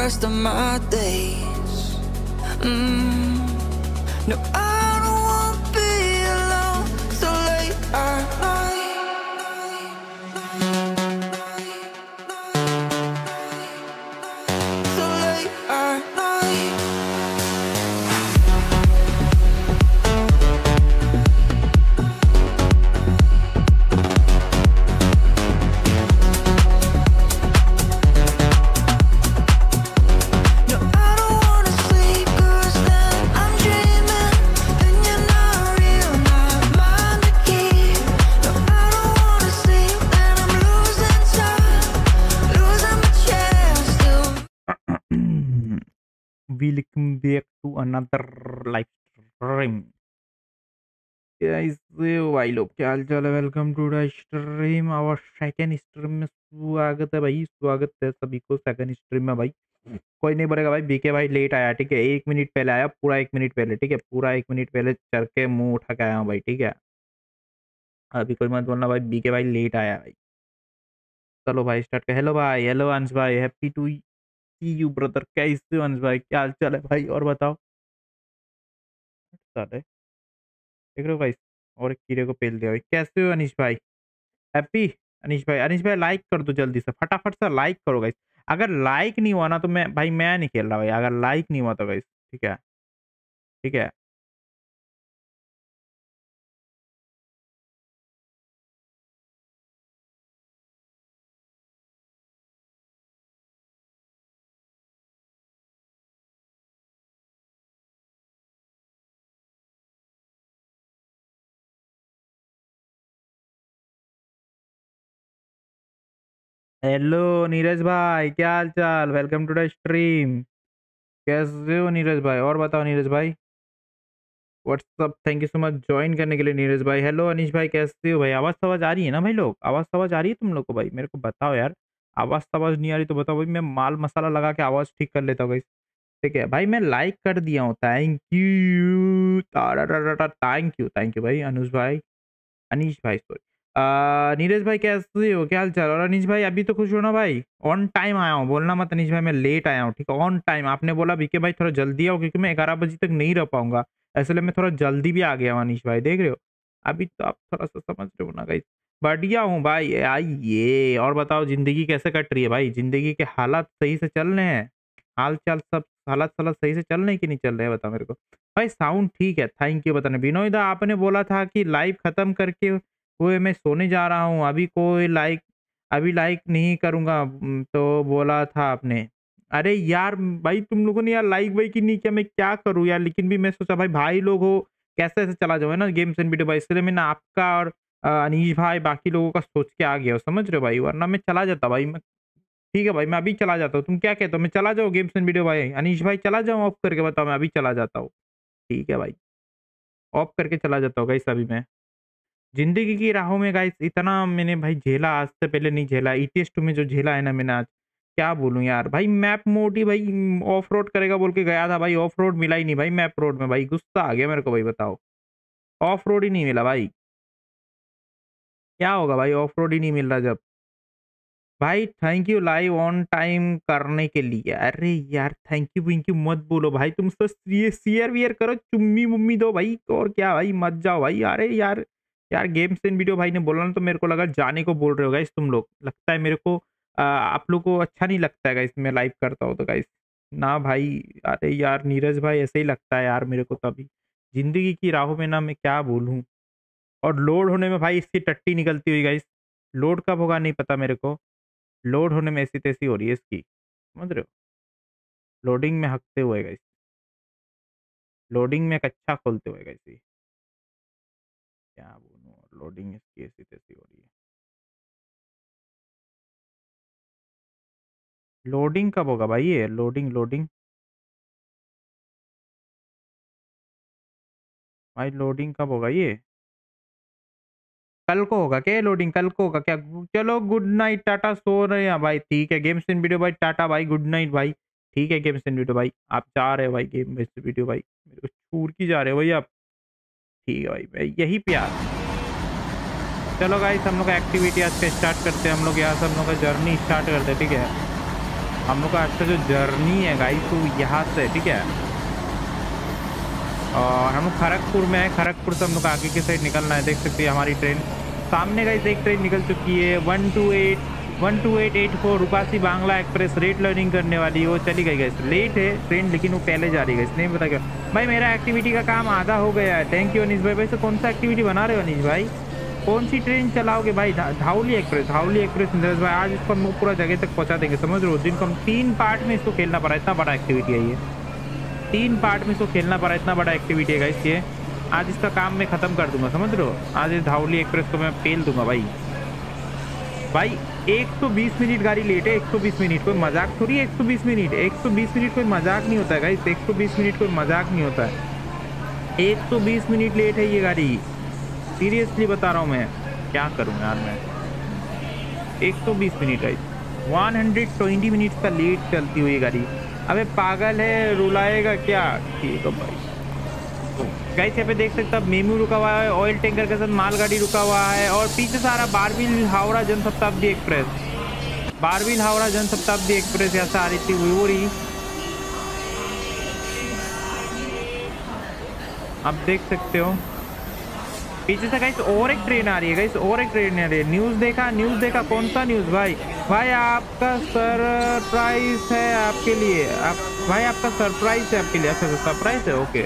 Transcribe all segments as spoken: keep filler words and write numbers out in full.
rest of my days. Mm. No, I don't want to be alone so late at night. So late at night. Welcome back to another live stream. कैसे हो भाई लोग, क्या हाल चाल है? Welcome to the stream, our second stream में स्वागत है भाई, स्वागत है सभी को सेकंड स्ट्रीम में भाई। कोई नहीं बोलेगा भाई बीके भाई लेट आया, ठीक है? एक मिनट पहले आया, पूरा एक मिनट पहले, ठीक है? पूरा एक मिनट पहले चढ़ के मुंह उठा के आया हूँ भाई, ठीक है? अभी कोई मत बोलना भाई बीके भाई लेट आया भाई। चलो भाई स्टार्ट कर। हेलो भाई, हेलो अंश भाई, happy to see you brother. कैसे हो अंश भाई, क्या हाल चाल है भाई? और बताओ। साले देख रहे हो भाई, और एक कीड़े को पेल दिया भाई। कैसे हो अनीश भाई? हैप्पी अनीश भाई, अनीश भाई लाइक कर दो जल्दी से, फटाफट से लाइक करो गाइस। अगर लाइक नहीं हुआ ना तो मैं भाई मैं नहीं खेल रहा भाई, अगर लाइक नहीं हुआ तो गाइस, ठीक है? ठीक है। हेलो नीरज भाई, क्या हाल चाल? Welcome to the stream. कैसे हो नीरज भाई? और बताओ नीरज भाई। What's up, thank you so much join करने के लिए नीरज भाई। हेलो अनीश भाई, कैसे हो भाई? आवाज़ आवाज़ आ रही है ना भाई लोग? आवाज़ आवाज़ आ रही है तुम लोग को भाई? मेरे को बताओ यार। आवाज़ आवाज़ नहीं आ रही तो बताओ भाई, मैं माल मसाला लगा के आवाज़ ठीक कर लेता हूँ भाई। ठीक है भाई, मैं लाइक कर दिया हूँ, thank you. Thank you thank you भाई अनुज भाई, अनीश भाई सॉरी। अ, नीरज भाई कैसे हो, क्या हाल चाल? और अनीश भाई अभी तो खुश हो ना भाई? ऑन टाइम आया हूँ, बोलना मत अनीश भाई मैं लेट आया हूँ, ठीक है? On time. आपने बोला बीके भाई थोड़ा जल्दी आओ क्योंकि मैं ग्यारह बजे तक नहीं रह पाऊंगा, इसलिए मैं थोड़ा जल्दी भी आ गया हूँ अनीश भाई, देख रहे हो? अभी तो आप थोड़ा सा समझ रहे हो ना गाइस। बढ़िया हूँ भाई, आइए। और बताओ जिंदगी कैसे कट रही है भाई? जिंदगी के हालात सही से चल रहे हैं? हाल चाल सब हालात सालात सही से चल रहे हैं कि नहीं चल रहे हैं, बताओ मेरे को भाई। साउंड ठीक है, थैंक यू बताने। बिनोदा आपने बोला था कि लाइव खत्म करके वो मैं सोने जा रहा हूँ, अभी कोई लाइक अभी लाइक नहीं करूँगा उम, तो बोला था आपने। अरे यार भाई, तुम लोगों ने यार लाइक वाइक ही नहीं किया, मैं क्या करूँ यार? लेकिन भी मैं सोचा भाई भाई लोग हो, कैसे-ऐसे चला जाऊँ है ना गेम्स एंड वीडियो भाई, इसलिए मैंने आपका और अ, अनीश भाई बाकी लोगों का सोच के आ गया हूँ, समझ रहे हो भाई? वरना मैं चला जाता भाई, मैं ठीक है भाई, मैं अभी चला जाता हूँ। तुम क्या कहते हो, मैं चला जाऊँ गेम्स एंड वीडियो भाई? अनीश भाई चला जाऊँ ऑफ करके? बताओ, मैं अभी चला जाता हूँ। ठीक है भाई, ऑफ करके चला जाता हूँ गाइस अभी मैं। ज़िंदगी की राहों में गाइस इतना मैंने भाई झेला, आज से पहले नहीं झेला। ईटीएस टू में जो झेला है ना मैंने आज, क्या बोलूँ यार भाई। मैप मोड ही भाई ऑफ रोड करेगा बोल के गया था भाई, ऑफ रोड मिला ही नहीं भाई मैप रोड में भाई, गुस्सा आ गया मेरे को भाई। बताओ, ऑफ रोड ही नहीं मिला भाई, क्या होगा भाई ऑफ रोड ही नहीं मिल रहा जब। भाई thank you live on time करने के लिए। अरे यार थैंक यू विंक यू मत बोलो भाई, तुम तो ये शेयर वियर करो, चुम्मी मुम्मी दो भाई, और क्या भाई, मत जाओ भाई। अरे यार यार गेम्स एंड वीडियो भाई ने बोला ना तो मेरे को लगा जाने को बोल रहे हो गाइस तुम लोग, लगता है मेरे को आ, आप लोग को अच्छा नहीं लगता है गाइस मैं लाइव करता हूँ तो गाइस ना भाई। अरे यार नीरज भाई ऐसे ही लगता है यार मेरे को तो अभी जिंदगी की राहों में ना, मैं क्या बोलूँ। और लोड होने में भाई इसकी टट्टी निकलती हुई गाइस, लोड कब होगा नहीं पता मेरे को, लोड होने में ऐसी-तैसी हो रही है इसकी, समझ रहे हो? लोडिंग में हँकते हुए गाइस, लोडिंग में कच्छा खोलते हुए गाइस ये, क्या बोलूँ और लोडिंग इसकी ऐसी-तैसी हो रही है। लोडिंग कब होगा भाई ये? लोडिंग लोडिंग भाई लोडिंग कब होगा ये? कल को होगा क्या ये लोडिंग? कल को होगा क्या? गु चलो गुड नाइट, टाटा, सो रहे हैं भाई, ठीक है। गेम्स एंड वीडियो भाई टाटा भाई, गुड नाइट भाई, ठीक है। गेम्स एंड वीडियो भाई आप जा रहे हो भाई, गेम वेस्ट वीडियो भाई, मेरे को छोड़ के जा रहे हो भाई आप, ठीक है भाई, भाई यही प्यार। चलो गाइस हम लोग का एक्टिविटी आज का स्टार्ट करते हैं, हम लोग यहाँ से हम लोग का जर्नी स्टार्ट करते हैं, ठीक है? हम लोग का आज का जो जर्नी है गाइस तो यहाँ से, ठीक है, और हम लोग खड़गपुर में है। खड़गपुर से हम लोग आगे की साइड निकलना है। देख सकते हैं हमारी ट्रेन सामने गाइस, एक ट्रेन निकल चुकी है one two eight one two eight eight four Rupasi Bangla express late running करने वाली, वो चली गई गाइस। लेट है ट्रेन लेकिन वो पहले जा रही है गाइस, नहीं पता क्या। भाई मेरा एक्टिविटी का काम आधा हो गया है। थैंक यू अनीश भाई। वैसे कौन सा एक्टिविटी बना रहे हो अनीश भाई? कौन सी ट्रेन चलाओगे भाई? धाउली एक्सप्रेस। धाउली एक्सप्रेस नीरज भाई आज इसको हम लोग पूरा जगह तक पहुंचा देंगे, समझ रहे हो। दिन को हम तीन पार्ट में इसको खेलना पड़ा, इतना बड़ा एक्टिविटी है ये। तीन पार्ट में इसको खेलना पड़ा, इतना बड़ा एक्टिविटी है गाइस ये। आज इसका काम मैं खत्म कर दूंगा, समझ रहे हो। आज इस धाउली एक्सप्रेस को मैं पेल दूंगा भाई। भाई एक सौ बीस मिनट गाड़ी लेट है। एक सौ बीस मिनट कोई मजाक थोड़ी है। एक सौ बीस मिनट एक सौ बीस मिनट कोई मजाक नहीं होता है गाइस। एक सौ बीस मिनट कोई मजाक नहीं होता है। एक सौ बीस मिनट लेट है ये गाड़ी, सीरियसली बता रहा हूँ मैं। क्या करूँ यार मैं, एक सौ बीस मिनट गाइस, एक सौ बीस मिनट का लेट चलती हुई गाड़ी। अबे पागल है, रुलाएगा क्या? ठीक है भाई। गाइस यहाँ पे देख सकते हैं मेमू रुका हुआ है, ऑयल टैंकर के साथ मालगाड़ी रुका हुआ है, और पीछे सारा बारबिल हावड़ा जनशताब्दी एक्सप्रेस। बारबिल हावड़ा जनशताब्दी एक्सप्रेस यहाँ से आ रही थी, वो रही। आप देख सकते हो पीछे से गाइस और एक ट्रेन आ रही है गाइस, और एक ट्रेन आ रही है। न्यूज़ देखा, न्यूज़ देखा। कौन सा न्यूज़ भाई? भाई आपका सरप्राइज है आपके लिए। आप भाई आपका सरप्राइज है आपके लिए। अच्छा सरप्राइज है, ओके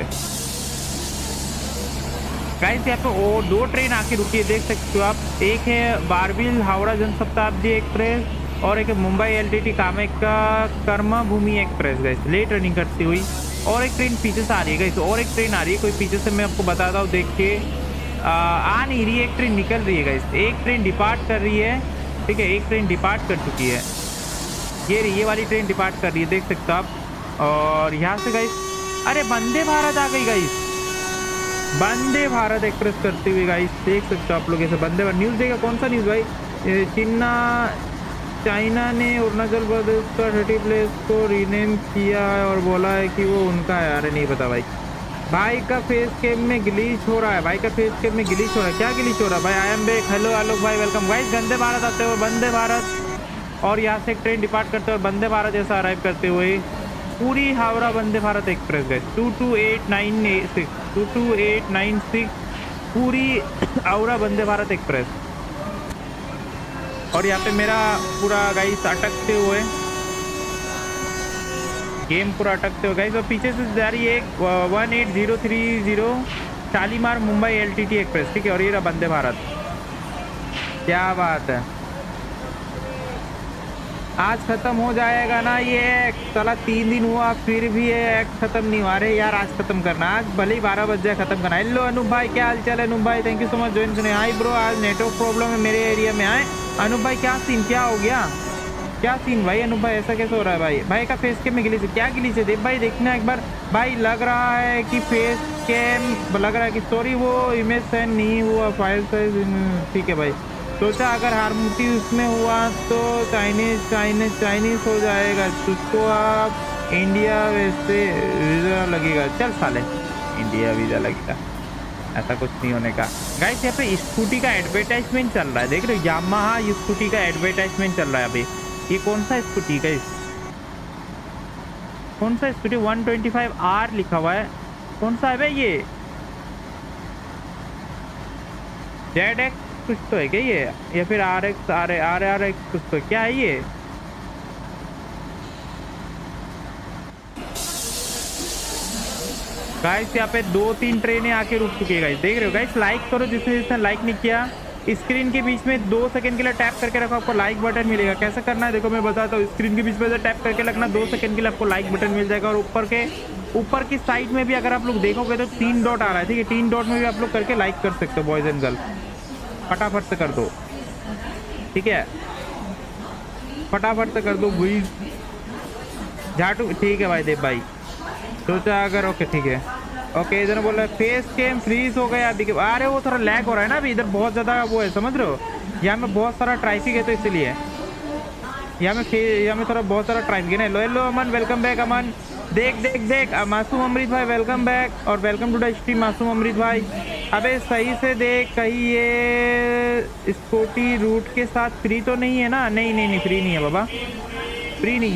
गाइस। यहाँ पे वो दो ट्रेन आके रुकी है, देख सकते हो आप। एक है बारबिल हावड़ा जनशताब्दी एक्सप्रेस और एक है Mumbai LTT Kamakhya Karma Bhoomi express guys, late running करती हुई। और एक ट्रेन पीछे से आ रही है गाइस, और एक ट्रेन आ रही है कोई पीछे से, मैं आपको बताता हूँ। देख के आ, आ नहीं रही, एक ट्रेन निकल रही है गाइस। एक ट्रेन डिपार्ट कर रही है, ठीक है, एक ट्रेन डिपार्ट कर चुकी है। ये ये वाली ट्रेन डिपार्ट कर रही है, देख सकते हो आप। और यहाँ से गाइस, अरे वंदे भारत आ गई गाइस, वंदे भारत एक्सप्रेस करती हुई गाइस, देख सकते हो आप लोग। ऐसे वंदे भारत न्यूज़ देगा। कौन सा न्यूज़ भाई? चीना चाइना ने अरुणाचल प्रदेश का थर्टी प्लेस को रीनेम किया है और बोला है कि वो उनका है। अरे नहीं पता भाई। भाई का फेस कैम में ग्लिच हो रहा है, भाई का फेस कैम में ग्लिच हो रहा है। क्या ग्लिच हो रहा है भाई? I am back. Hello Alok भाई, वेलकम गाइस। वंदे भारत आते हुए, वंदे भारत, और यहाँ से एक ट्रेन डिपार्ट करते हुए वंदे भारत जैसा अराइव करते हुए पूरी हावड़ा वंदे भारत एक्सप्रेस गए two two eight nine six two two eight nine six Puri Howrah Vande Bharat express. और यहाँ पे मेरा पूरा गाइस अटकते हुए गेम पूरा अटकते हुए गाइस, और पीछे से जा रही है one eight zero three zero Shalimar Mumbai LTT express, ठीक है। और ये रहा वंदे भारत। क्या बात है, आज खत्म हो जाएगा ना ये एक्ट? साला तीन दिन हुआ फिर भी ये एक्ट खत्म नहीं हुआ। रहे यार आज खत्म करना, आज भले ही बारह बज जाए खत्म करना। हेलो अनूप भाई, क्या हाल चाल है? अनूप भाई thank you so much join करने। हाय ब्रो, आज नेटवर्क प्रॉब्लम है मेरे एरिया में। आए अनूप भाई, क्या सीन, क्या हो गया, क्या सीन भाई? अनूप भाई ऐसा कैसे हो रहा है भाई? भाई का फेस कैम में गिली से क्या गिली से? देख भाई देखना एक बार भाई। लग रहा है कि फेस कैम लग रहा है कि सॉरी वो इमेज सेंड नहीं हुआ, फाइल साइज ठीक है भाई। सोचा अगर हारमूर्ति उसमें हुआ तो चाइनीज चाइनीज चाइनीज हो जाएगा, उसको आप इंडिया वैसे वीज़ा लगेगा। चल साले इंडिया वीज़ा लगेगा, ऐसा कुछ नहीं होने का। गाइस यहाँ पे स्कूटी का एडवर्टाइजमेंट चल रहा है, देख रहे हो, यामाहा स्कूटी का एडवर्टाइजमेंट चल रहा है अभी। ये कौन सा स्कूटी गाइस, कौन सा scooty? One twenty five R लिखा हुआ है, कौन सा है भाई ये? जेड एक्स कुछ तो है क्या ये, या फिर R X R R R X कुछ तो, क्या है ये? गाइस यहाँ पे दो तीन ट्रेनें आके रुक चुकी है गाइस, देख रहे हो गाइस। लाइक करो जिसने जिसने लाइक नहीं किया। स्क्रीन के बीच में दो सेकंड के लिए टैप करके रखो, आपको लाइक बटन मिलेगा। कैसे करना है देखो मैं बताता हूँ। स्क्रीन के बीच में से टैप करके रखना, दो सेकंड के लिए आपको लाइक बटन मिल जाएगा। और ऊपर के ऊपर की साइड में भी अगर आप लोग देखोगे तो तीन डॉट आ रहा है, ठीक है। तीन डॉट में भी आप लोग करके लाइक कर सकते हो बॉयज एंड गर्ल, फटाफट से कर दो, ठीक है, फटाफट से कर दो भाई झाटू, ठीक है भाई देव भाई। सोचा अगर ओके ठीक है, ओके। इधर बोल रहा है फेस कैम फ्रीज हो गया अभी। अरे वो थोड़ा लैग हो रहा है ना अभी, इधर बहुत ज़्यादा वो है, समझ रहे हो। यहाँ में बहुत सारा ट्रैफिक है तो इसलिए यहाँ में यहाँ में थोड़ा बहुत सारा ट्रैफिक है ना। Hello hello Aman, welcome back Aman. देख देख देख मासूम अमृत भाई, वेलकम बैक और welcome to the stream Masoom Amrit भाई। अबे सही से देख, कहीं ये स्कूटी रूट के साथ फ्री तो नहीं है ना? नहीं नहीं नहीं फ्री नहीं है बाबा, फ्री नहीं है।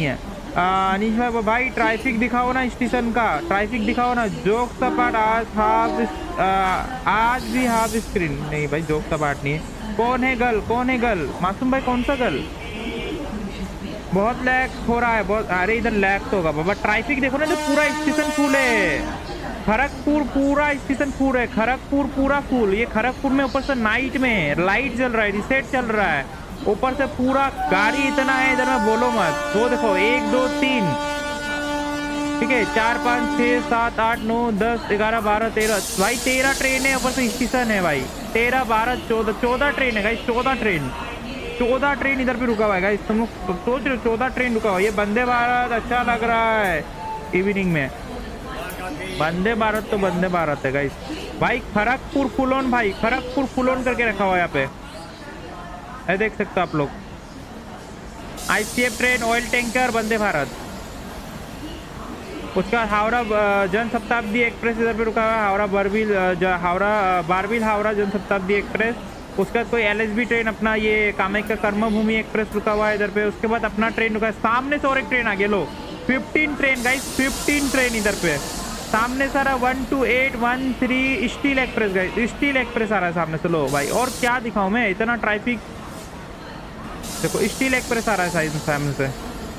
अनिश भाई भाई ट्रैफिक दिखाओ ना स्टेशन का, ट्रैफिक दिखाओ ना। जोक सपाट आज हाफ आज भी हाफ स्क्रीन नहीं भाई, जोक सपाट नहीं है। कौन है गर्ल, कौन है गर्ल? मासूम भाई कौन सा गर्ल? बहुत लैग हो रहा है बहुत। अरे इधर लैग तो होगा बाबा। ट्रैफिक देखो ना, जो पूरा स्टेशन फुल है। खड़गपुर पूरा स्टेशन फुल है, खड़गपुर पूरा फुल। ये खड़गपुर में ऊपर से नाइट में लाइट जल रहा है, रिसेट चल रहा है, ऊपर से पूरा गाड़ी इतना है इधर में बोलो मत। वो देखो एक दो तीन, ठीक है, चार पाँच छः सात आठ नौ दस ग्यारह बारह तेरह, भाई तेरह ट्रेन है, ऊपर से स्टेशन है भाई। तेरह बारह चौदह, चौदह ट्रेन है गाइस, चौदह ट्रेन, चौदह ट्रेन इधर पे रुका हुआ है गाइस। तुम लोग सोच रहे हो चौदह ट्रेन रुका हुआ है। ये वंदे भारत अच्छा लग रहा है इवनिंग में। वंदे भारत तो वंदे भारत है गाइस। भाई खड़गपुर फुल ऑन, भाई खड़गपुर फुल ऑन करके रखा हुआ है यहाँ पे, है देख सकते हो आप लोग। ICF train, oil tanker, Vande Bharat. उसका हावड़ा जन शताब्दी एक्सप्रेस इधर पे रुका हुआ है, हावड़ा बारबिल हावड़ा बारबिल हावड़ा जन शताब्दी एक्सप्रेस। उसका कोई एलएसबी ट्रेन अपना ये कामाख्या कर्मभूमि एक्सप्रेस रुका हुआ है इधर पे। उसके बाद अपना ट्रेन रुका है, सामने से और एक ट्रेन आ गया। लो fifteen train guys, fifteen train इधर पे सामने सारा। One two eight one three steel express guys, steel express आ रहा है सामने से। लो भाई और क्या दिखाऊं मैं, इतना ट्रैफिक देखो। स्टील एक्सप्रेस आ रहा है साइड सामने से।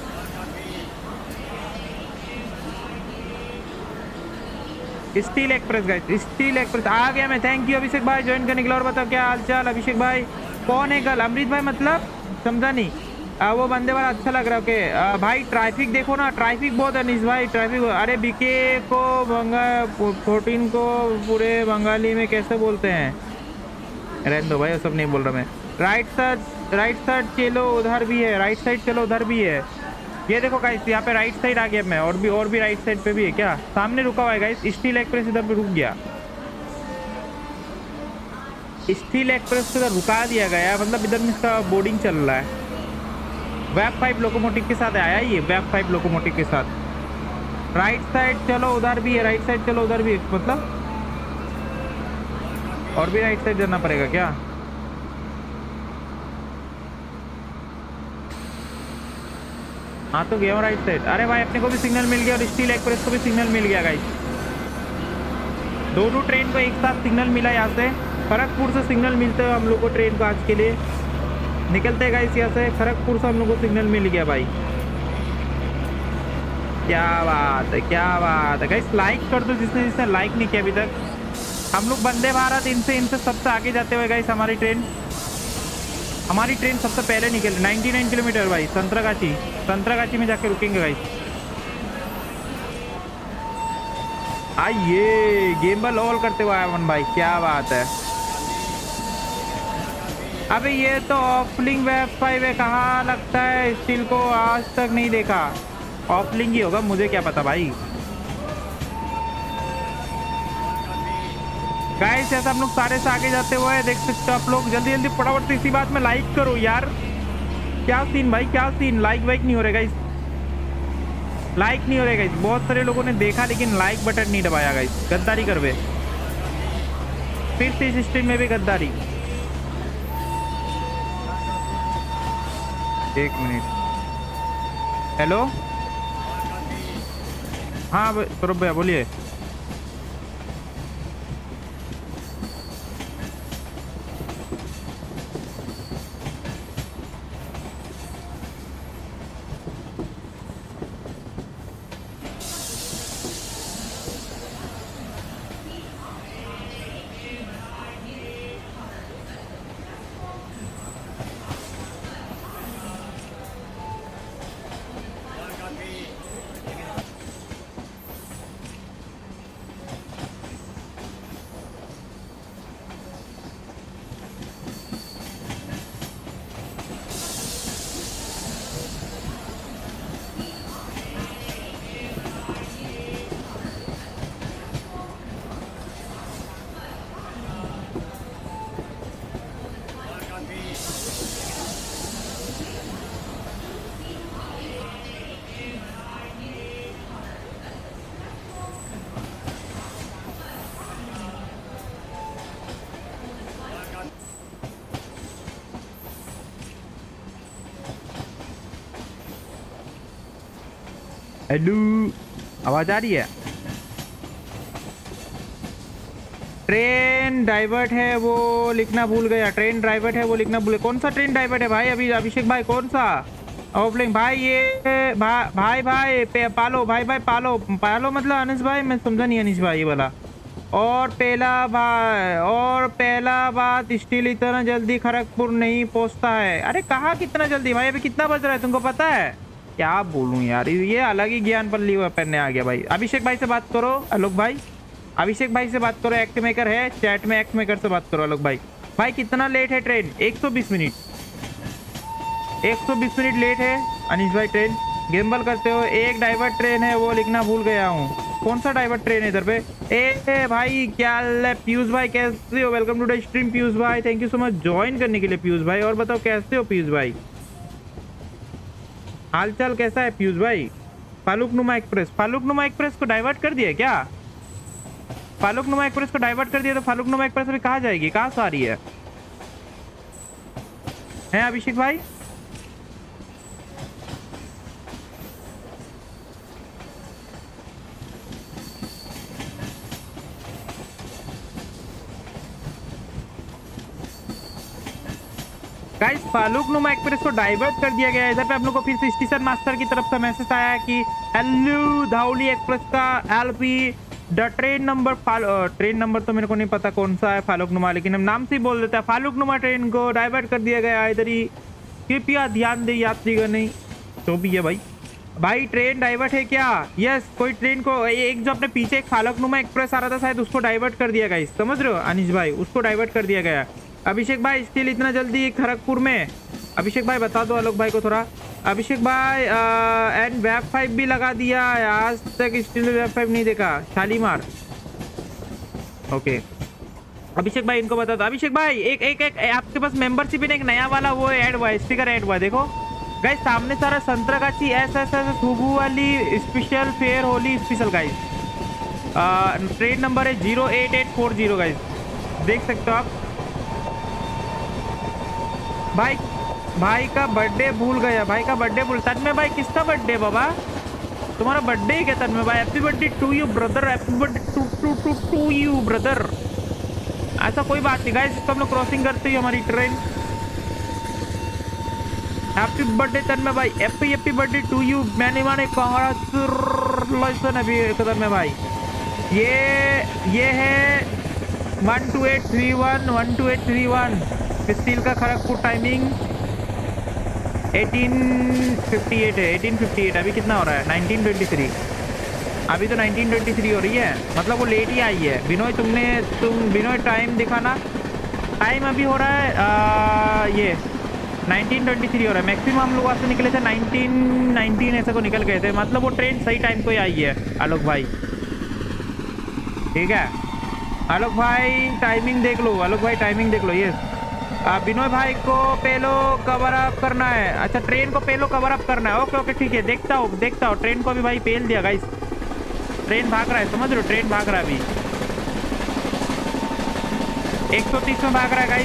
Steel express guys, steel express आ गया मैं। थैंक यू अभिषेक भाई ज्वाइन करने के लिए। और बताओ क्या हाल चाल अभिषेक भाई? कौन है कल? अमृत भाई मतलब समझा नहीं। आ, वो बंदे वाला अच्छा लग रहा है। ओके भाई ट्रैफिक देखो ना, ट्रैफिक बहुत है अनिश भाई, ट्रैफिक। अरे बीके को बंगा फोर्टीन को पूरे बंगाली में कैसे बोलते हैं? रहने दो भाई, वो सब नहीं बोल रहा मैं। राइट साइड, राइट साइड चलो उधर भी है, राइट साइड चलो उधर भी है। ये देखो गाइस यहाँ पे राइट साइड आ गया मैं, और भी और भी राइट साइड पे भी है। क्या सामने रुका हुआ है गाइस? स्टील एक्सप्रेस इधर पे रुक गया, स्टील एक्सप्रेस इधर रुका दिया गया, मतलब इधर में इसका बोर्डिंग चल रहा है। वेब फाइव लोकोमोटिव के साथ आया ये, वेब फाइव लोकोमोटिव के साथ। राइट साइड चलो उधर भी है, राइट साइड चलो उधर भी है, मतलब और भी राइट साइड जाना पड़ेगा क्या? हाँ तो गया राइट साइड। अरे भाई अपने को भी सिग्नल मिल गया और स्टील एक्सप्रेस को भी सिग्नल मिल गया गाइस। दोनों ट्रेन को एक साथ सिग्नल मिला। यहाँ से खड़गपुर से सिग्नल मिलते हैं हम लोग को ट्रेन को। आज के लिए निकलते हैं गाइस यहाँ से, खड़गपुर से हम लोग को सिग्नल मिल गया भाई। क्या बात है, क्या बात है गाइस। लाइक कर दो जिसने जिसने लाइक नहीं किया अभी तक। हम लोग वंदे भारत इनसे इनसे सबसे आगे जाते हुए गाइस। हमारी ट्रेन हमारी ट्रेन सबसे पहले निकल निन्यानवे किलोमीटर भाई। संतरागाछी, संतरागाछी में जाके रुकेंगे गाइस। आइए गेम्बल ऑल करते हुए आया भाई, क्या बात है। अबे ये तो ऑफलिंग वेब फाइव है, कहाँ लगता है स्टील को? आज तक नहीं देखा। ऑफलिंग ही होगा, मुझे क्या पता भाई। गाइस ऐसा हम लोग सारे से आगे जाते हुए देख सकते हो आप लोग। जल्दी जल्दी फटाफट से इसी बात में लाइक करो यार। क्या सीन भाई, क्या सीन? लाइक वाइक नहीं हो रहा गाइस, लाइक नहीं हो रहा गाइस। बहुत सारे लोगों ने देखा लेकिन लाइक बटन नहीं दबाया गाइस। गद्दारी करवे फिर से इस स्ट्रीम में भी गद्दारी। एक मिनट, हेलो हाँ सौरभ भैया बोलिए। हेलो, आवाज आ रही है? ट्रेन डाइवर्ट है वो लिखना भूल गया। ट्रेन डाइवर्ट है वो लिखना भूल गया। कौन सा ट्रेन डाइवर्ट है भाई? अभी अभिषेक भाई कौन सा ऑफलाइन भाई? ये भा, भाई भाई पे, पालो भाई भाई पालो पालो मतलब अनिश भाई, मैं समझा नहीं अनिश भाई ये वाला। और पहला भाई और पहला बात, स्टील इतना जल्दी खड़गपुर नहीं पहुंचता है। अरे कहाँ कितना जल्दी भाई? अभी कितना बज रहा है तुमको पता है? क्या बोलूं यार, ये अलग ही ज्ञान पर ली हुआ पहनने आ गया भाई। अभिषेक भाई से बात करो आलोक भाई, अभिषेक भाई से बात करो, एक्ट मेकर है चैट में, एक्ट मेकर से बात करो आलोक भाई। भाई कितना लेट है ट्रेन? एक सौ बीस मिनट एक सौ बीस मिनट लेट है अनिश भाई ट्रेन। गेम्बल करते हो। एक डाइवर्ट ट्रेन है वो लिखना भूल गया हूँ। कौन सा डाइवर्ट ट्रेन है इधर पे? ए, ए भाई क्या है? पीयूष भाई कैसे हो? Welcome to the stream Piyush भाई, thank you so much join करने के लिए पीयूष भाई। और बताओ कैसे हो पीयूष भाई? हालचाल कैसा है पीयूष भाई? फालुकनुमा एक्सप्रेस, फालुकनुमा एक्सप्रेस को डाइवर्ट कर दिया क्या? फालुकनुमा एक्सप्रेस को डाइवर्ट कर दिया तो फालुकनुमा एक्सप्रेस अभी कहाँ जाएगी? कहाँ से आ रही है? हैं अभिषेक भाई? गाइस फालुकनुमा एक्सप्रेस को डाइवर्ट कर दिया गया है। इधर पे आप लोग को फिर से स्टेशन मास्टर की तरफ से मैसेज आया है कि हेलो धाउली एक्सप्रेस का LP the train number train number तो मेरे को नहीं पता कौन सा है फालुकनुमा, लेकिन हम नाम से ही बोल देते हैं। फालुकनुमा ट्रेन को डाइवर्ट कर दिया गया है इधर ही, कृपया ध्यान दे यात्रीगण। नहीं तो भी है भाई। भाई ट्रेन डाइवर्ट है क्या? यस, कोई ट्रेन को एक जो अपने पीछे एक फालुकनुमा एक्सप्रेस आ रहा था शायद, उसको डाइवर्ट कर दिया गया। समझ रहे हो अनिश भाई? उसको डाइवर्ट कर दिया गया। अभिषेक भाई स्टिल इतना जल्दी खड़गपुर में? अभिषेक भाई बता दो आलोक भाई को थोड़ा। अभिषेक भाई एंड वेब फाइव भी लगा दिया है, आज तक स्टिल वेब फाइव नहीं देखा। शालीमार ओके। अभिषेक भाई इनको बता दो। अभिषेक भाई एक एक एक आपके पास मेंबरशिप एक नया वाला वो ऐड हुआ है, स्टिकर ऐड हुआ है देखो गाइस सामने सारा संतरागाछी एस एस एस हुबू वाली special fare Holi special guys. Train number है zero eight eight four zero guys, देख सकते हो आप। भाई भाई का बर्थडे भूल गया, भाई का बर्थडे भूल। तन्मय भाई किसका बर्थडे बाबा? तुम्हारा बर्थडे है क्या तन्मय भाई? Happy birthday to you brother, happy birthday to to to to you brother. ऐसा कोई बात नहीं गाइस, इसको हम लोग क्रॉसिंग करते ही हमारी ट्रेन। हैप्पी बर्थडे तन्मय भाई, happy happy birthday to you. मैंने माने कांग्रेचुलेशन अभी तन्मय भाई। ये ये है one two eight three one one two eight three one steel का Kharagpur timing eighteen fifty eight है। एटीन फिफ्टी एट अभी कितना हो रहा है? Nineteen twenty three. अभी तो नाइनटीन ट्वेंटी थ्री हो रही है, मतलब वो लेट ही आई है। बिनोय तुमने तुम बिनोय टाइम दिखाना। टाइम अभी हो रहा है आ, ये नाइनटीन ट्वेंटी थ्री हो रहा है। मैक्सिमम हम लोग वहाँ से निकले थे नाइनटीन नाइनटीन ऐसे को निकल गए थे, मतलब वो ट्रेन सही टाइम को ही आई है आलोक भाई। ठीक है आलोक भाई टाइमिंग देख लो, आलोक भाई टाइमिंग देख लो। ये बिनोय भाई को पेलो कवर अप करना है। अच्छा ट्रेन को पेलो कवर अप करना है। ओके ओके ठीक है, देखता हूँ देखता हूँ। ट्रेन को अभी भाई पेल दिया गाइस, ट्रेन भाग रहा है, समझ रहे हो? ट्रेन भाग रहा है अभी एक सौ तीस में भाग रहा है गाइस।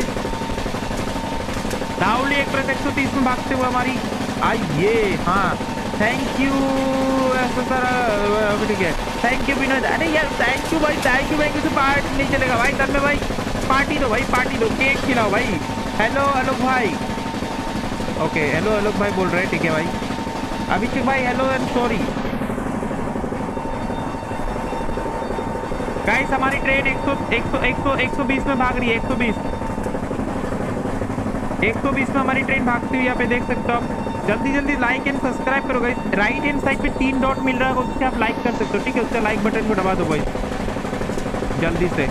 धाउली एक्सप्रेस एक सौ तीस में भागते हुए हमारी आइए। हाँ थैंक यू सर, ठीक है थैंक यू विनोद। अरे यार थैंक यू भाई, थैंक यू भाई। किसी पार्टी नहीं चलेगा भाई, तब में भाई पार्टी दो भाई, पार्टी दो, केक खिलाओ भाई। हेलो आलोक भाई। ओके हेलो आलोक भाई बोल रहे हैं, ठीक है भाई। अभिषेक भाई हेलो एंड सॉरी गाइस। हमारी ट्रेन एक सौ बीस में भाग रही है, एक सौ बीस एक सौ बीस में हमारी ट्रेन भागती हुई यहाँ पे देख सकते हो आप। जल्दी जल्दी लाइक एंड सब्सक्राइब करो गाइस। राइट हैंड साइड पे तीन डॉट मिल रहा है, उससे आप लाइक कर सकते हो, ठीक है? उससे लाइक बटन को दबा दो भाई जल्दी से।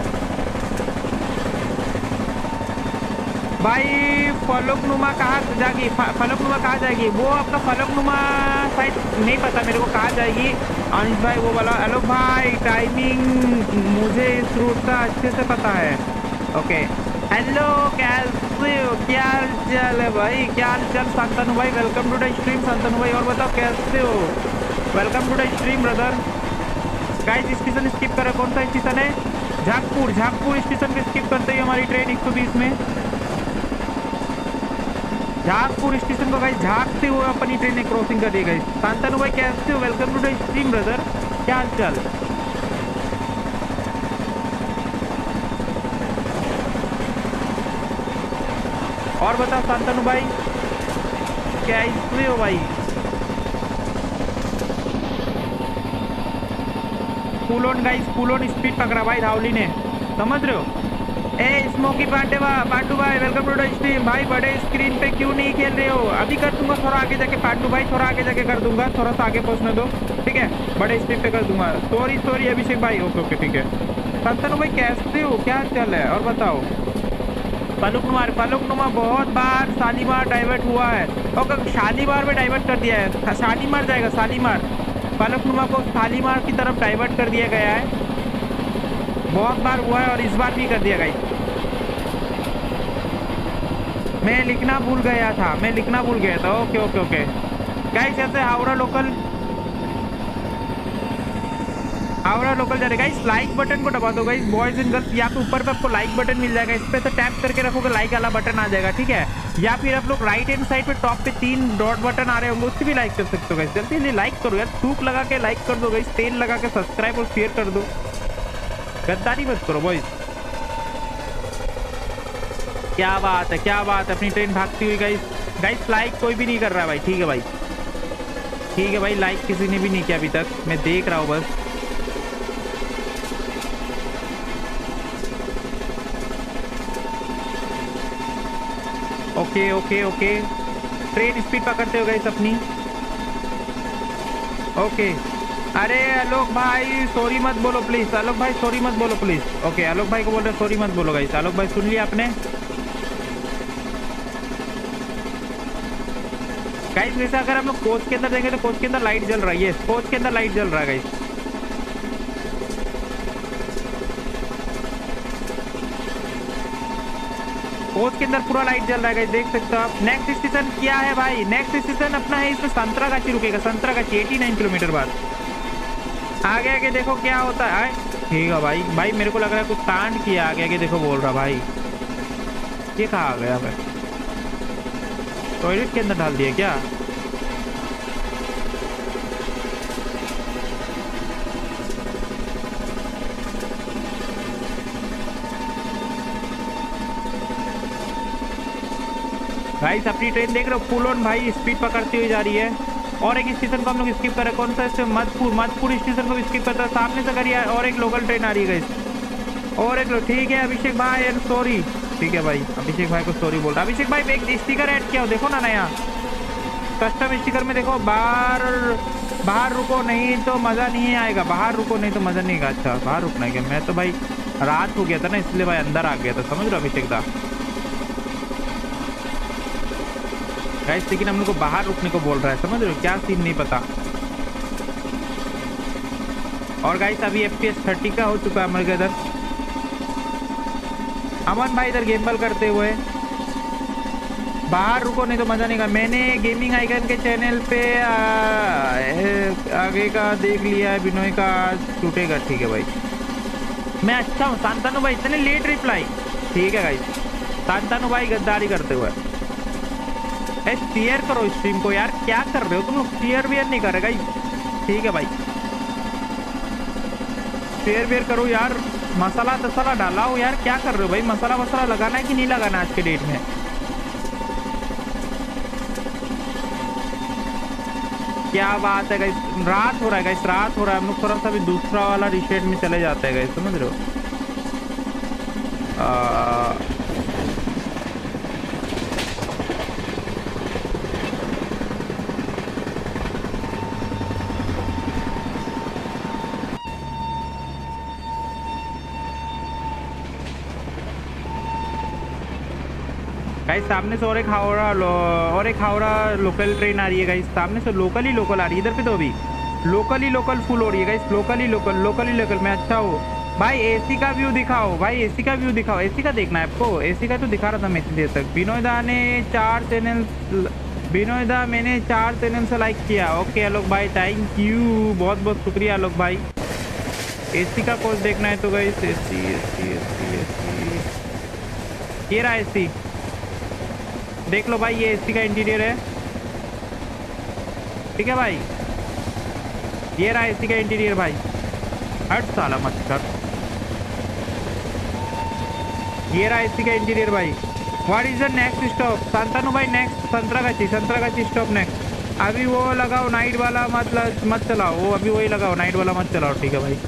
भाई फलकनुमा कहाँ जाएगी? फलकनुमा कहाँ जाएगी? वो आपका फलकनुमा साइड नहीं पता मेरे को कहाँ जाएगी अनिश भाई वो वाला। हेलो भाई टाइमिंग मुझे इस रूट का अच्छे से पता है। ओके हेलो कैसे हो, क्या हाल चाल है भाई? क्या हाल चाल शांतनु भाई? Welcome to the stream Shantanu भाई। और बताओ कैसे हो? Welcome to the stream brother. Guys station skip करो, कौन सा स्टेशन है? झाकपुर। झाकपुर स्टेशन पे स्किप करते ही हमारी ट्रेन एक सौ बीस में झाकपुर स्टेशन को गाइस झाकते हुए अपनी ट्रेन क्रॉसिंग कर रही है गाइस। शांतनु भाई कैसे हो? Welcome to the stream brother, क्या हाल चाल? और बताओ शांतनु भाई कैसे हो भाई? Full on guys, full on speed पकड़ा भाई राहुली ने, समझ रहे हो? ए स्मोकी पांडेवा पांडू भाई वेलकम टू द स्ट्रीम। भाई बड़े स्क्रीन पे क्यों नहीं खेल रहे हो? अभी कर दूंगा, थोड़ा आगे जाके पांडू भाई, थोड़ा आगे जाके कर दूंगा, थोड़ा सा आगे पहुंचने दो, ठीक है? बड़े स्क्रीन पे कर दूंगा। सॉरी सॉरी अभिषेक भाई, ओके ओके ठीक है। शांतनु भाई कैसे हो, क्या चल है? और बताओ। फलुक नुमा, फलुक नुमा बहुत बार शालीमार डाइवर्ट हुआ है। ओके शालीमार में डाइवर्ट कर दिया है, शालीमार जाएगा शालीमार। फलुक नुमा को शालीमार की तरफ डाइवर्ट कर दिया गया है, बहुत बार हुआ है और इस बार भी कर दिया गाइस। मैं लिखना भूल गया था, मैं लिखना भूल गया था। ओके ओके ओके गाइस, ऐसे हावड़ा लोकल, हावड़ा लोकल जा रहे गाइस। लाइक बटन को दबा दो गाइस, बॉयज एंड गर्ल्स। यहाँ पे ऊपर पे आपको लाइक बटन मिल जाएगा, इस पे तो टैप करके रखोगे लाइक वाला बटन आ जाएगा, ठीक है? या फिर आप लोग राइट हैंड साइड पे टॉप पे तीन डॉट बटन आ रहे होंगे, उससे भी लाइक कर सकते हो गाइस। जल्दी जल्दी लाइक करो यार, थूक लगा के लाइक कर दो गाइस, तेल लगा के सब्सक्राइब और शेयर कर दो, गद्दारी मत करो बॉयज। क्या बात है, क्या बात है, अपनी ट्रेन भागती हुई गाइस। गाइस लाइक कोई भी नहीं कर रहा भाई, ठीक है भाई, ठीक है भाई, लाइक किसी ने भी नहीं किया अभी तक, मैं देख रहा हूँ बस। Okay okay okay, train speed पकड़ते हो गाइस अपनी। ओके अरे आलोक भाई सॉरी मत बोलो प्लीज, आलोक भाई सॉरी मत बोलो प्लीज। ओके आलोक भाई को बोल रहे सॉरी मत बोलो गाइस। आलोक भाई सुन लिया आपने गाइस? वैसे अगर हम लोग कोच के अंदर देंगे तो कोच के अंदर लाइट जल रही है, कोच के अंदर लाइट जल रहा है गाइस। कोच के अंदर पूरा लाइट जल रहा है गाइस, देख सकते हो आप। नेक्स्ट स्टेशन क्या है भाई? नेक्स्ट स्टेशन अपना है इसमें संतरागाछी रुकेगा, संतरागाछी नवासी किलोमीटर बाद। आगे आगे देखो क्या होता है। ठीक है भाई, भाई मेरे को लग रहा है कुछ कांड किया, आगे आगे देखो बोल रहा भाई। ये कहाँ आ गया? मैं टॉयलेट के अंदर डाल दिया क्या? गाइस अपनी ट्रेन देख रहे हो, फुल ऑन भाई स्पीड पकड़ती हुई जा रही है। और एक स्टेशन को हम लोग स्किप कर रहे हैं, कौन सा? मधुपुर, मधुपुर स्टेशन को स्किप करता है, सामने से करिए। और एक लोकल ट्रेन आ रही है गाइस, और एक लोग। ठीक है अभिषेक भाई एंड सॉरी, ठीक है भाई, अभिषेक भाई को सॉरी बोल रहा। अभिषेक भाई एक स्टिकर ऐड किया हो, देखो ना नया कस्टम स्टिकर में, देखो बाहर बाहर रुको नहीं तो मज़ा नहीं आएगा, बाहर रुको नहीं तो मज़ा नहीं आएगा। अच्छा बाहर रुकना है क्या? मैं तो भाई रात हो गया था ना, इसलिए भाई अंदर आ गया था, समझ रहे अभिषेक दा गाइस। लेकिन हम लोग को बाहर रुकने को बोल रहा है, समझ रहे हो? क्या सीन नहीं पता। और गाइस अभी एफ पी एस थर्टी का हो चुका है हमारे इधर। अमन भाई इधर गेमबल करते हुए, बाहर रुको नहीं तो मजा नहीं का। मैंने गेमिंग आइकन के चैनल पे आ, आगे का देख लिया है, बिनोय का आज टूटेगा। ठीक है भाई, मैं अच्छा हूँ। शांतनु भाई इतने लेट रिप्लाई, ठीक है गाइस। शांतनु भाई गद्दारी करते हुए, शेयर करो स्ट्रीम को यार, क्या कर रहे हो तुम लोग? शेयर वेयर नहीं कर रहे गाइस, ठीक है भाई, शेयर वेयर करो यार। मसाला तसाला डाला हो यार, क्या कर रहे हो भाई? मसाला वसाला लगाना है कि नहीं लगाना आज के डेट में? क्या बात है गाइस, रात हो रहा है गाइस, रात हो रहा है। हम लोग थोड़ा सा भी दूसरा वाला रिसेट में चले जाते हैं गाइस, समझ रहे हो? आ... गाइस सामने से और एक हावड़ा और एक हावड़ा लोकल ट्रेन आ रही है गाइस, सामने से लोकल ही लोकल आ रही है। इधर पे तो अभी लोकल ही लोकल फुल हो रही है गाइस, लोकल ही लोकल, लोकल ही लोकल। मैं अच्छा हो भाई, एसी का व्यू दिखाओ भाई, एसी का व्यू दिखाओ। एसी का देखना है आपको? एसी का तो दिखा रहा था मैं इतनी देर तक। विनोय दा ने चार चैनल, विनोय दा मैंने चार चैनल से लाइक किया। ओके आलोक भाई थैंक यू, बहुत बहुत शुक्रिया आलोक भाई। एसी का कोर्स देखना है तो guys, AC AC AC AC ये रहा एसी। देख लो भाई, ये एसी का इंटीरियर है, ठीक है भाई, ये रहा एसी का इंटीरियर भाई। हट साला मत कर, ये रहा एसी का इंटीरियर भाई। What is the next stop? Shantanu भाई next Santragachi, Santragachi stop next. अभी वो लगाओ नाइट वाला, मतलब मत चलाओ वो, अभी वही लगाओ, नाइट वाला मत चलाओ, ठीक है भाई।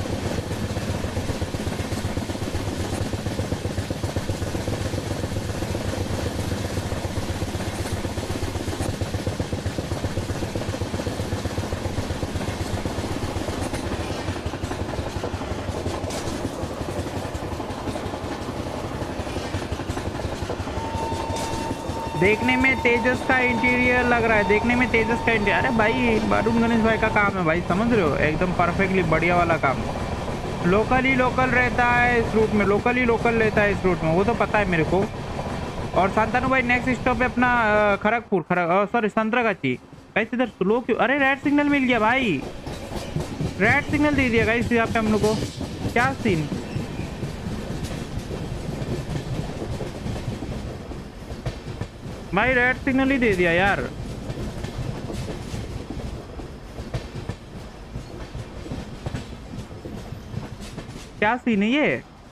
देखने में तेजस का इंटीरियर लग रहा है, देखने में तेजस का इंटीरियर। अरे भाई वरुण गणेश भाई का काम है भाई, समझ रहे हो, एकदम परफेक्टली बढ़िया वाला काम। लोकल ही लोकल रहता है इस रूट में, लोकल ही लोकल रहता है इस रूट में, वो तो पता है मेरे को। और शांतनु भाई नेक्स्ट स्टॉप है अपना खड़गपुर, खड़ग सॉरी संतरागाछी। गाइस इधर स्लो क्यों? अरे रेड सिग्नल मिल गया भाई, रेड सिग्नल दे दिया गाइस यहाँ पे हम लोग को, क्या सीन। भाई रेड सिग्नल ही दे दिया यार। क्या सीन है ये?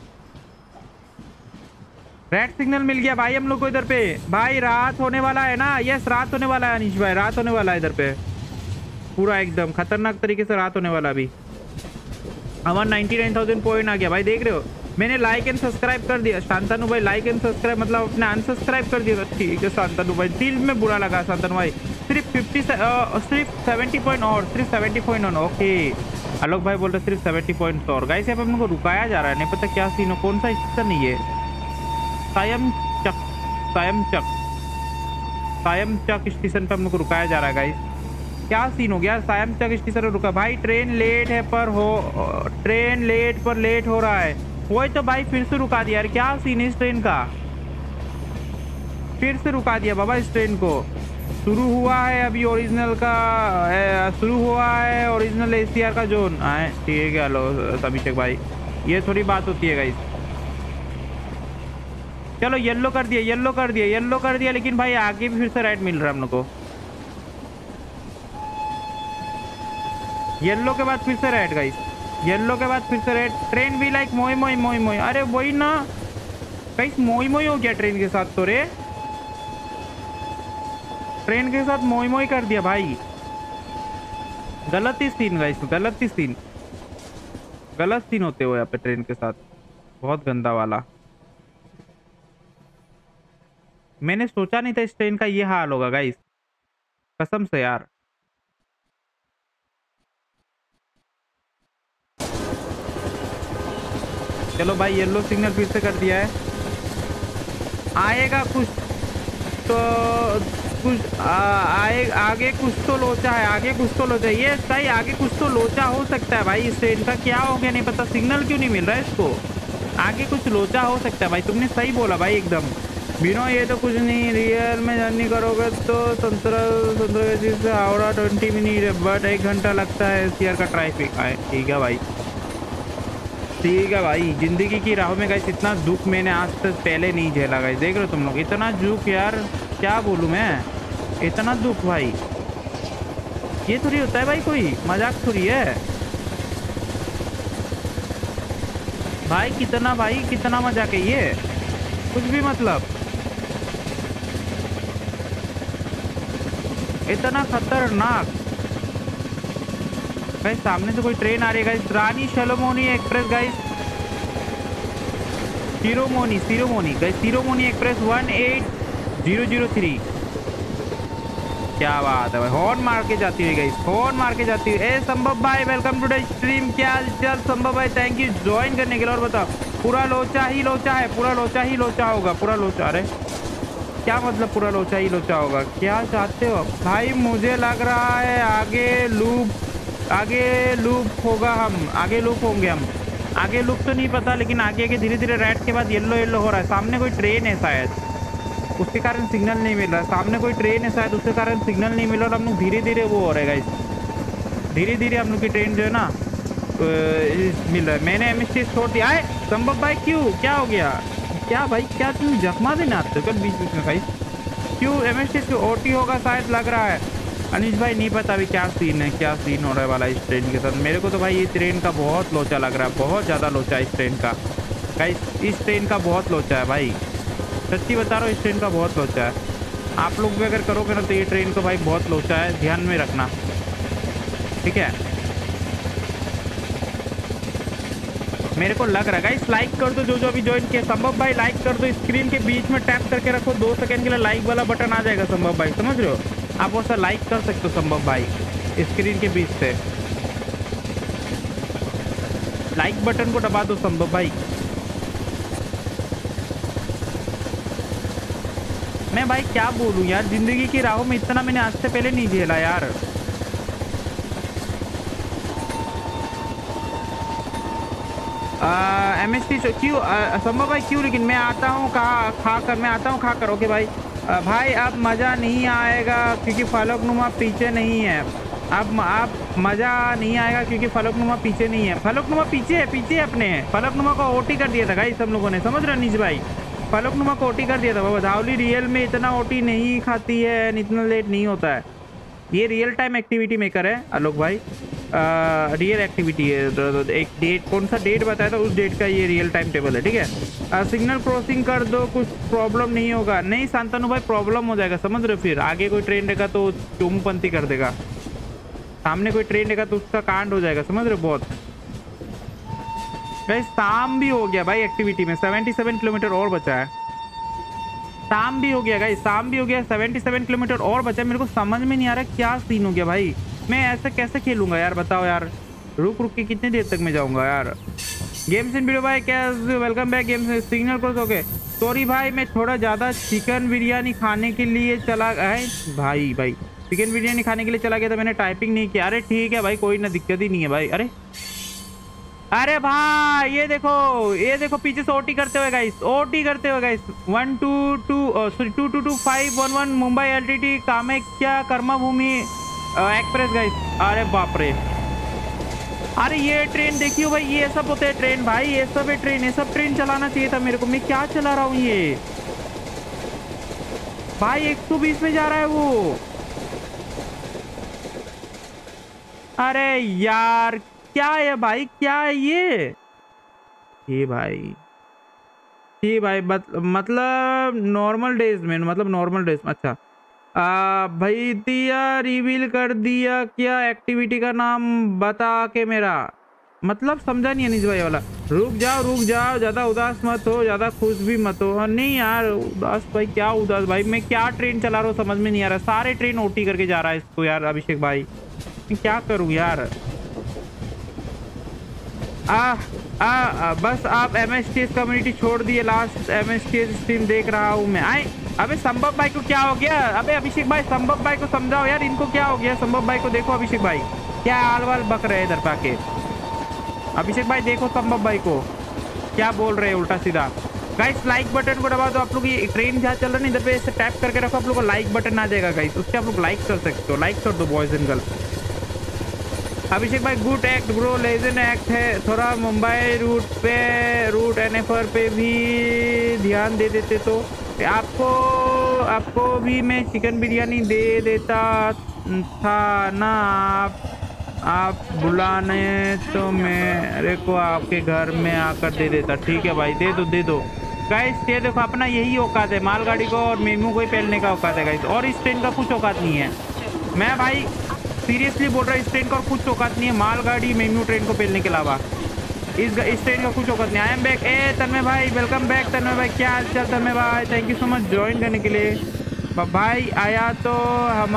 रेड सिग्नल मिल गया भाई हम लोग को इधर पे। भाई रात होने वाला है ना, यस रात होने वाला है अनिश भाई, रात होने वाला है इधर पे, पूरा एकदम खतरनाक तरीके से रात होने वाला। अभी हमारा नाइन्टी नाइन थाउजेंड पॉइंट आ गया भाई, देख रहे हो। मैंने लाइक एंड सब्सक्राइब कर दिया शांतनु भाई, लाइक एंड सब्सक्राइब मतलब अपने अनसब्सक्राइब कर दिया, ठीक है शांतनु भाई। दिल में बुरा लगा शांतनु भाई, सिर्फ फिफ्टी सिर्फ सेवेंटी पॉइंट और सिर्फ seventy point on, okay. Alok भाई बोल रहे सिर्फ सेवेंटी पॉइंट और। गाइस यहाँ पे हम लोग को रुकाया जा रहा है, नहीं पता क्या सीन हो, कौन सा स्टेशन है ये, सायम चक, सायम चक, सायम चक स्टेशन पे हम लोग को रुकाया जा रहा है गाइस। क्या सीन हो गया, सायम चक स्टेशन पर रुका भाई। ट्रेन लेट है पर हो, ट्रेन लेट पर लेट हो रहा है, वही तो भाई फिर से रुका दिया यार, क्या सीन है इस ट्रेन का, फिर से रुका दिया बाबा इस ट्रेन को। शुरू हुआ है अभी ओरिजिनल का, शुरू हुआ है ओरिजिनल एसीआर का जोन है, ठीक है। हेलो समीशक भाई, ये थोड़ी बात होती है गाइस। चलो येलो कर दिया, येलो कर दिया, येलो कर दिया, लेकिन भाई आगे भी फिर से रेड मिल रहा है हम लोग को। येलो के बाद फिर से रेड गाइस, येलो के बाद फिर से रेड। ट्रेन भी लाइक मोई मोई मोई मोई, अरे वही ना गाइस, मोई मोई हो गया ट्रेन के साथ तो रे, ट्रेन के साथ मोई मोई कर दिया भाई। गलत ही सीन गाइस, गलत ही सीन, गलत सीन होते हो यहाँ पे ट्रेन के साथ, बहुत गंदा वाला। मैंने सोचा नहीं था इस ट्रेन का ये हाल होगा गाइस, कसम से यार। चलो भाई येलो सिग्नल फिर से कर दिया है, आएगा कुछ तो कुछ आ, आए आगे कुछ तो लोचा है, आगे कुछ तो लोचा है, ये सही, आगे कुछ तो लोचा हो सकता है भाई। इस ट्रेन का क्या हो गया नहीं पता, सिग्नल क्यों नहीं मिल रहा है इसको, आगे कुछ लोचा हो सकता है भाई। तुमने सही बोला भाई एकदम, बिना ये तो कुछ नहीं, रियल में जर्नी करोगे तो संतरा संतरा से हावड़ा ट्वेंटी मिनट बट एक घंटा लगता है एसीआर का ट्रैफिक है, ठीक है भाई, ठीक है भाई। जिंदगी की राहों में गाइस इतना दुख मैंने आज तक पहले नहीं झेला गाइस, देख रहे हो तुम लोग, इतना दुख यार, क्या बोलूँ मैं, इतना दुख भाई, ये थोड़ी होता है भाई, कोई मजाक थोड़ी है भाई, कितना भाई कितना मजाक है ये, कुछ भी मतलब, इतना खतरनाक। गाइस सामने से कोई ट्रेन आ रही है guys, Rani Shalomoni express guys, Shiromani Shiromani guys, Shiromani express one eight zero zero three, क्या बात है भाई, हॉर्न मार के जाती है गाइस, हॉर्न मार के जाती है। ए संभव भाई वेलकम टू द स्ट्रीम, क्या चल संभव भाई, थैंक यू ज्वाइन करने के लिए। और बताओ, पूरा लोचा ही लोचा है, पूरा लोचा ही लोचा होगा, पूरा लोचा, अरे क्या मतलब पूरा लोचा ही लोचा होगा, क्या चाहते हो भाई? मुझे लग रहा है आगे लूप, आगे लूप होगा, हम आगे लूप होंगे हम, आगे लूप तो नहीं पता, लेकिन आगे आगे धीरे धीरे रेड के बाद येलो येलो हो रहा है। सामने कोई ट्रेन है शायद, उसके कारण सिग्नल नहीं मिल रहा है, सामने कोई ट्रेन है शायद, उसके कारण सिग्नल नहीं मिल रहा, और हम लोग धीरे धीरे वो हो रहा है गाइस, धीरे धीरे हम लोग की ट्रेन जो है ना मिल रहा है। मैंने एम एस टी छोड़ दिया है संभव भाई, क्यों क्या हो गया, क्या भाई, क्या तुम जख्मा देना आते हो कल बीच बीच में गाइस, क्यों M S T S OT होगा शायद लग रहा है। अनिश भाई नहीं पता अभी क्या सीन है, क्या सीन हो रहा है वाला इस ट्रेन के साथ। मेरे को तो भाई ये ट्रेन का बहुत लोचा लग रहा है, बहुत ज़्यादा लोचा है इस ट्रेन का गाइस। इस ट्रेन का बहुत लोचा है भाई, सच्ची बता रहा हूँ, इस ट्रेन का बहुत लोचा है। आप लोग भी अगर करोगे ना तो ये ट्रेन को भाई बहुत लोचा है, ध्यान में रखना, ठीक है। मेरे को लग रहा है गाइस, लाइक कर दो जो जो अभी ज्वाइन किया। संभव भाई लाइक कर दो, स्क्रीन के बीच में टैप करके रखो, दो सेकंड के लिए लाइक वाला बटन आ जाएगा संभव भाई, समझ रहे हो। आप वो लाइक कर सकते हो संभव भाई, स्क्रीन के बीच से लाइक बटन को दबा दो संभव भाई। मैं भाई क्या बोलूं यार, जिंदगी की राहों में इतना मैंने आज से पहले नहीं झेला यार। एम एस टी क्यों संभव भाई क्यों, लेकिन मैं आता हूँ कहा खा कर, मैं आता हूँ खा कर। ओके भाई। आ, भाई अब मज़ा नहीं आएगा क्योंकि फलकनुमा पीछे नहीं है। अब आप मज़ा नहीं आएगा क्योंकि फलकनुमा पीछे नहीं है। फलकनुमा पीछे है, पीछे अपने फलकनुमा को ओटी कर दिया था गाइस हम लोगों ने, समझ रहे हो नीच भाई। फलकनुमा को ओटी कर दिया था बाबा। धावली रियल में इतना ओटी नहीं खाती है, इतना लेट नहीं होता है। ये रियल टाइम एक्टिविटी मेकर है आलोक भाई, रियल एक्टिविटी है। एक डेट, कौन सा डेट बताया था उस डेट का ये रियल टाइम टेबल है, ठीक है। सिग्नल क्रॉसिंग कर दो, कुछ प्रॉब्लम नहीं होगा। नहीं शांतनु भाई प्रॉब्लम हो जाएगा, समझ रहे हो। फिर आगे कोई ट्रेन रहेगा तो चोमूपंथी कर देगा, सामने कोई ट्रेन रहेगा तो उसका कांड हो जाएगा, समझ रहे हो। बहुत भाई शाम भी हो गया भाई, एक्टिविटी में सतहत्तर किलोमीटर और बचा है। शाम भी हो गया गाइस, शाम भी हो गया, सतहत्तर किलोमीटर और बचा है। मेरे को समझ में नहीं आ रहा क्या सीन हो गया भाई, मैं ऐसे कैसे खेलूंगा यार, बताओ यार। रुक रुक के कितनी देर तक मैं जाऊंगा यार। गेम्स इन वीडियो भाई क्या, welcome back games signal cross. Okay sorry भाई, मैं थोड़ा ज़्यादा चिकन बिरयानी खाने के लिए चला है भाई। भाई चिकन बिरयानी खाने के लिए चला गया था, मैंने टाइपिंग नहीं किया। अरे ठीक है भाई, कोई ना, दिक्कत ही नहीं है भाई। अरे अरे भाई ये देखो, ये देखो पीछे से ओटी करते हुए गाइस, ओटी करते हुए guys. One two two sorry two to two five one one Mumbai L T T Kamakhya Karmabhoomi express guys. अरे बाप रे, अरे ये ट्रेन देखियो भाई, ये सब होते हैं ट्रेन भाई, ये सब है ट्रेन, ये सब ट्रेन चलाना चाहिए था मेरे को। मैं क्या चला रहा हूँ ये भाई, एक सौ बीस में जा रहा है वो। अरे यार क्या है भाई, क्या है ये ये भाई, ये भाई बत, मतलब नॉर्मल डेज में, मतलब नॉर्मल डेज में। अच्छा आ, भाई दिया रिवील कर दिया क्या एक्टिविटी का नाम बता के मेरा, मतलब समझा नहीं अनिश भाई वाला। रुक जाओ रुक जाओ, ज़्यादा उदास मत हो, ज़्यादा खुश भी मत हो। नहीं यार उदास भाई, क्या उदास भाई, मैं क्या ट्रेन चला रहा हूँ समझ में नहीं आ रहा। सारे ट्रेन ओटी करके जा रहा है इसको यार अभिषेक भाई, मैं क्या करूँ यार। आ, आ, आ, बस आप M S T S community छोड़ दिए, last M S T S stream देख रहा हूँ मैं। आए अबे संभव भाई को क्या हो गया, अबे अभिषेक भाई संभव भाई को समझाओ यार, इनको क्या हो गया। संभव भाई को देखो, अभिषेक भाई क्या आल वाल बक रहे हैं इधर पाके। अभिषेक भाई देखो संभव भाई को क्या बोल रहे हैं उल्टा सीधा। गाइस लाइक बटन को दबा दो आप लोग, ये ट्रेन जहाँ चल रहा है इधर पे ऐसे टैप करके रखो, आप लोग को लाइक बटन आ जाएगा गाइस, उससे आप लोग लाइक कर सकते हो। लाइक कर दो बॉयज एंड गर्ल्स। अभिषेक भाई good act bro, legend act है। थोड़ा मुंबई रूट पे, रूट एनएफआर पे भी ध्यान दे देते तो आपको आपको भी मैं चिकन बिरयानी दे देता था ना। आप आप बुलाने तो मेरे को आपके घर में आकर दे देता। ठीक है भाई दे दो दे दो। गाइस ये देखो अपना यही औकात है, मालगाड़ी को और मेमू को ही पहनने का औकात है गाइस, और इस ट्रेन का कुछ औकात नहीं है। मैं भाई सीरियसली बोल रहा हूँ, इस ट्रेन का कुछ औकात नहीं है, मालगाड़ी मेमू ट्रेन को पहनने के अलावा इस इस ट्रेन का कुछ औकात नहीं। आई एम बैक। ए तन्मय भाई वेलकम बैक। तन्मय भाई क्या हाल चाल तन्मय भाई, thank you so much join करने के लिए। भाई आया तो हम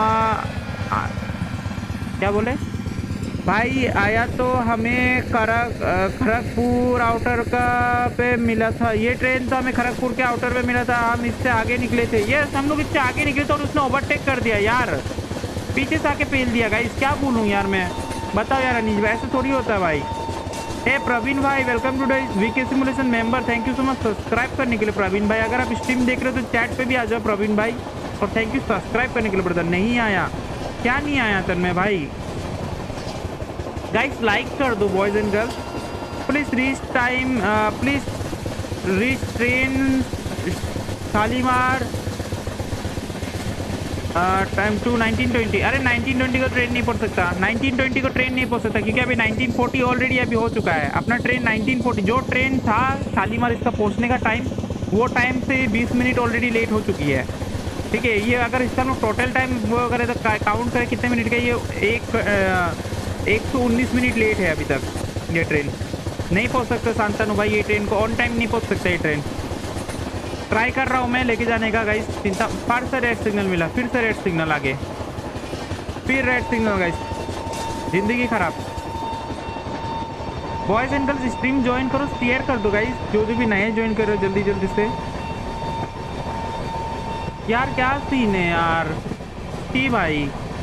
क्या बोले भाई, आया तो हमें खड़ग खड़गपुर आउटर का पे मिला था। ये ट्रेन तो हमें खड़गपुर के आउटर पे मिला था, हम इससे आगे निकले थे। ये हम लोग इससे आगे निकले थे और उसने ओवरटेक कर दिया यार, पीछे से आके पेल दिया गाइस। क्या बोलूँ यार मैं, बताओ यार अनिश भाई ऐसे थोड़ी होता है भाई। ए प्रवीण भाई welcome to the VK simulation member, thank you so much subscribe करने के लिए प्रवीण भाई। अगर आप स्ट्रीम देख रहे हो तो चैट पे भी आ जाओ प्रवीण भाई, और थैंक यू सब्सक्राइब करने के लिए ब्रदर। नहीं आया क्या नहीं आया तन्मय भाई। गाइस लाइक कर दो boys and girls please. Reach time please reach train Shalimar time to nineteen twenty. अरे नाइनटीन ट्वेंटी को ट्रेन नहीं पहुंच सकता, नाइनटीन ट्वेंटी को ट्रेन नहीं पहुंच सकता क्योंकि अभी नाइनटीन फोर्टी ऑलरेडी अभी हो चुका है। अपना ट्रेन नाइनटीन फोर्टी जो ट्रेन था शालीमार इसका पहुंचने का टाइम, वो टाइम से बीस मिनट ऑलरेडी लेट हो चुकी है। ठीक है, ये अगर इसका हम टोटल टाइम वो अगर तो काउंट करें कितने मिनट का, ये एक एक सौ उन्नीस मिनट लेट है अभी तक। ये ट्रेन नहीं पहुंच सकता शांतनु भाई, ये ट्रेन को ऑन टाइम नहीं पहुंच सकता। ये ट्रेन ट्राई कर रहा हूँ मैं लेके जाने का गाइस, चिंता। फिर से रेड सिग्नल मिला, फिर से रेड सिग्नल आगे, फिर रेड सिग्नल गाइस, जिंदगी खराब। Boys and girls stream join करो, शेयर कर दो गाइस, जो जो भी नए ज्वाइन कर रहे हो जल्दी जल्दी से। यार क्या सीन है यार की भाई,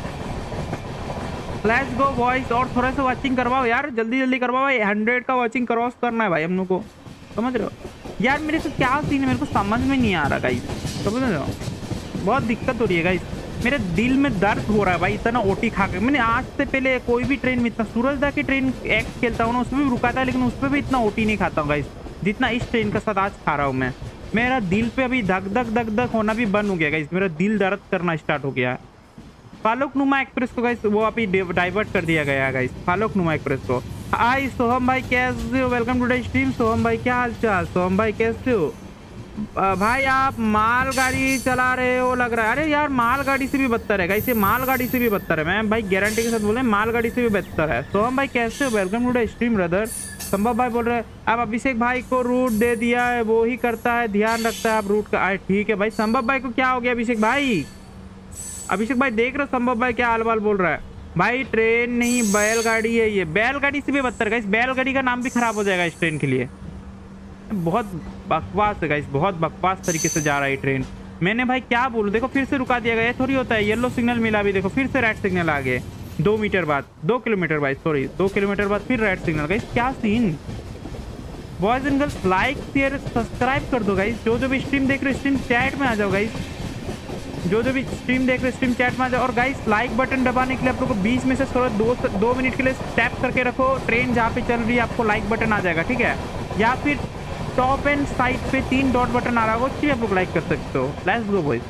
लेट्स गो बॉयज। और थोड़ा सा वाचिंग करवाओ यार, जल्दी जल्दी करवाओ भाई, हंड्रेड का वाचिंग क्रॉस करना है भाई हम लोग को, समझ रहे हो यार। मेरे से क्या सीन है मेरे को समझ में नहीं आ रहा गाइस, समझ रहे हो, बहुत दिक्कत हो रही है गाइस। मेरे दिल में दर्द हो रहा है भाई, इतना ओटी खा के। मैंने आज से पहले कोई भी ट्रेन में इतना, सूरजदा की ट्रेन एक्स खेलता हूँ ना, उसमें भी रुका था, लेकिन उसमें भी इतना ओटी नहीं खाता हूँ गाइस जितना इस ट्रेन के साथ आज खा रहा हूँ मैं। मेरा दिल पे अभी धक धक धक धक होना भी बंद हो गया गाइस, मेरा दिल दर्द करना स्टार्ट हो गया। फालुक नुमा एक्सप्रेस को गाइस वो अभी डाइवर्ट कर दिया गया है गाइस, फालुक नुमा एक्सप्रेस को। हाय सोहम भाई कैसे हो, welcome to the stream. Soham भाई क्या हाल चाल, सोहम भाई कैसे हो भाई? आप मालगाड़ी चला रहे हो लग रहा है। अरे यार मालगाड़ी से भी बदतर है गाइस, ये मालगाड़ी से भी बदतर है, मैं भाई गारंटी के साथ बोले मालगाड़ी से भी बदतर है। सोहम भाई कैसे हो, welcome to the stream brother. Sambhav भाई बोल रहे हैं आप अभिषेक भाई को रूट दे दिया है, वो ही करता है, ध्यान रखता है आप रूट का। आए ठीक है भाई, संभव भाई को क्या हो गया अभिषेक भाई? अभिषेक भाई देख रहे हो संभव भाई क्या हाल वाल बोल रहा है भाई? ट्रेन नहीं बैलगाड़ी है, ये बैलगाड़ी से भी बदतर गाइस, बैलगाड़ी का नाम भी खराब हो जाएगा इस ट्रेन के लिए। बहुत बकवास है गाइस, बहुत बकवास तरीके से जा रहा है ट्रेन। मैंने भाई क्या बोलूं, देखो फिर से रुका दिया गया, थोड़ी होता है। येलो सिग्नल मिला अभी, देखो फिर से रेड सिग्नल आ गए, दो मीटर बाद, दो किलोमीटर बाद, सॉरी दो किलोमीटर बाद फिर रेड सिग्नल गाइस, क्या scene. Boys and girls like share subscribe कर दो गाइस, जो जो भी स्ट्रीम देख रहे हो स्ट्रीम चैट में आ जाओ गाइस, जो जो भी स्ट्रीम देख रहे हो स्ट्रीम चैट में आ जाओ। और गाइस लाइक बटन दबाने के लिए आप लोग को बीच में से थोड़ा दो दो मिनट के लिए टैप करके रखो, ट्रेन जहाँ पे चल रही है आपको लाइक बटन आ जाएगा, ठीक है। या फिर टॉप एंड साइड पे तीन डॉट बटन आ रहा होगा, उसकी आप लोग लाइक कर सकते हो। लेट्स गो बॉयज,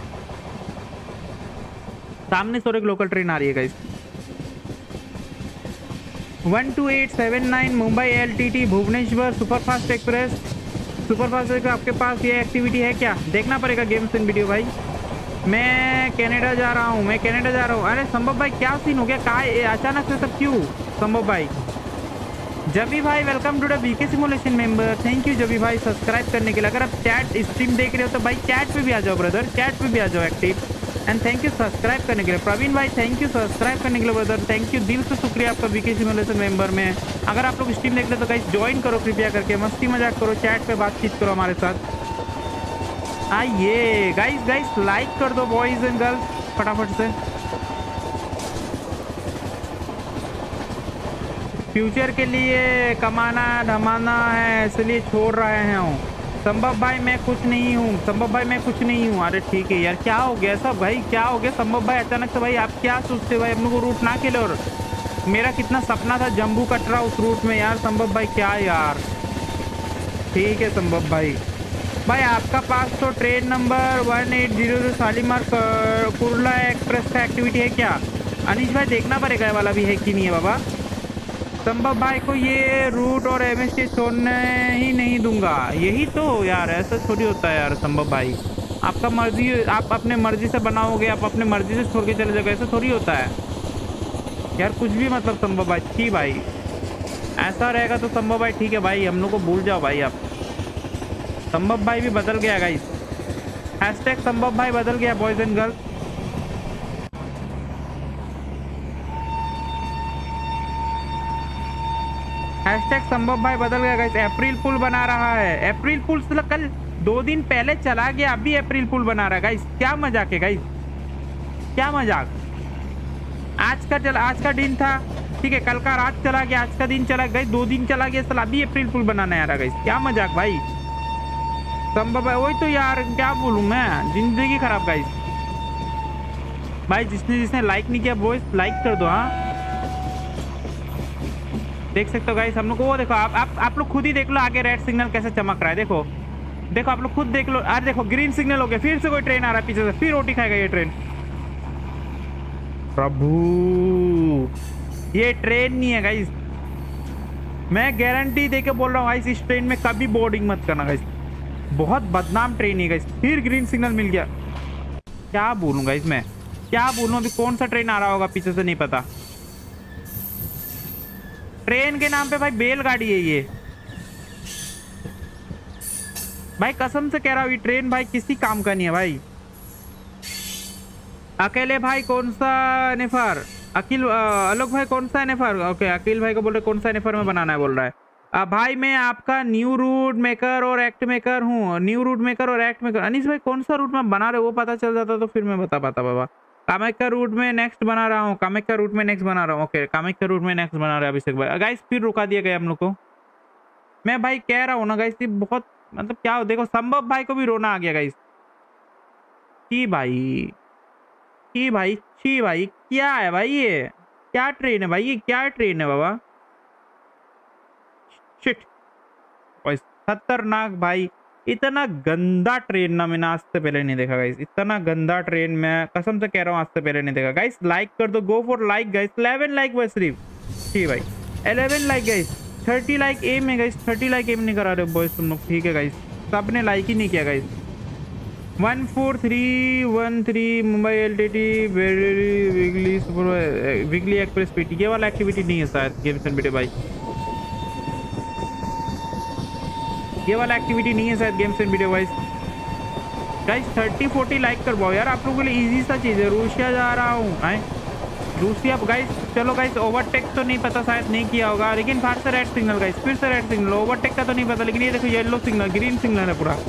सामने से और एक लोकल ट्रेन आ रही है guys, one two eight seven nine Mumbai LTT Bhubaneswar superfast express. Superfast आपके पास ये एक्टिविटी है क्या? देखना पड़ेगा गेम्स इन वीडियो भाई। मैं कनाडा जा रहा हूँ, मैं कनाडा जा रहा हूँ। अरे संभव भाई क्या सीन हो गया, कहा अचानक से सब क्यों? संभव भाई, जबी भाई welcome to the BK simulation member, thank you Jabi भाई सब्सक्राइब करने के लिए। अगर आप चैट स्ट्रीम देख रहे हो तो भाई चैट पे भी आ जाओ ब्रदर, चैट पे भी आ जाओ active. And thank you subscribe करने के लिए। प्रवीण भाई थैंक यू सब्सक्राइब करने के लिए ब्रदर, थैंक यू, दिल से शुक्रिया आपका बीके सिमुलेशन मेंबर में। अगर आप लोग स्ट्रीम देख रहे हो तो गाइस ज्वाइन करो कृपया करके, मस्ती मजाक करो, चैट पे बातचीत करो हमारे साथ। आइए गाइस, गाइस लाइक कर दो बॉयज एंड गर्ल्स फटाफट से। फ्यूचर के लिए कमाना धमाना है इसलिए छोड़ रहे हैं हूँ। संभव भाई मैं कुछ नहीं हूँ, संभव भाई मैं कुछ नहीं हूँ। अरे ठीक है यार, क्या हो गया सब भाई, क्या हो गया संभव भाई अचानक से? भाई आप क्या सोचते भाई, हम लोग को रूट ना खेले? और मेरा कितना सपना था जम्मू कटरा उस रूट में यार। संभव भाई क्या यार, ठीक है संभव भाई। भाई आपका पास तो train number one eight zero Shalimar Kurla express का एक्टिविटी है क्या? अनिश भाई देखना पड़ेगा ये वाला भी है कि नहीं है बाबा। संभव भाई को ये रूट और एमएसटी छोड़ने ही नहीं दूंगा। यही तो यार, ऐसा थोड़ी होता है यार संभव भाई, आपका मर्जी, आप अपने मर्जी से बनाओगे, आप अपने मर्जी से छोड़ के चले जाओगे, ऐसा थोड़ी होता है यार कुछ भी। मतलब संभव भाई ठीक भाई, ऐसा रहेगा तो संभव भाई ठीक है भाई, हम लोग को भूल जाओ भाई आप। संभव भाई भी बदल गया गाइस, हैशटैग संभव भाई बदल गया बॉयज एंड गर्ल्स। हैशटैग संभव भाई बदल गया गाइस। अप्रैल फुल बना रहा है, अप्रैल फुल से कल दो दिन पहले चला गया, अभी अप्रैल फुल बना रहा है गाइस। क्या मजाक है गाइस, क्या मजाक। आज का चला, आज का दिन था ठीक है, कल का रात चला गया, आज का दिन चला गया, दो दिन चला गया, साला अभी अप्रैल फुल बनाना यार गाइस, क्या मजाक भाई। संभव भाई वही तो यार, क्या बोलूं मैं, जिंदगी खराब गाइस। भाई जिसने जिसने लाइक नहीं किया वो लाइक कर दो। हाँ देख सकते हो गाइस हम लोग को, वो देखो आप आप आप लोग खुद ही देख लो आगे रेड सिग्नल कैसे चमक रहा है। देखो देखो आप लोग खुद देख लो। अरे देखो ग्रीन सिग्नल हो गया, फिर से कोई ट्रेन आ रहा है पीछे से, फिर रोटी खाएगा ये ट्रेन। प्रभु, ये ट्रेन नहीं है गाइस, मैं गारंटी देके बोल रहा हूँ गाइस, इस ट्रेन में कभी बोर्डिंग मत करना गाइस, बहुत बदनाम ट्रेन है गाइस। फिर ग्रीन सिग्नल मिल गया, क्या बोलूँ गाइस, मैं क्या बोलूँ, अभी कौन सा ट्रेन आ रहा होगा पीछे से नहीं पता। ट्रेन के नाम पे भाई बैलगाड़ी है ये भाई, कसम से कह रहा हूँ ये ट्रेन भाई किसी काम का नहीं है भाई। अकेले भाई कौन सा नेफर, अखिल आलोक भाई कौन सा नेफर, ओके अखिल भाई को बोल रहे कौन सा नेफर में बनाना है बोल रहा है। आ, भाई मैं आपका न्यू रूट मेकर और एक्ट मेकर हूँ, न्यू रूट मेकर और एक्ट मेकर। अनीस भाई कौन सा रूट में बना रहे हो वो पता चल जाता तो फिर मैं बता पाता बाबा। कामाख्या रूट में नेक्स्ट बना रहा हूँ, कामाख्या रूट में नेक्स्ट बना रहा हूँ, ओके कामाख्या रूट में नेक्स्ट बना रहा है अभिषेक भाई। गाइस फिर रुका दिया गया हम लोग को, मैं भाई कह रहा हूँ ना गाइस, ये बहुत मतलब क्या हो, देखो संभव भाई को भी रोना आ गया गाइस। छी भाई, छी भाई, छी भाई, क्या है भाई, ये क्या ट्रेन है भाई, ये क्या ट्रेन है बाबा, शिट भाई खतरनाक भाई। इतना गंदा ट्रेन ना मैंने आज से पहले नहीं देखा गाइस, इतना गंदा ट्रेन मैं कसम से कह रहा हूँ आज से पहले नहीं देखा गाइस। लाइक कर दो, go for like guys, eleven like बस सिर्फ, ठीक भाई eleven like guys, thirty like aim है गाइस, थर्टी लाइक एम नहीं करा रहे बॉयज तुम लोग, ठीक है गाइस, सबने लाइक ही नहीं किया guys. One four three one three Mumbai L T T विगली विगली एक्सप्रेस पीटी, ये वाला एक्टिविटी नहीं है शायद गेम्स एंड वीडियो भाई, ये वाला एक्टिविटी नहीं है शायद games and video wise. Guys thirty forty like कर पाओ यार, आप लोगों के लिए इजी सा चीज़ है। रूसिया जा रहा हूँ आए रूसिया गाइस, चलो गाइस ओवरटेक तो नहीं पता शायद नहीं किया होगा, लेकिन फिर से रेड सिग्नल गाइस, फिर से रेड सिग्नल, ओवरटेक का तो नहीं पता, लेकिन ये देखो येलो सिग्नल, ग्रीन सिग्नल है पूरा।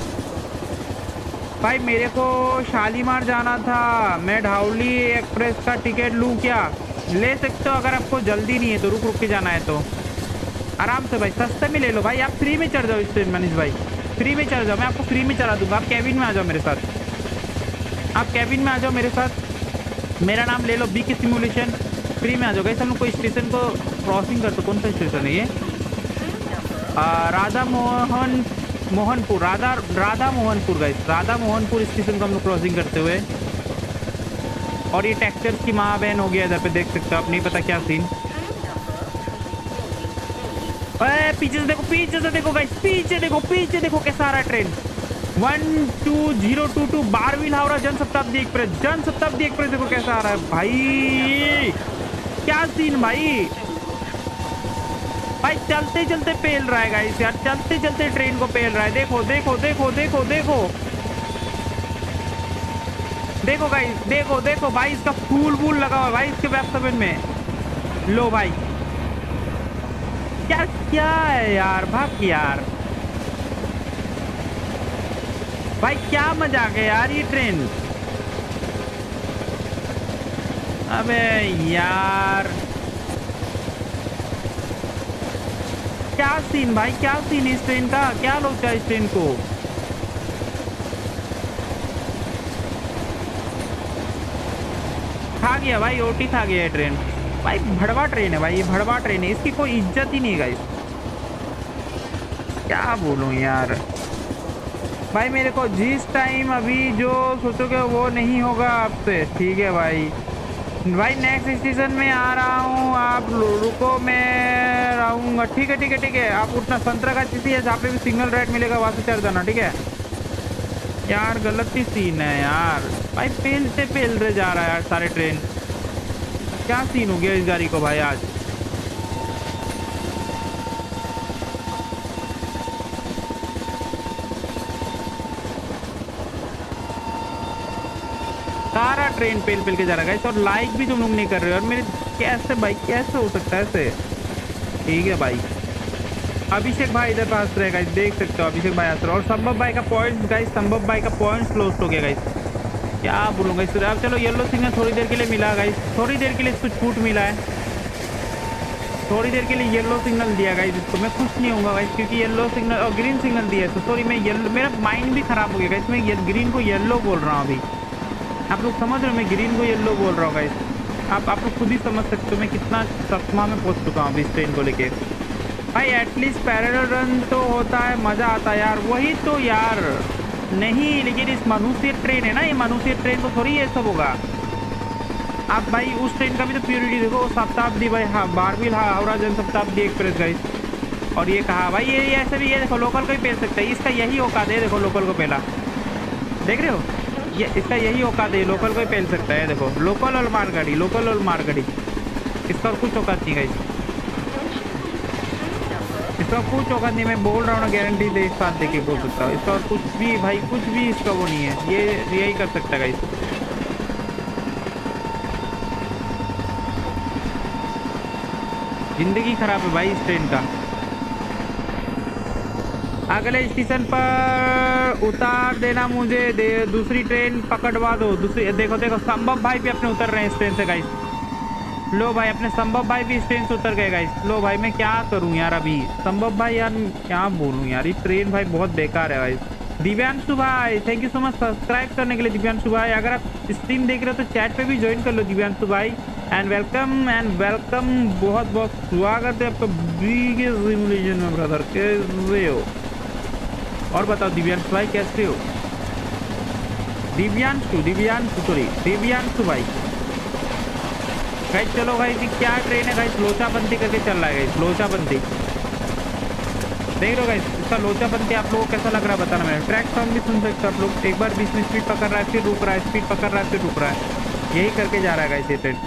भाई मेरे को शालीमार जाना था, मैं ढाउली एक्सप्रेस का टिकट लूँ क्या? ले सकते हो अगर आपको जल्दी नहीं है तो, रुक रुक के जाना है तो आराम से भाई, सस्ते में ले लो भाई, आप फ्री में चढ़ जाओ इस ट्रेन मनीष भाई, फ्री में चढ़ जाओ, मैं आपको फ्री में चढ़ा दूंगा। आप कैबिन में आ जाओ मेरे साथ, आप कैबिन में आ जाओ मेरे साथ, मेरा नाम ले लो बी के सिमुलेशन, फ्री में आ जाओ गाइस। हम लोग को स्टेशन को क्रॉसिंग कर, तो कौन सा स्टेशन है ये, आ, राधा मोहन मोहनपुर, राधा राधा मोहनपुर गाइस, राधा मोहनपुर स्टेशन को हम लोग क्रॉसिंग करते हुए, और ये टैक्सर्स की माँ बहन हो गया इधर पे, देख सकते हो आप, नहीं पता क्या सीन। अरे पीछे से देखो, पीछे से देखो गाइस, पीछे देखो, पीछे देखो कैसा आ रहा है train, one two zero two two बारहवीं हावड़ा जन शताब्दी एक्सप्रेस, जन शताब्दी एक्सप्रेस देखो कैसा आ रहा है भाई, क्या सीन भाई, भाई चलते चलते पेल रहा है गाइस यार, चलते चलते ट्रेन को पेल रहा है, देखो देखो देखो देखो देखो देखो गाइस, देखो देखो भाई, इसका फूल वूल लगा हुआ भाई इसके बैक सेवन में, लो भाई यार क्या है यार, भाग यार भाई, क्या मजाक है यार ये ट्रेन, अबे यार क्या सीन भाई, क्या सीन इस ट्रेन का, क्या लोचा इस ट्रेन को, खा गया भाई, ओटी खा गया है ट्रेन भाई, भड़वा ट्रेन है भाई, ये भड़वा ट्रेन है, इसकी कोई इज्जत ही नहीं है गाइस, क्या बोलूं यार भाई, मेरे को जिस टाइम अभी जो सोचोगे वो नहीं होगा आपसे, ठीक है भाई। भाई नेक्स्ट स्टेशन में आ रहा हूँ, आप रुको मैं रहूँगा, ठीक है ठीक है ठीक है, आप उठना संतरा का किसी है जहाँ पे भी सिग्नल रेड मिलेगा वहाँ से चढ़ जाना, ठीक है यार। गलत ही सीन है यार भाई, पेलते पेलते जा रहा है यार सारे ट्रेन, क्या सीन हो गया इस गाड़ी को भाई आज। सारा ट्रेन पेल पेल के जा रहा है गाइस, और लाइक भी तुम लोग नहीं कर रहे हो, और मेरे कैसे भाई, कैसे हो सकता है ऐसे, ठीक है भाई। अभिषेक भाई इधर पास रहे गाइस, देख सकते हो अभिषेक भाई आसर, और संभव भाई का पॉइंट गाइस, संभव भाई का पॉइंट लॉस्ट हो गया गाइस, क्या बोलूँगा इस अब। चलो येलो सिग्नल थोड़ी देर के लिए मिला गाइस, थोड़ी देर के लिए इसको छूट मिला है, थोड़ी देर के लिए येलो सिग्नल दिया गाइस इसको, मैं खुश नहीं होऊंगा गाइस क्योंकि येलो सिग्नल और ग्रीन सिग्नल दिया है, तो सॉरी मैं येलो, मेरा माइंड भी खराब हो गया गाइस, मैं ग्रीन को येलो बोल रहा हूँ अभी, आप लोग समझ रहे हो, मैं ग्रीन को येलो बोल रहा हूँ गाइस, आप आप लोग खुद ही समझ सकते हो मैं कितना सपना में पहुँच चुका हूँ अभी इस ट्रेन को लेके भाई। एटलीस्ट पैरेलल रन तो होता है, मज़ा आता है यार, वही तो यार नहीं, लेकिन इस मनुष्य ट्रेन है ना, ये मनुष्य ट्रेन तो थोड़ी ये सब होगा, आप भाई उस ट्रेन का भी तो प्योरिटी देखो, शताब्दी भाई, हाँ बारहवीं हावड़ा जन शताब्दी एक्सप्रेस गाइस। और ये कहा भाई ये, ये ऐसे भी ये देखो लोकल को ही पेल सकता है, इसका यही औकात है, देखो लोकल को पहला देख रहे हो, ये इसका यही औकात है, लोकल को ही पहल सकता है, देखो लोकल और मारगाड़ी, लोकल और मारगाड़ी, इसका और कुछ औकात नहीं गाइस, इसका कुछ औकात नहीं। मैं बोल रहा हूँ ना, गारंटी दे इस साथ देके बोल सकता हूँ, इसका और कुछ भी भाई, कुछ भी इसका वो नहीं है, ये यही कर सकता है गाइस। जिंदगी खराब है भाई इस ट्रेन का। अगले स्टेशन पर उतार देना मुझे, दे दूसरी ट्रेन पकड़वा दो, दूसरी देखो देखो संभव भाई भी अपने उतर रहे हैं इस ट्रेन से गाइस। लो भाई अपने संभव भाई भी इस ट्रेन से उतर गए गाइस। लो भाई मैं क्या करूं यार, अभी संभव भाई यार क्या बोलूं यार, ये ट्रेन भाई बहुत बेकार है गाइस। दिव्यांशु भाई thank you so much subscribe करने के लिए। दिव्यांशु भाई अगर आप स्ट्रीम देख रहे हो तो चैट पे भी ज्वाइन कर लो दिव्यांशु भाई। एंड वेलकम एंड वेलकम, बहुत बहुत स्वागत है आपका बीगे सिमुलेशन में ब्रदर, कैसे हो? और बताओ दिव्यांशु भाई कैसे हो? दिव्यांशु दिव्यांशु सॉरी दिव्यांशु भाई गाइस चलो भाई जी क्या ट्रेन है गाइस, लोचाबंदी करके चल रहा है गाइस, लोचाबंदी देख लो गाइस, इसका लोचाबंदी आप लोगों को कैसा लग रहा है बताना। मेरा ट्रैक सॉन्ग भी सुन सकते हो आप लोग, एक बार बीच में स्पीड पकड़ रहा है फिर रुक रहा है, स्पीड पकड़ रहा है फिर रुक रहा है, यही करके जा रहा है गाइस ये ट्रेन।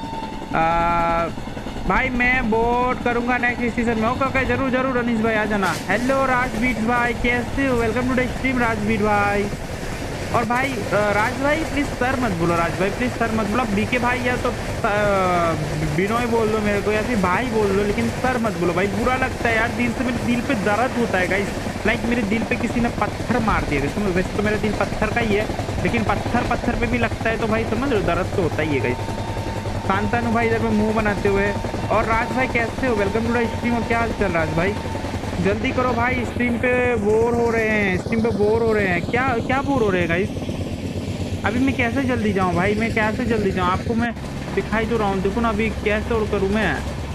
भाई मैं बोट करूंगा नेक्स्ट स्टेशन में, ओके ओके जरूर जरूर अनिश भाई आ जाना। हेलो राजबीट भाई कैसे हो, welcome to the stream Rajbeet भाई। और भाई राज भाई प्लीज सर मत बोलो, राज भाई प्लीज सर मत बोलो, बीके भाई या तो बिनोय बोल दो मेरे को, या फिर भाई बोल दो, लेकिन सर मत बोलो भाई, बुरा लगता है यार, दिल से मेरे दिल पे दर्द होता है गाइस, लाइक मेरे दिल पे किसी ने पत्थर मार दिया। वैसे तो मेरा दिल पत्थर का ही है, लेकिन पत्थर पत्थर पे भी लगता है तो भाई समझ लो दर्द तो होता ही है गाइस। शांतानु भाई इधर पे मुंह बनाते हुए। और राज भाई कैसे हो, वेलकम टू द स्ट्रीम। और क्या हाल चल राज भाई, जल्दी करो भाई, स्ट्रीम पे बोर हो रहे हैं, स्ट्रीम पे बोर हो रहे हैं, क्या क्या बोर हो रहे हैं गाइस? अभी मैं कैसे जल्दी जाऊं भाई, मैं कैसे जल्दी जाऊं, आपको मैं दिखाई तो रहा हूँ, देखो ना अभी कैसे और करूँ मैं।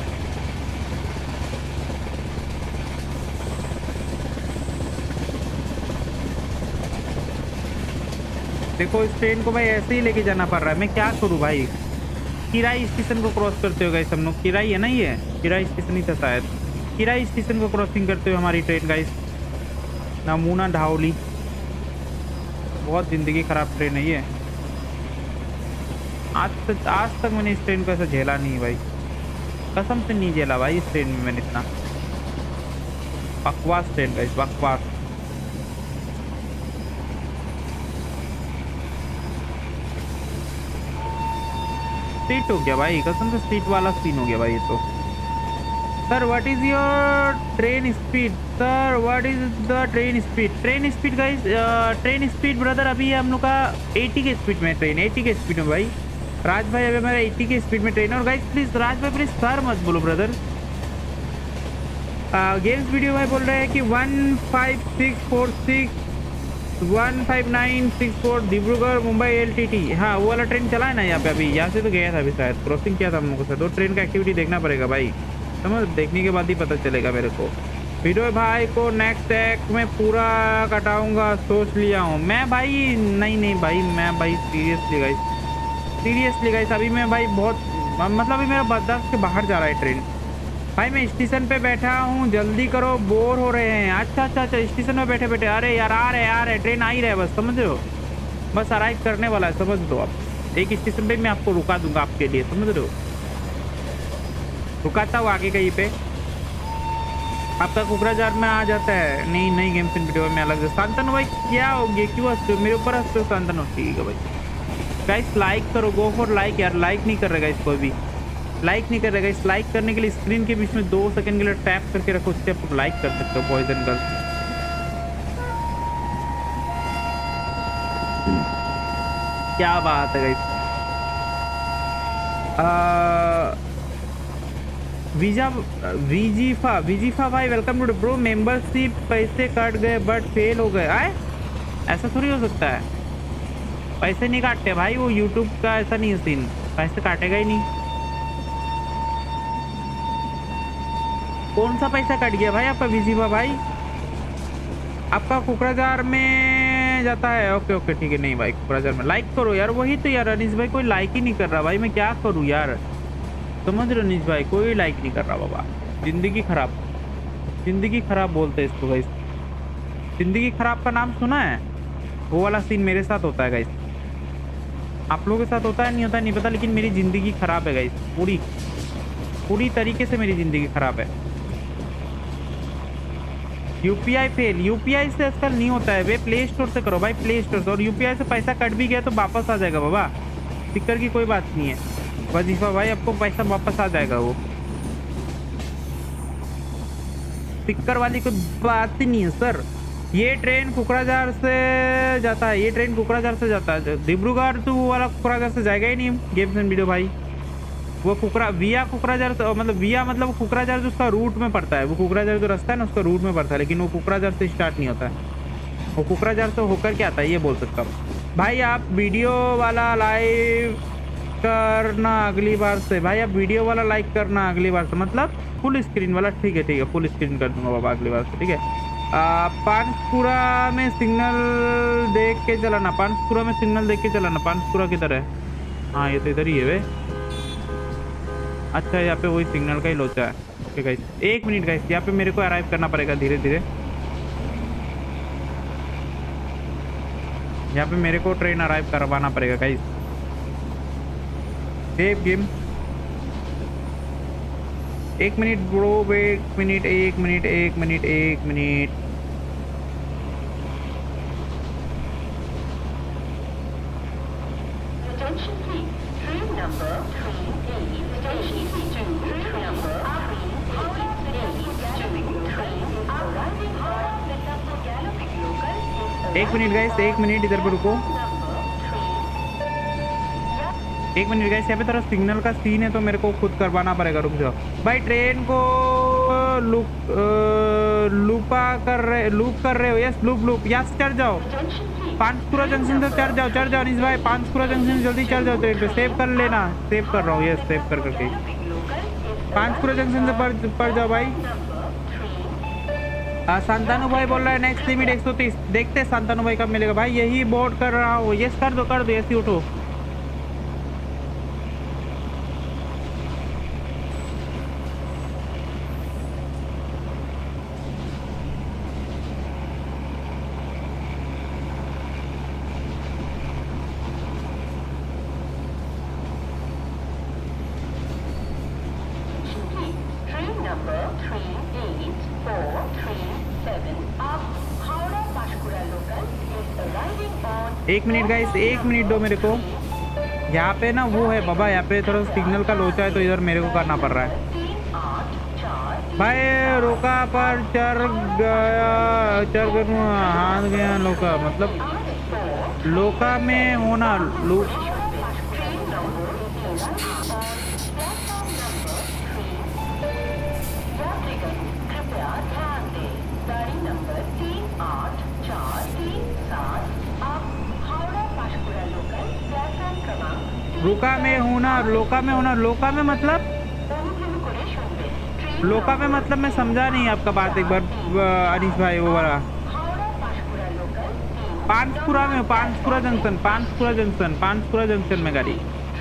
देखो इस ट्रेन को भाई ऐसे ही लेके जाना पड़ रहा है, मैं क्या करूँ भाई। किराई स्टेशन को क्रॉस करते हुए गाइस हम लोग, किराई है ना, ये किराई स्टेशन ही था शायद, किराई स्टेशन को क्रॉसिंग करते हुए हमारी ट्रेन गाइस, नमूना ढावली, बहुत जिंदगी खराब ट्रेन है ये। आज तक आज तक मैंने इस ट्रेन को ऐसा झेला नहीं भाई, कसम से नहीं झेला भाई इस ट्रेन में मैंने इतना। बकवास ट्रेन गाइस, बकवास। सीट हो गया भाई, कसम से सीट वाला सीन हो गया भाई ये तो। Sir what is your train speed, sir what is the train speed, train speed guys, train speed brother अभी हम लोग का अस्सी के स्पीड में ट्रेन, अस्सी के स्पीड में भाई। राज भाई अभी हमारा अस्सी के स्पीड में ट्रेन। और गाइस प्लीज राज भाई प्लीज सर मत बोलो ब्रदर। गेम्स वीडियो भाई बोल रहे हैं कि one five six four six one five nine six four Dibrugarh Mumbai L T T, हाँ वो वाला ट्रेन चला है ना यहाँ पे, अभी यहाँ से तो गया था, अभी शायद क्रॉसिंग किया था हम लोगों से, तो ट्रेन का एक्टिविटी देखना पड़ेगा भाई, समझ, देखने के बाद ही पता चलेगा मेरे को। वीडियो भाई को नेक्स्ट एक्ट में पूरा कटाऊंगा सोच लिया हूँ मैं भाई। नहीं नहीं भाई मैं भाई सीरियसली गाइस, सीरियसली गाइस अभी मैं भाई बहुत मतलब अभी मेरा बर्दाश्त के बाहर जा रहा है ट्रेन भाई। मैं स्टेशन पे बैठा हूँ, जल्दी करो बोर हो रहे हैं। अच्छा अच्छा अच्छा स्टेशन में बैठे बैठे, अरे यार आ रहे आ रहे ट्रेन आ ही रहे, बस समझ रहे हो, बस अराइव करने वाला है, समझ लो आप। एक स्टेशन पे मैं आपको रुका दूंगा आपके लिए, समझ रहे हो, रुकाता हूँ आगे कहीं पे, आपका कुकराझार में आ जाता है। नहीं नहीं गेम्स इन वीडियो में अलग से। शांतनु भाई क्या हो गया, क्यों हंसते हो मेरे ऊपर, हंसते हो शांतनु? ठीक है भाई। गाइस लाइक करो, गो फॉर लाइक यार, लाइक नहीं कर रहे गाइस, कोई भी लाइक नहीं कर रहे गाइस। लाइक करने के लिए स्क्रीन के बीच में दो सेकंड के लिए टैप करके रखो, उससे आप लाइक कर सकते हो। पॉइजन गर्ल क्या बात है गाइस। वीजा विजीफा विजीफा भाई वेलकम टू ब्रो। मेंबरशिप पैसे कट गए बट फेल हो गए, आए ऐसा थोड़ी हो सकता है, पैसे नहीं काटते भाई, वो यूट्यूब का ऐसा नहीं है सीन, पैसे काटेगा ही नहीं। कौन सा पैसा कट गया भाई आपका विजीफा भाई? आपका कुकराझार में में जाता है। ओके ओके ठीक है। नहीं भाई कोकराझार में लाइक करो यार। वही तो यार अनीस भाई कोई लाइक ही नहीं कर रहा भाई, मैं क्या करूँ यार, समझ रहे हो अनीस भाई, कोई लाइक नहीं कर रहा बाबा। जिंदगी खराब, जिंदगी खराब बोलते हैं इसको गाइस। जिंदगी खराब का नाम सुना है? वो वाला सीन मेरे साथ होता है गाइस। आप लोगों के साथ होता है नहीं होता है नहीं पता, लेकिन मेरी जिंदगी खराब है गाइस। पूरी पूरी तरीके से मेरी जिंदगी खराब है। यूपीआई फेल, यूपीआई से आजकल नहीं होता है वे, प्ले स्टोर से करो भाई, प्ले स्टोर से। और यूपीआई से पैसा कट भी गया तो वापस आ जाएगा बाबा, दिक्कत की कोई बात नहीं है। वजीफा भाई आपको पैसा वापस आ जाएगा, वो टिक्कर वाली कोई बात ही नहीं है सर। ये ट्रेन कोकराझार से जाता है, ये ट्रेन कोकराझार से जाता है। डिब्रूगढ़ तो वो वाला कोकराझार से जाएगा ही नहीं गेम्स एंड वीडियो भाई। वो कुकरा विया कोकराझार तो मतलब विया मतलब कोकराझार जो उसका रूट में पड़ता है, वो कोकराझार जो रास्ता है ना उसका रूट में पड़ता है, लेकिन वो कोकराझार से स्टार्ट नहीं होता है, वो कोकराझार से होकर के आता है, ये बोल सकता हूँ भाई। आप वीडियो वाला लाइव करना अगली बार से भाई, आप वीडियो वाला लाइक करना अगली बार से, मतलब फुल स्क्रीन वाला। ठीक है ठीक है, फुल स्क्रीन कर दूंगा बाबा अगली बार से, ठीक है। पानसपुरा में सिग्नल देख के चलाना, पानसपुरा में सिग्नल देख के चलाना। पानसपुरा किधर है? हाँ ये तो इधर ही है वे। अच्छा यहाँ पे वही सिग्नल का ही लोचा है। ओके गाइस एक मिनट गाइस, यहाँ पे मेरे को अराइव करना पड़ेगा धीरे धीरे। यहाँ पे मेरे को ट्रेन अराइव करवाना पड़ेगा गाइस। Save game. एक मिनट ब्रो, एक मिनट एक मिनट एक मिनट एक मिनट। एक मिनट गाइस, एक मिनट इधर पे रुको, एक मिनट गाइस। यहाँ पे थोड़ा सिग्नल का सीन है तो मेरे को खुद करवाना पड़ेगा, रुक जाओ भाई। ट्रेन को लूप लूपा कर रहे लूप कर रहे हो? Yes loop loop. यहाँ से चढ़ जाओ, पानसपुरा जंक्शन से चढ़ जाओ, चढ़ जाओ अनीस भाई, पानसपुरा जंक्शन से जल्दी चढ़ जाओ ट्रेन पे। सेव कर लेना, सेव कर रहा हूँ, यस सेव कर करके पानसपुरा जंक्शन से पढ़ पढ़ जाओ भाई। शांतानु भाई बोल रहा है नेक्स्ट लिमिट एक सौ तीस। देखते हैं शांतानु भाई कब मिलेगा भाई, यही बोर्ड कर रहा हूँ। यस कर दो कर दो, ऐसी उठो। एक मिनट गाइस, एक मिनट दो मेरे को। यहाँ पे ना वो है बाबा, यहाँ पे थोड़ा सिग्नल का लोचा है तो इधर मेरे को करना पड़ रहा है भाई। रोका पर चढ़ गया, चढ़ गया हाथ गया लोका, मतलब लोका में होना लो। रुका में होना, लोका में होना, लोका में मतलब लोका में मतलब मैं समझा नहीं आपका बात एक बार अनीस भाई। वो वाला पानसपुरा में, Panskura junction, Panskura junction, Panskura junction में गाड़ी।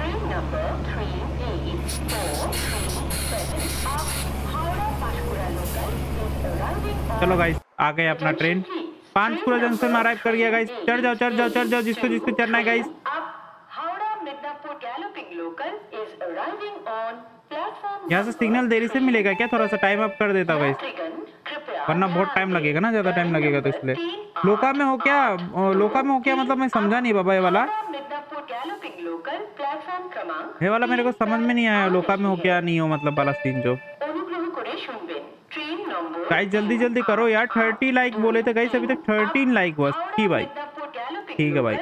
चलो गाइस आ गए अपना ट्रेन, पानसपुरा जंक्शन में अराइव कर गया गाइस। चढ़ जाओ चढ़ जाओ चढ़ जाओ, जिसको जिसको चढ़ना है गाइस। यहाँ से सिग्नल देरी से मिलेगा क्या? थोड़ा सा टाइम अप कर देता गाइस, वरना बहुत टाइम लगेगा ना, ज्यादा टाइम लगेगा तो इसलिए। लोका में हो क्या? लोका में हो क्या मतलब मैं समझा नहीं बाबा। ये वाला ये वाला मेरे को समझ में नहीं आया, लोका में हो क्या नहीं हो मतलब वाला सीन जो। गाइस जल्दी जल्दी करो यार, थर्टी लाइक बोले थे गाइस, अभी तक थर्टीन लाइक बस की भाई। ठीक है भाई।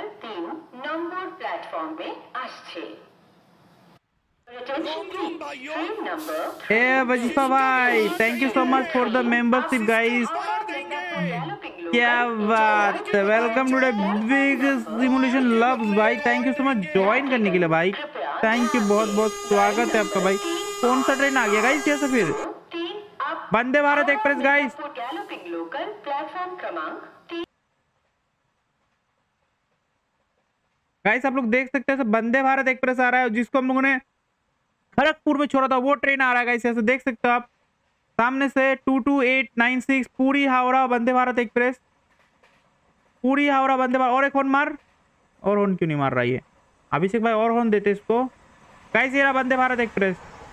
ए वजीफा भाई thank you so much for the membership guys, क्या बात है। Welcome to the big simulation loves भाई, thank you so much join करने के लिए भाई, थैंक यू, बहुत बहुत स्वागत है आपका भाई। कौन सा ट्रेन आ गया गाइस? कैसे फिर Vande Bharat express guys. Guys आप लोग देख सकते हैं वंदे भारत एक्सप्रेस आ रहा है, जिसको हम लोगों ने खड़गपुर में छोड़ा था, वो ट्रेन आ रहा है गाइस। ऐसे देख सकते हो आप सामने से two two eight nine six Puri Howrah Vande Bharat express, पूरी हावड़ा वंदे भारत। और एक हॉर्न मार, और हॉर्न क्यों नहीं मार रहा है अभिषेक भाई? और हॉर्न देते इसको गाइस। ये रहा वंदे भारत एक्सप्रेस।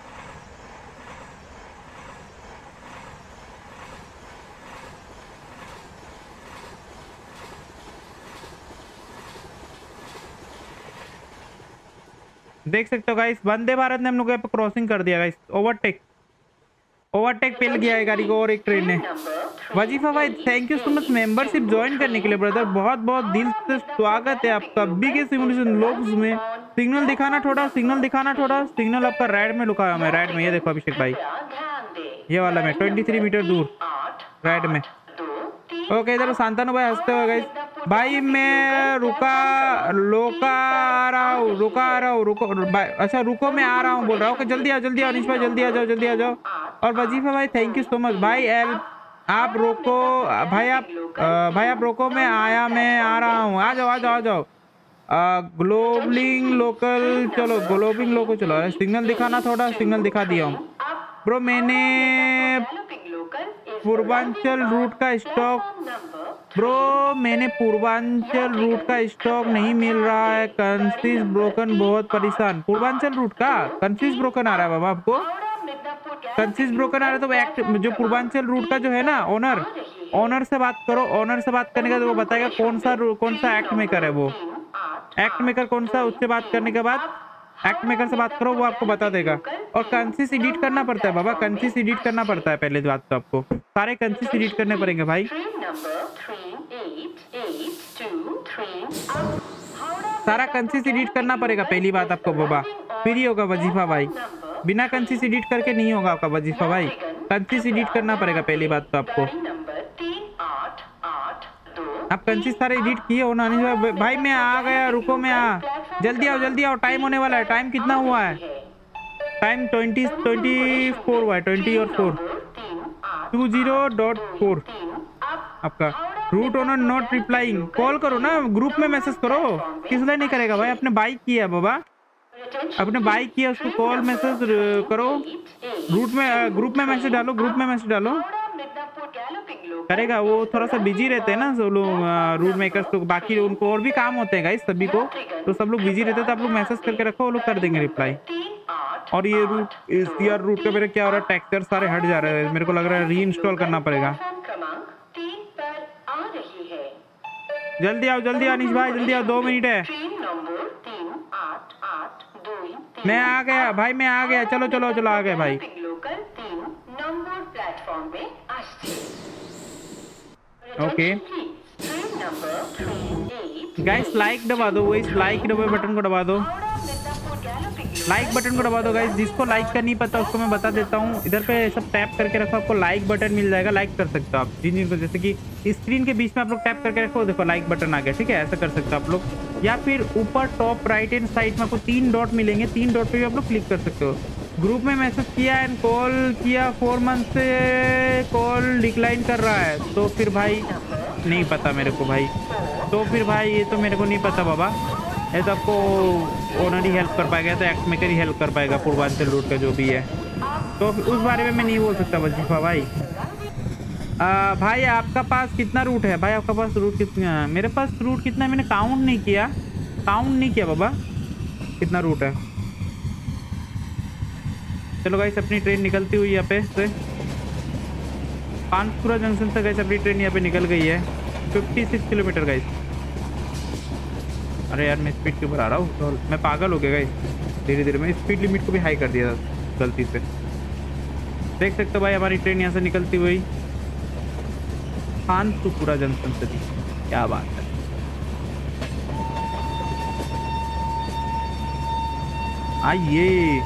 देख सकते हो गाइस वंदे भारत ने हम लोग पे क्रॉसिंग कर दिया गाइस। ओवरटेक ओवरटेक पेल गया है गाड़ी को और एक ट्रेन ने। वजीफा भाई thank you so much membership join करने के लिए ब्रदर, बहुत बहुत दिल से स्वागत है आपका। बीके सिमुलेशन लोग्स में सिग्नल दिखाना थोड़ा, सिग्नल दिखाना थोड़ा। सिग्नल आपका राइट में लुका है, राइट में। ये देखो अभिषेक भाई, ये वाला में तेईस मीटर दूर राइट में। ओके इधर शांतनु भाई हंसते हुए गाइस। भाई मैं रुका लोका आ रहा हूँ, रुका आ रहा हूँ, रुको अच्छा रुको मैं आ रहा हूँ बोल रहा हूँ। ओके जल्दी आओ, जल्दी आओ अनिश भाई, जल्दी आ जाओ, जल्दी आ जाओ। और वजीफा भाई थैंक यू सो मच भाई। एल आप रोको भाई, आप आ, भाई आप रोको, मैं आया, मैं आ रहा हूँ। आ जाओ आ जाओ आ जाओ। ग्लोबलिंग लोकल, चलो ग्लोबिंग लोकल चलो। सिग्नल दिखाना थोड़ा, सिग्नल दिखा दिया हूँ ब्रो। मैंने पूर्वांचल रूट का स्टॉक ब्रो, मैंने पूर्वांचल रूट का स्टॉक नहीं मिल रहा है। कंसिस ब्रोकन, बहुत परेशान। पूर्वांचल रूट का कंसिस ब्रोकन आ रहा है बाबा आपको, कंसिस ब्रोकन आ रहा है। तो एक्ट जो पूर्वांचल रूट का जो है ना ओनर, ओनर से बात करो। ओनर से बात करने का तो वो बताएगा कौन सा कौन सा एक्ट मेकर है वो, एक्ट मेकर कौन सा। उससे बात करने के बाद एक्ट मेकर से बात करो, वो आपको बता देगा। और कंसिस एडिट करना पड़ता है बाबा, कंसिस एडिट करना पड़ता है पहले बात तो आपको, सारे कंसिस एडिट करने पड़ेंगे भाई। सारा कंसिस एडिट करना पड़ेगा पहली बात आपको बाबा, फिर ही होगा वजीफा भाई। बिना कंसिस एडिट करके नहीं होगा आपका वजीफा भाई, कंसिस एडिट करना पड़ेगा पहली बात तो आपको। आप कंसिस सारे एडिट किए हो ना भाई? मैं आ गया, रुको मैं आ, जल्दी आओ जल्दी आओ, टाइम होने वाला है। टाइम कितना हुआ है? टाइम ट्वेंटी ट्वेंटी फोर हुआ है, ट्वेंटी और four two zero dot four आपका। Route owner not replying, call करो ना, ग्रुप में मैसेज करो। किस लिए नहीं करेगा भाई? अपने बाइक की है बाबा, अपने बाइक की है, उसको कॉल मैसेज करो। रूट में ग्रुप में मैसेज डालो, ग्रुप में मैसेज डालो, करेगा। वो थोड़ा सा बिजी रहते हैं ना सब लोग रूट मेकर्स, तो बाकी उनको और भी काम होते हैं गाइस सभी को, तो सब लोग बिजी रहते हैं। तो आप लोग मैसेज करके रखो, वो लोग कर देंगे रिप्लाई। और ये रूट इस यार रूट का मेरे क्या हो रहा है, टेक्सचर सारे हट जा रहे हैं, मेरे को लग रहा है री इंस्टॉल करना पड़ेगा। जल्दी आओ जल्दी आओ अनिश भाई, जल्दी आओ, दो मिनट है। मैं आ गया भाई, मैं आ गया, चलो चलो चलो आ गए भाई। ओके गाइस लाइक दबा दो, वही लाइक दबा बटन को दबा दो, लाइक बटन को दबा दो गाइस। जिसको लाइक का नहीं पता उसको मैं बता देता हूँ, इधर पे सब टैप करके रखो, आपको लाइक बटन मिल जाएगा, लाइक कर सकते हो आप जिन जिनको, जैसे कि स्क्रीन के बीच में आप लोग टैप करके रखो, देखो लाइक बटन आ गया, ठीक है, ऐसा कर सकते हो आप लोग। या फिर ऊपर टॉप राइट हैंड साइड में आपको तीन डॉट मिलेंगे, तीन डॉट पे भी आप लोग क्लिक कर सकते हो। ग्रुप में मैसेज किया एंड कॉल किया, फोर मंथ से कॉल डिक्लाइन कर रहा है, तो फिर भाई नहीं पता मेरे को भाई, तो फिर भाई ये तो मेरे को नहीं पता बाबा, ये तो आपको ओनर ही हेल्प कर पाएगा, तो एक्ट मेकर ही हेल्प कर पाएगा पूर्वांचल रूट का जो भी है, तो उस बारे में मैं नहीं बोल सकता वजीफा भाई। आ, भाई आपका पास कितना रूट है भाई? आपका पास रूट कितना है? मेरे पास रूट कितना है मैंने काउंट नहीं किया, काउंट नहीं किया बाबा कितना रूट है। चलो गाइस अपनी ट्रेन निकलती हुई यहाँ पे से कानपुरा जंक्शन से गाइस अपनी ट्रेन यहाँ पे निकल गई है, छप्पन किलोमीटर गाइस। अरे यार मैं स्पीड के ऊपर आ रहा हूँ, तो मैं पागल हो गया गाइस, धीरे धीरे मैं स्पीड लिमिट को भी हाई कर दिया गलती से। देख सकते हो भाई हमारी ट्रेन यहाँ से निकलती हुई कानपुरा जंक्शन से थी, क्या बात है। आइए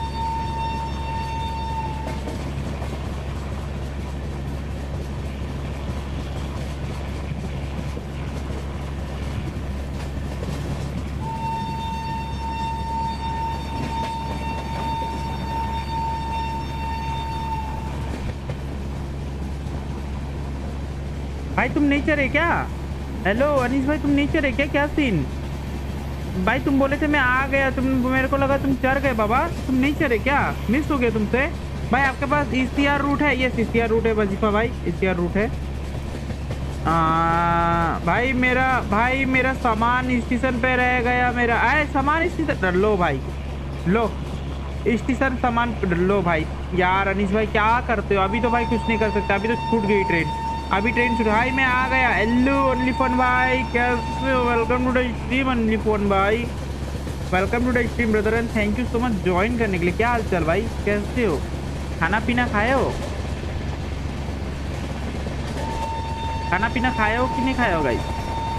भाई तुम नेचर है क्या? हेलो अनीश भाई तुम नेचर है क्या? क्या सीन? भाई तुम बोले थे मैं आ गया, तुम मेरे को लगा तुम चढ़ गए बाबा, तुम नहीं चढ़े क्या? मिस हो गया तुमसे भाई। आपके पास ईसीआर रूट है? यस ईसीआर रूट है वजीफा भाई, ईसीआर रूट है। आ, भाई मेरा भाई मेरा सामान स्टेशन पे रह गया मेरा। आए सामान स्टेशन लो भाई, लो स्टेशन सामान लो भाई। यार अनीस भाई क्या करते हो? अभी तो भाई कुछ नहीं कर सकता, अभी तो छूट गई ट्रेन, अभी ट्रेन छूट। भाई मैं आ गया। हेलो ओनली फोन भाई, कैसे हो? Welcome to the stream only phone भाई, welcome to the stream brother and thank you so much join करने के लिए। क्या हाल चाल भाई, कैसे हो? खाना पीना खाए हो? खाना पीना खाए हो कि नहीं खाए हो गाइस?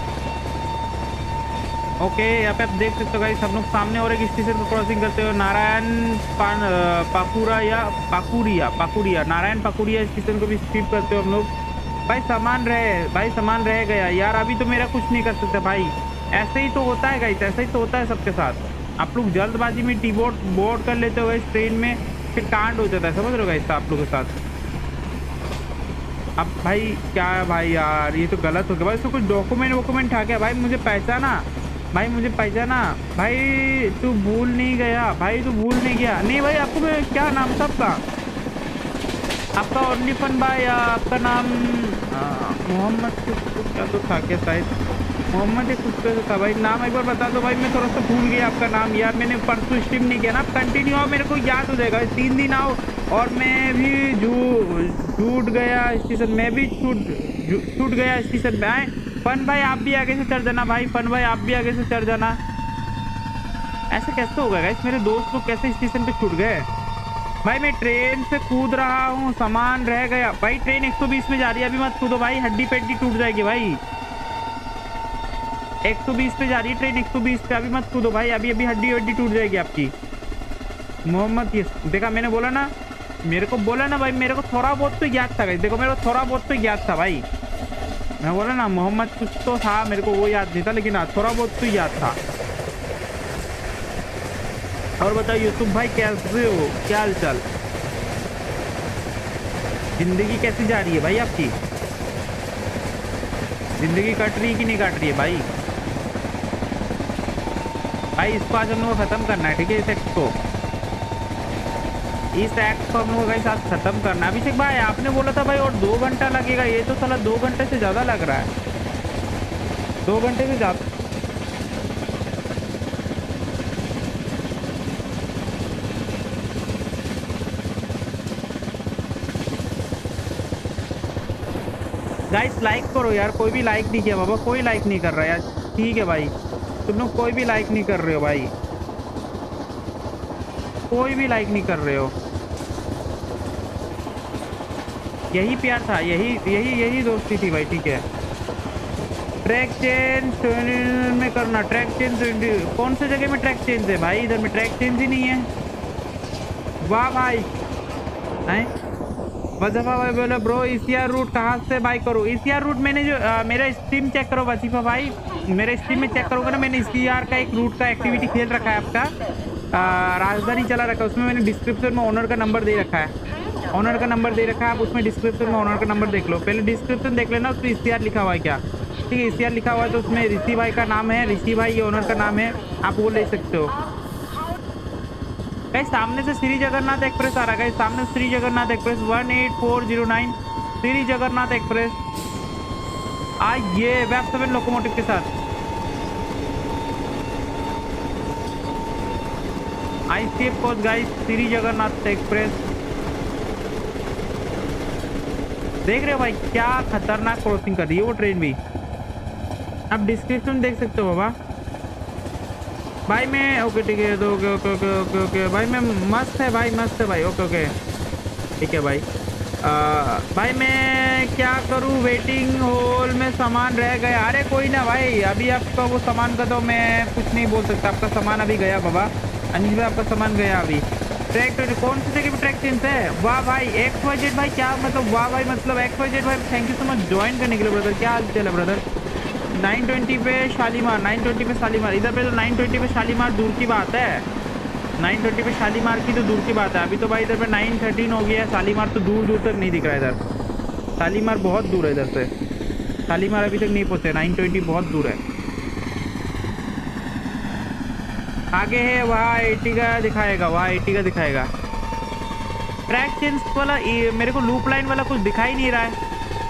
ओके यहाँ पे आप देख सकते हो गाइस, हम लोग सामने और एक स्टेशन को क्रॉसिंग करते हो, नारायण पान पाकुरा या पाकुरिया पाकुरिया नारायण पाकुरिया स्टेशन को भी स्किप करते हो हम लोग। भाई सामान रहे भाई सामान रह गया यार, अभी तो मेरा कुछ नहीं कर सकता भाई। ऐसे ही तो होता है गाइस, ऐसे ही तो होता है सबके साथ। आप लोग जल्दबाजी में टी बोर्ड बोर्ड कर लेते हो गाइस ट्रेन में, फिर कांड हो जाता है, समझ रहे हो गाइस आप लोग के साथ। अब भाई क्या है भाई यार, ये तो गलत हो गया भाई। इसको कुछ डॉक्यूमेंट वॉक्यूमेंट था क्या भाई? मुझे पहचाना भाई, मुझे पहचाना भाई। तू भूल नहीं गया भाई, तू भूल नहीं गया। नहीं भाई आपको मैं क्या नाम था आपका? आपका ओनली फन भाई, आपका नाम मोहम्मद कुछ क्या तो था क्या शायद, मोहम्मद या कुछ तो था भाई। नाम एक बार बता दो भाई, मैं थोड़ा सा भूल गया आपका नाम यार। मैंने परसों स्ट्रीम नहीं किया ना, कंटिन्यू आओ मेरे को याद हो जाएगा। तीन दिन आओ और मैं भी छूट गया स्टेशन, मैं भी छूट छूट गया स्टेशन पे। आए फन भाई आप भी आगे से चढ़ जाना भाई, फन भाई आप भी आगे से चढ़ जाना। ऐसा कैसे होगा गाइस? मेरे दोस्त लोग कैसे स्टेशन पे छूट गए भाई? मैं ट्रेन से कूद रहा हूँ, सामान रह गया भाई। ट्रेन एक सौ बीस में जा रही है, अभी मत कूदो भाई, हड्डी पेड्डी टूट जाएगी भाई। एक सौ बीस पे जा रही है ट्रेन, एक सौ बीस पे, अभी मत कूदो भाई, अभी अभी हड्डी हड्डी टूट जाएगी आपकी। मोहम्मद ये देखा मैंने बोला ना, मेरे को बोला ना भाई, मेरे को थोड़ा बहुत तो याद था गाइस। देखो मेरे को थोड़ा बहुत तो याद था भाई, मैं बोला ना मोहम्मद कुछ तो था, मेरे को वो याद नहीं था, लेकिन हाँ थोड़ा बहुत तो याद था। और बताओ यूसुफ भाई कैसे हो, क्या हाल चाल? जिंदगी कैसी जा रही है भाई आपकी? जिंदगी कट रही है कि नहीं कट रही है भाई? भाई इसको आज हम लोग को खत्म करना है, ठीक है? इस एक्ट को इस एक्ट को हम लोगों के साथ खत्म करना है। अभिषेक भाई आपने बोला था भाई और दो घंटा लगेगा, ये तो साला दो घंटे से ज्यादा लग रहा है, दो घंटे से ज्यादा। गाइस लाइक करो यार, कोई भी लाइक नहीं किया बाबा, कोई लाइक नहीं कर रहा यार। ठीक है भाई, तुम लोग कोई भी लाइक नहीं कर रहे हो भाई, कोई भी लाइक नहीं कर रहे हो। यही प्यार था, यही यही यही दोस्ती थी भाई, ठीक है? ट्रैक चेंज में करना, ट्रैक चेंज कौन से जगह में ट्रैक चेंज है भाई? इधर में ट्रैक चेंज ही नहीं है। वाह भाई हैं वजीफा भाई बोले ब्रो ईसीआर रूट कहाँ से बाई करो? ईसीआर रूट मैंने जो आ, मेरा स्ट्रीम चेक करो वजीफा भाई, मेरे स्ट्रीम में चेक करोगे ना, मैंने ईसीआर का एक रूट का एक्टिविटी खेल रखा है आपका, आ, राजधानी चला रखा है, उसमें मैंने डिस्क्रिप्शन में ओनर का नंबर दे रखा है, ओनर का नंबर दे रखा है। आप उसमें डिस्क्रिप्शन में ओनर का नंबर देख लो, पहले डिस्क्रिप्शन देख लेना, उसमें ईसीआर लिखा हुआ है क्या, ठीक है? ईसीआर लिखा हुआ है तो उसमें ऋषि भाई का नाम है, ऋषि भाई ये ओनर का नाम है, आप वो ले सकते हो। गाइस सामने से श्री जगन्नाथ एक्सप्रेस आ रहा है, सामने Shri Jagannath express one eight four zero nine Shri Jagannath express आइए वेब सेवन लोकोमोटिव के साथ। ICF coach guys, Shri Jagannath express देख रहे हो भाई, क्या खतरनाक क्रॉसिंग कर रही है वो ट्रेन भी। आप डिस्क्रिप्शन देख सकते हो बाबा भाई। मैं ओके ठीक है, तो okay okay okay okay okay भाई, मैं मस्त है भाई, मस्त है भाई, ओके ओके ठीक है भाई। आ, भाई मैं क्या करूँ, वेटिंग हॉल में सामान रह गया। अरे कोई ना भाई, अभी आपका वो सामान का तो मैं कुछ नहीं बोल सकता, आपका सामान अभी गया बाबा, अनिल भाई आपका सामान गया अभी। ट्रैक कौन सी जगह पे ट्रैक चेंज है? वाह भाई एक्स वाई जेड भाई, क्या मतलब वाह भाई, मतलब एक्स वाई जेड भाई thank you so much join करने के लिए ब्रदर। क्या हाल चाल है ब्रदर? नाइन ट्वेंटी पे शालीमार, नाइन ट्वेंटी पे शालीमार, इधर पे तो नाइन ट्वेंटी पे शालीमार दूर की बात है, नाइन ट्वेंटी पे शालीमार की तो दूर की बात है। अभी तो भाई इधर पे नाइन थर्टीन हो गया है, शालीमार तो दूर दूर तक नहीं दिख रहा है इधर, शालीमार बहुत दूर है इधर से, शालीमार अभी तक नहीं पहुँचे, नाइन ट्वेंटी बहुत दूर है। आगे है वहाँ एटी का दिखाएगा, वहाँ एटी का दिखाएगा। ट्रैक चेंज वाला मेरे को लूप लाइन वाला कुछ दिखाई नहीं रहा है,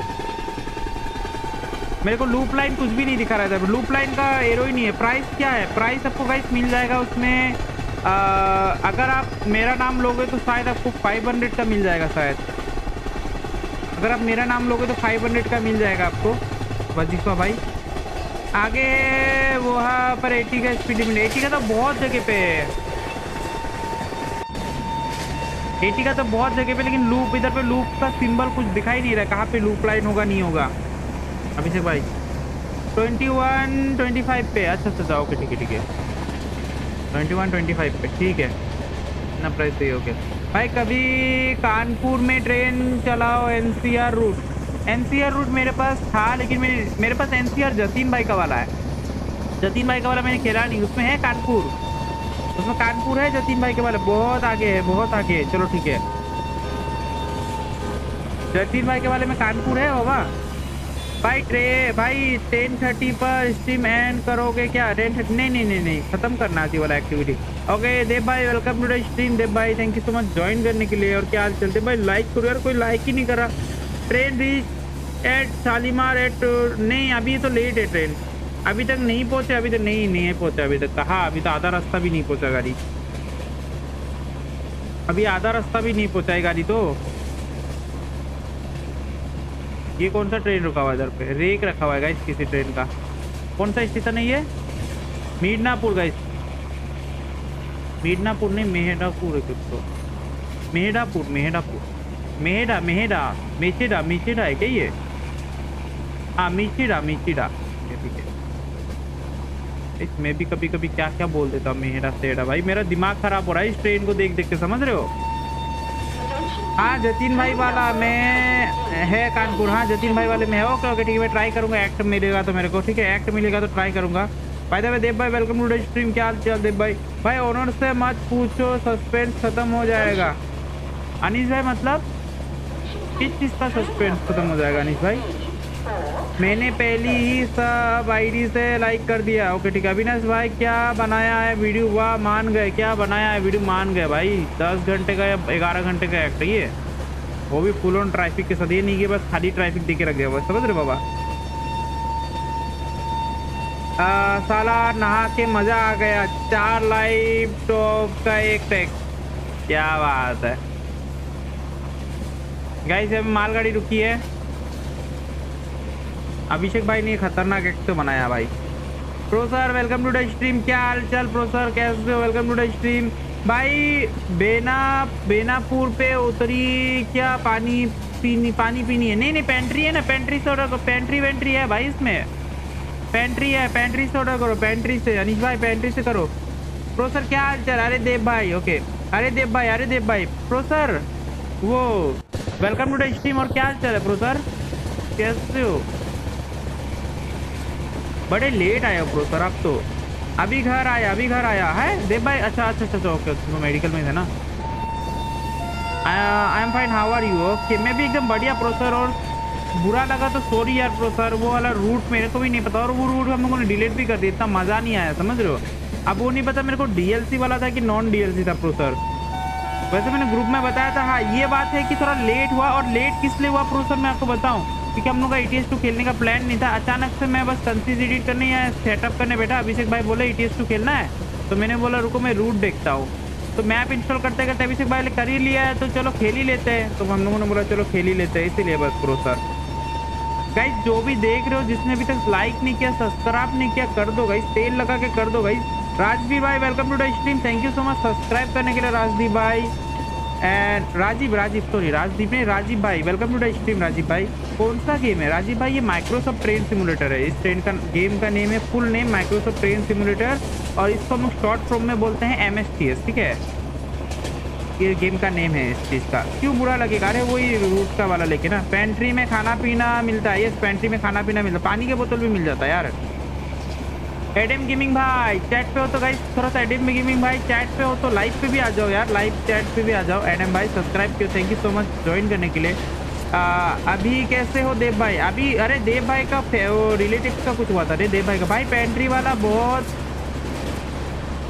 मेरे को लूप लाइन कुछ भी नहीं दिखा रहा था। लूप लाइन का एरो ही नहीं है। प्राइस क्या है? प्राइस आपको गाइस मिल जाएगा उसमें। आ, अगर आप मेरा नाम लोगे तो शायद आपको फाइव हंड्रेड का मिल जाएगा शायद। अगर आप मेरा नाम लोगे तो फाइव हंड्रेड का मिल जाएगा आपको वजीफा भाई। आगे वहाँ पर एटी का स्पीड लिमिट, एटी का तो बहुत जगह पे है, एटी का तो बहुत जगह पे, लेकिन लूप इधर पे लूप का सिंबल कुछ दिखाई नहीं रहा, कहाँ पे लूप लाइन होगा नहीं होगा। अभिषेक भाई ट्वेंटी वन ट्वेंटी फाइव पे, अच्छा अच्छा ओके ठीक है ठीक है, ट्वेंटी वन ट्वेंटी फाइव पे ठीक है, इतना प्राइस सही हो गया भाई। कभी कानपुर में ट्रेन चलाओ एनसीआर रूट। एनसीआर रूट मेरे पास था, लेकिन मेरे मेरे पास एनसीआर जतीन भाई का वाला है, जतीन भाई का वाला मैंने खेला नहीं, उसमें है कानपुर, उसमें कानपुर है जतीन भाई के वाले, बहुत आगे है बहुत आगे है। चलो ठीक है, जतीन भाई के वाले में कानपुर है बाबा। भाई ट्रे भाई टेन थर्टी पर स्ट्रीम एंड करोगे क्या? टेन थर्टी नहीं नहीं नहीं नहीं खत्म करना थी वाला एक्टिविटी। ओके देव भाई welcome to the stream. Dev भाई thank you so much join करने के लिए। और क्या हाल चलते भाई? लाइक करो यार, कोई लाइक ही नहीं कर रहा। Train reach at Shalimar at, नहीं अभी तो लेट है ट्रेन, अभी तक नहीं पहुंचे, अभी तक नहीं नहीं पहुंचा अभी तक। कहाँ? अभी तो आधा रास्ता भी नहीं पहुंचा गाड़ी, अभी आधा रास्ता भी नहीं पहुंचा है गाड़ी। तो ये कौन सा ट्रेन रुका हुआ है इधर पे? रेक रखा हुआ है गाइस किसी ट्रेन का। कौन सा स्टेशन है ये? मिदनापुर गाइस, मिदनापुर नहीं मेहडापुर है कुछ तो, मेहडापुर मेहडापुर मेहेडा मेहेडा मेचेडा मेचेडा है क्या ये? हाँ मिचिडा मिचिडा ठीक है। इसमें भी कभी कभी क्या क्या बोल देता हूँ, मेहेडा सेडा। भाई मेरा दिमाग खराब हो रहा है इस ट्रेन को देख देख के, समझ रहे हो? हाँ जतीन भाई वाला में है कानपुर, हाँ जतीन भाई वाले में है। ओके ओके ठीक है, मैं ट्राई करूंगा, एक्ट मिलेगा तो मेरे को, ठीक है एक्ट मिलेगा तो ट्राई करूंगा। भाई देव देव भाई वेलकम टू द स्ट्रीम। क्या हाल चाल देव भाई? भाई ऑनर से मत पूछो, सस्पेंस खत्म हो जाएगा। अनीस भाई मतलब किस चीज़ का सस्पेंस खत्म हो जाएगा अनीस भाई? मैंने पहली ही सब आईडी से लाइक कर दिया। ओके ठीक है। अविनाश भाई क्या बनाया है वीडियो? वाह मान गए, क्या बनाया है वीडियो? मान गए भाई। दस घंटे का या ग्यारह घंटे का एक्ट है ये, वो भी फुल ऑन ट्रैफिक के साथ। ये नहीं कि बस खाली ट्रैफिक देके रख दिया हुआ, समझ रहे बाबा? आ, साला नहा के मजा आ गया, चार लाइव टॉप का एक टैग, क्या बात है गाइस। अब मालगाड़ी रुकी है। अभिषेक भाई ने खतरनाक एक्ट तो बनाया भाई। Pro sir welcome to the stream. क्या हाल चाल प्रो सर, कैसे हो? वेलकम टू द स्ट्रीम भाई। बेना बेनापुर पे उतरी क्या? पानी पीनी पानी पीनी है? नहीं नहीं पेंट्री है ना, पेंट्री से ऑर्डर करो, पेंट्री वेंट्री है भाई इसमें, पेंट्री है, पेंट्री से ऑर्डर करो, पेंट्री से। अनिश भाई पेंट्री से करो। प्रो सर क्या हाल चाल? अरे देव भाई ओके, अरे देव भाई अरे देव भाई प्रो सर वो वेलकम टू द स्ट्रीम। और क्या हाल चाल है प्रो सर, कैसे हो? बड़े लेट आए हो प्रो सर आप तो। अभी घर आया, अभी घर आया है देव भाई। अच्छा अच्छा अच्छा ओके, तो मेडिकल में थे ना। I am fine, how are you? Okay मैं भी एकदम बढ़िया प्रो सर। और बुरा लगा तो सॉरी यार प्रो सर, वो वाला रूट मेरे को भी नहीं पता, और वो रूट हम लोगों ने डिलीट भी कर दिया, इतना मज़ा नहीं आया, समझ रहे हो? अब वो नहीं पता मेरे को डीएलसी वाला था कि नॉन डीएलसी था प्रो सर। वैसे मैंने ग्रुप में बताया था। हाँ ये बात है कि थोड़ा लेट हुआ, और लेट किस लिए हुआ प्रो सर मैं आपको बताऊँ, क्योंकि हम लोग का ईटीएस टू खेलने का प्लान नहीं था। अचानक से मैं बस कंसीज एडिट करने या सेटअप करने बैठा, अभिषेक भाई बोले ईटीएस टू खेलना है, तो मैंने बोला रुको मैं रूट देखता हूँ। तो मैप इंस्टॉल करते करते अभिषेक भाई ने कर ही लिया है, तो चलो खेल ही लेते हैं। तो हम लोगों ने बोला चलो खेल ही लेते हैं, इसीलिए बस प्रो सर। गाइस जो भी देख रहे हो, जिसने अभी तक लाइक नहीं किया, सब्सक्राइब नहीं किया, कर दो गाइस, तेल लगा के कर दो गाइस। राजदीप भाई welcome to the stream, thank you so much subscribe करने के लिए राजदीप भाई। एंड राजीव राजीव सॉरी राजदीप ने राजीव भाई welcome to the stream. Rajiv भाई कौन सा गेम है राजीव भाई? ये माइक्रोसॉफ्ट ट्रेन सिमुलेटर है, इस ट्रेन का गेम का नेम है, full name Microsoft train simulator, और इसको हम लोग शॉर्ट फॉर्म में बोलते हैं एम एस टी एस, ठीक है? ये गेम का नेम है इस चीज़ का। क्यों बुरा लगेगा? अरे वही रूट का वाला लेके ना। पेंट्री में खाना पीना मिलता है, यस पेंट्री में खाना पीना मिलता है, पानी की बोतल भी मिल जाता है यार। एडम गेमिंग भाई चैट पे हो तो गाइस, थोड़ा सा एडम गेमिंग भाई चैट पे हो तो लाइव पे भी आ जाओ यार, लाइव चैट पे भी आ जाओ। एडम भाई सब्सक्राइब किया, thank you so much join करने के लिए। आ, अभी कैसे हो देव भाई? अभी अरे देव भाई का रिलेटिव का कुछ हुआ था, अरे देव भाई का भाई पेंट्री वाला बहुत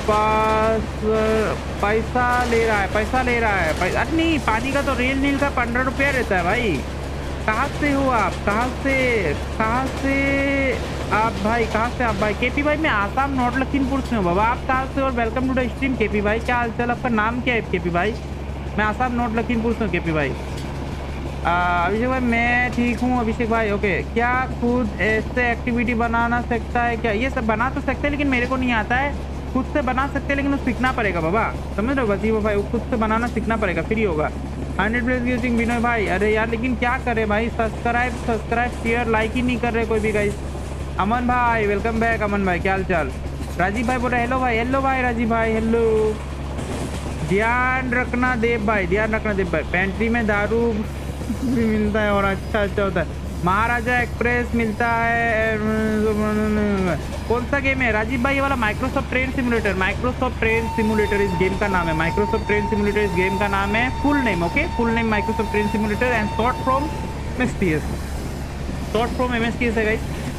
पास पैसा ले रहा है, पैसा ले रहा है पैसा। अरे नहीं, पानी का तो रेल नील का पंद्रह रुपया रहता है भाई। कहाँ से हो आप, कहाँ से कहाँ से आप भाई, कहाँ से आप भाई? केपी भाई मैं आसाम नॉर्थ लखीमपुर से हूँ बाबा। आप कहाँ से? और welcome to the stream KP भाई। क्या हाल चाल, आपका नाम क्या है केपी भाई? मैं आसाम नॉर्थ लखीमपुर से हूँ केपी भाई। अभिषेक भाई मैं ठीक हूँ अभिषेक भाई। ओके, क्या खुद ऐसे एक्टिविटी बनाना सकता है क्या? ये सब बना तो सकते हैं लेकिन मेरे को नहीं आता है। खुद से बना सकते हैं लेकिन वो सीखना पड़ेगा बाबा, समझ रहे हो? वसीम भाई वो खुद से बनाना सीखना पड़ेगा, फिर ही होगा। हंड्रेड प्लेस यूजिंग विनोय भाई। अरे यार लेकिन क्या करे भाई, सब्सक्राइब सब्सक्राइब शेयर लाइक ही नहीं कर रहे कोई भी गाइस। अमन भाई वेलकम बैक। अमन भाई क्या हाल चाल? राजीव भाई बोल रहे हेलो भाई। हेलो भाई राजीव भाई, हेलो। ध्यान रखना देव भाई, ध्यान रखना देव भाई। पेंट्री में दारू भी मिलता है और अच्छा अच्छा होता है। महाराजा एक्सप्रेस मिलता है। कौन सा गेम है राजीव भाई? ये वाला Microsoft train simulator. Microsoft train simulator इस गेम का नाम है। माइक्रोसॉफ्ट ट्रेन सिमुलेटर इस गेम का नाम है। Full name, okay, full name Microsoft train simulator and short from M S T S. Short from M S T S है गाइस।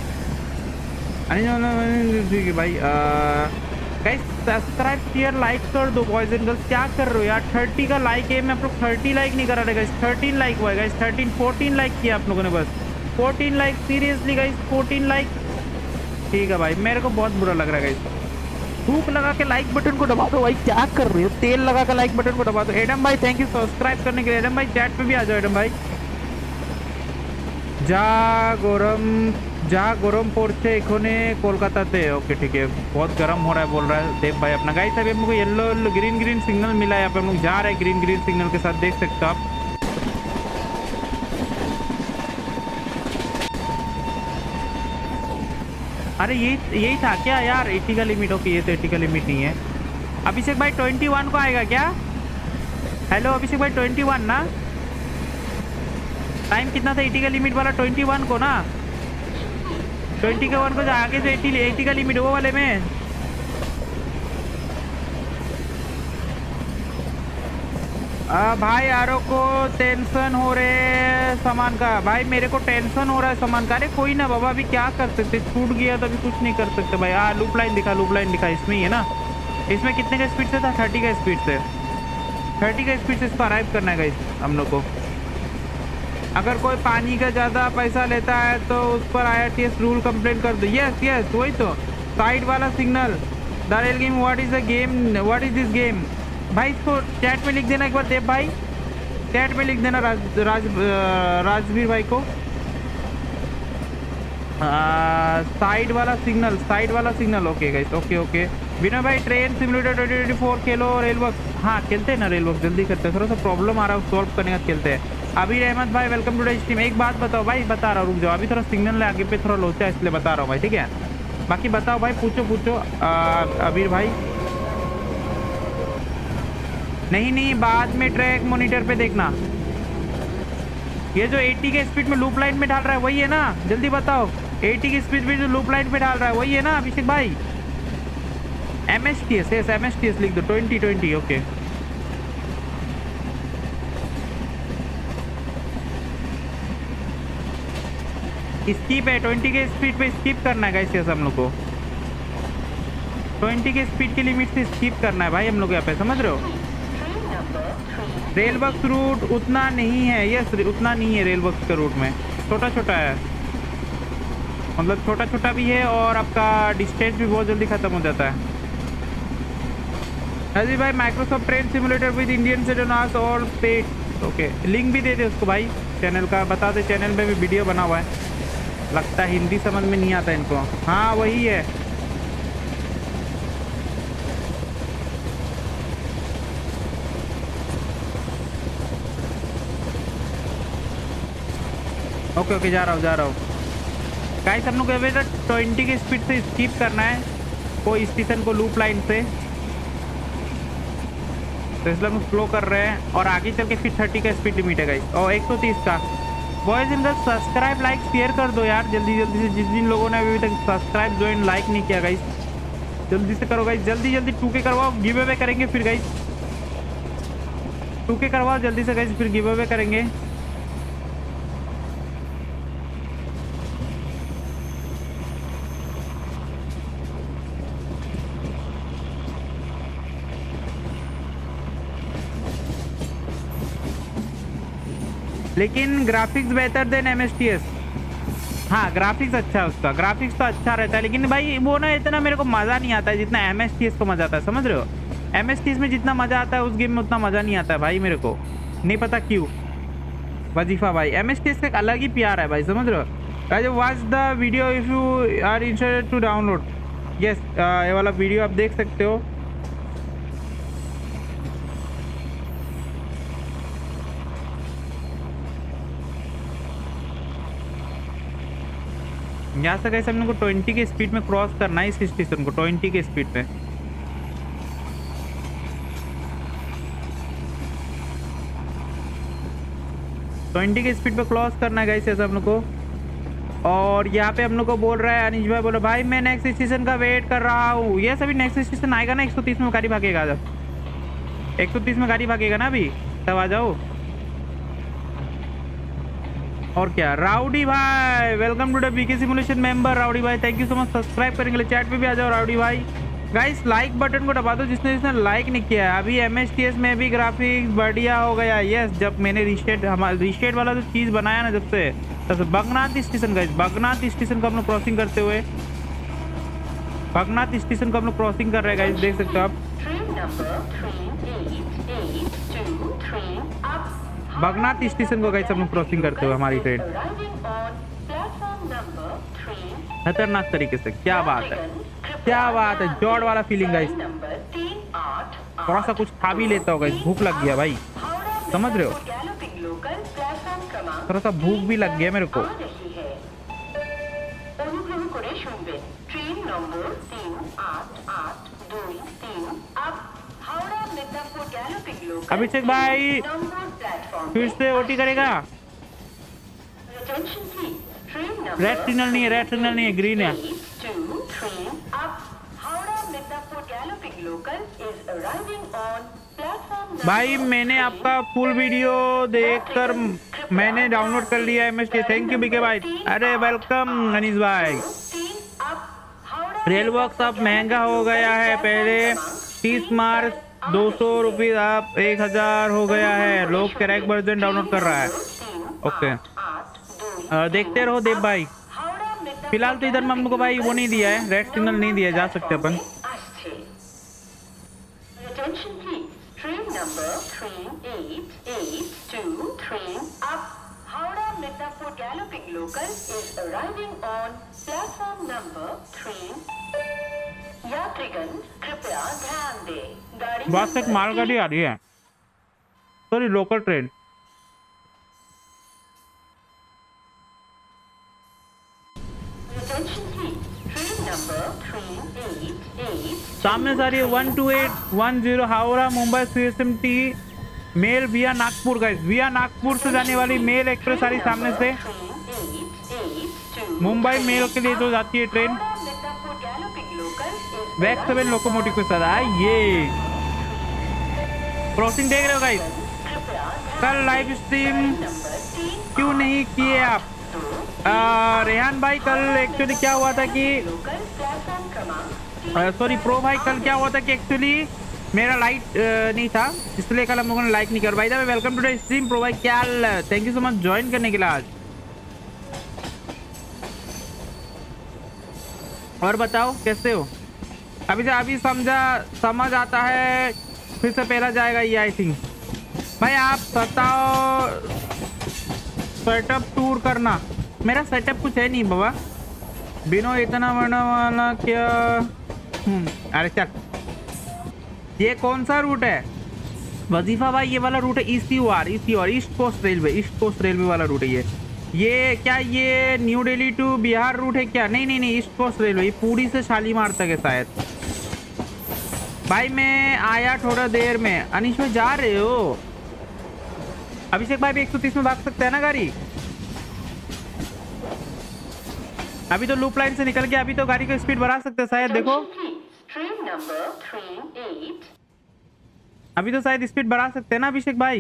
ठीक है भाई। गाइस सब्सक्राइब शेयर लाइक कर दो बॉयज एंड गर्ल्स। क्या कर रहे हो यार? थर्टी का लाइक है, मैं आप लोग थर्टी लाइक नहीं करा रहे गाइस। थर्टीन लाइक हुआ है गाइस, थर्टीन फोर्टीन लाइक किया आप लोगों ने, बस fourteen like. Seriously guys fourteen like. ठीक है भाई, मेरे को बहुत बुरा लग रहा है गाइस। भूख लगा के लाइक बटन को दबा दो भाई। क्या कर रहे हो? तेल लगा के लाइक बटन को दबा दो। एडम भाई थैंक यू सब्सक्राइब करने के लिए। एडम भाई चैट पे भी आ जाओ एडम भाई। जा गरम जा गरम पड़ছে এখানে কলকাতাতে। ओके ठीक है, बहुत गर्म हो रहा है बोल रहा है देव भाई अपना। गाइस अभी हम लोग को yellow yellow green green signal मिला है, यहाँ पे हम लोग जा रहे हैं ग्रीन ग्रीन सिग्नल के साथ, देख सकते हो आप। अरे यही यही था क्या यार? अस्सी का लिमिट। ओके, ये तो अस्सी का लिमिट नहीं है। अभिषेक भाई इक्कीस को आएगा क्या? हेलो अभिषेक भाई इक्कीस ना? टाइम कितना था अस्सी का लिमिट वाला? इक्कीस को ना, इक्कीस का वन को आगे से अस्सी अस्सी का लिमिट वो वाले में। आ, भाई आरो को टेंशन हो रहे सामान का। भाई मेरे को टेंशन हो रहा है सामान का। अरे कोई ना बाबा, अभी क्या कर सकते, छूट गया तो अभी कुछ नहीं कर सकते भाई। हाँ लूप लाइन दिखा, लूप लाइन दिखा, इसमें ही है ना। इसमें कितने का स्पीड से था? थर्टी का स्पीड से, थर्टी का स्पीड से इसको अराइव करना है गाइस हम लोग को। अगर कोई पानी का ज़्यादा पैसा लेता है तो उस पर I R T S rule complain कर दो। यस यस वही तो, साइड वाला signal. The rail game, what is the game, what is this game? भाई इसको चैट में लिख देना एक बार देव भाई, चैट में लिख देना राज राज राजवीर भाई को। साइड वाला सिग्नल, साइड वाला signal. Okay guys, okay okay. Vinay भाई train simulator twenty twenty four खेलो। रेल वर्क, हाँ खेलते हैं ना रेल वर्क, जल्दी करते हैं। थोड़ा सा प्रॉब्लम आ रहा है, सॉल्व करने का खेलते हैं। अभी अहमद भाई वेलकम टू द स्ट्रीम। एक बात बताओ भाई, बता रहा हूँ रुक जाओ, अभी थोड़ा सिग्नल आगे पे थोड़ा लोचा है इसलिए बता रहा हूँ भाई, ठीक है? बाकी बताओ भाई, पूछो पूछो अबीर भाई। नहीं नहीं, बाद में ट्रैक मॉनिटर पे देखना। ये जो अस्सी के स्पीड में लूप लाइन में डाल रहा है वही है ना? जल्दी बताओ, अस्सी की स्पीड में जो लूप लाइन पे डाल रहा है वही है ना अभिषेक भाई? M S T S, M S T S लिख दो, ट्वेंटी ट्वेंटी। ओके स्कीप है, ट्वेंटी के स्पीड पे स्कीप करना है गाइस हम लोग को। ट्वेंटी के स्पीड की लिमिट से स्कीप करना है भाई हम लोग यहाँ पे, समझ रहे हो? रेल बक्स रूट उतना नहीं है, यस उतना नहीं है रेल बक्स का रूट में, छोटा छोटा है, मतलब छोटा छोटा भी है और आपका डिस्टेंस भी बहुत जल्दी खत्म हो जाता है। अजी भाई Microsoft train simulator with Indian citizen और पेड। ओके लिंक भी दे दे उसको भाई, चैनल का बता दे, चैनल में भी वीडियो बना हुआ है। लगता है हिंदी समझ में नहीं आता इनको। हाँ वही है। ओके ओके जा रहा हूँ जा रहा हूँ गाइस। हम लोग ट्वेंटी की स्पीड से स्कीप करना है कोई स्टेशन को लूप लाइन से, तो इसलिए हम स्लो कर रहे हैं और आगे चल के फिर थर्टी का स्पीड लिमिट है गाइस और एक सौ तीस का। Boys and girls subscribe like share कर दो यार जल्दी जल्दी से, जिन जिन लोगों ने अभी तक सब्सक्राइब ज्वाइन लाइक नहीं किया गाइस जल्दी से करो गाइस, जल्दी जल्दी टू के करवाओ, गिव अवे करेंगे फिर गाइस, टू के करवाओ जल्दी से गाइस, फिर गिव अवे करेंगे। लेकिन ग्राफिक्स बेहतर than M S T S. हाँ ग्राफिक्स अच्छा है उसका, ग्राफिक्स तो अच्छा रहता है, लेकिन भाई वो ना इतना मेरे को मज़ा नहीं आता है जितना एम एस टी एस को मज़ा आता है, समझ रहे हो? एम एस टी एस में जितना मज़ा आता है उस गेम में उतना मज़ा नहीं आता है भाई मेरे को, नहीं पता क्यों। वजीफा भाई एम एस टी एस का एक अलग ही प्यार है भाई, समझ रहे हो? Guys watch the video if you are interested to download. Yes ये वाला वीडियो आप देख सकते हो। यहाँ से कैसे हम लोग को ट्वेंटी के स्पीड में क्रॉस करना है इस स्टेशन को, ट्वेंटी के स्पीड में। ट्वेंटी के स्पीड पे क्रॉस करना है गाइस ऐसे हम लोग को। और यहाँ पे हम लोग को बोल रहा है अनिश भाई, बोलो भाई मैं नेक्स्ट स्टेशन का वेट कर रहा हूँ। ये सभी नेक्स्ट स्टेशन आएगा ना एक सौ तीस में गाड़ी भागेगा, जब एक सौ तीस में गाड़ी भागेगा ना अभी तब आ जाओ। और क्या राउडी भाई welcome to the BK simulation member. Rowdy भाई thank you so much subscribe करने के लिए, चैट पे भी आ जाओ राउडी भाई। गाइस लाइक बटन को दबा दो जिसने जिसने लाइक नहीं किया है। अभी एम एस टी एस में भी ग्राफिक्स बढ़िया हो गया। यस जब मैंने रिशेड हमारा रिशेड वाला जो चीज़ बनाया ना जब से, तब से Bagnath station guys, Bagnath station को हम लोग क्रॉसिंग करते हुए, बगनाथ स्टेशन को हम लोग क्रॉसिंग कर रहे हैं गाइस, देख सकते हो आप। बगनाथ स्टेशन को गाइस हम लोग क्रॉसिंग करते हुए हमारी ट्रेन खतरनाक तरीके से। क्या बात है, क्या बात है, जॉर्ड वाला फीलिंग गाइस। थोड़ा सा कुछ खा भी लेता होगा, भूख लग गया भाई, समझ रहे हो? थोड़ा सा भूख भी लग गया मेरे को। अभिषेक भाई फिर से ओटी करेगा। रेड सिग्नल नहीं है, रेड सिग्नल नहीं है, ग्रीन है। भाई मैंने आपका फुल वीडियो देखकर मैंने डाउनलोड कर लिया M S T. Thank you B K भाई। अरे वेलकम अनीस भाई। रेल वर्क्स अब महंगा हो गया है, पहले तीस मार्च दो सौ रुपये आप एक हजार हो गया है। लोग क्रैक वर्जन डाउनलोड कर रहा है। ओके आ, देखते रहो देव भाई। फिलहाल तो इधर में हमको भाई वो नहीं दिया है, रेड सिग्नल नहीं दिया, जा सकते अपन। यात्रीगण कृपया ध्यान दें, बस एक मालगाड़ी आ रही है, सॉरी लोकल ट्रेन। सामने से आ रही है one two eight one zero Howrah Mumbai C S M T mail via Nagpur guys. विया नागपुर से जाने वाली मेल एक्सप्रेस आ रही सामने से, मुंबई मेल के लिए जो जाती है ट्रेन। बैक सेवन लोकोमोटिव के साथ आइए। क्रॉसिंग देख रहे हो गाइस। कल लाइव स्ट्रीम क्यों नहीं किए आप? आ, रेहान भाई कल एक्चुअली क्या हुआ था कि सॉरी प्रो भाई कल क्या हुआ था कि एक्चुअली मेरा लाइट नहीं था, इसलिए कल हम लोगों ने लाइक नहीं कर पाई था। Welcome to the stream pro भाई, क्या thank you so much join करने के लिए आज। और बताओ कैसे हो? अभी से अभी समझा समझ आता है, फिर से पहला जाएगा ये आई थिंक। भाई आप बताओ सेटअप टूर करना। मेरा सेटअप कुछ है नहीं बाबा, बिनो इतना बड़ा वाला क्या। हम्म अरे चल, ये कौन सा रूट है वजीफा भाई? ये वाला रूट है E C O R, E C O R east coast railway, east coast railway वाला रूट है ये। ये क्या ये New Delhi to Bihar route है क्या? नहीं नहीं नहीं, ईस्ट कोस्ट रेलवे, ये पूरी से शालीमार तक है शायद। भाई मैं आया थोड़ा देर में। अनिश भाई जा रहे हो? अभिषेक भाई भी एक सौ तीस में भाग सकते हैं ना गाड़ी? अभी तो लूप लाइन से निकल के अभी तो गाड़ी का स्पीड बढ़ा सकते हैं शायद, देखो अभी तो शायद स्पीड बढ़ा सकते हैं ना अभिषेक भाई।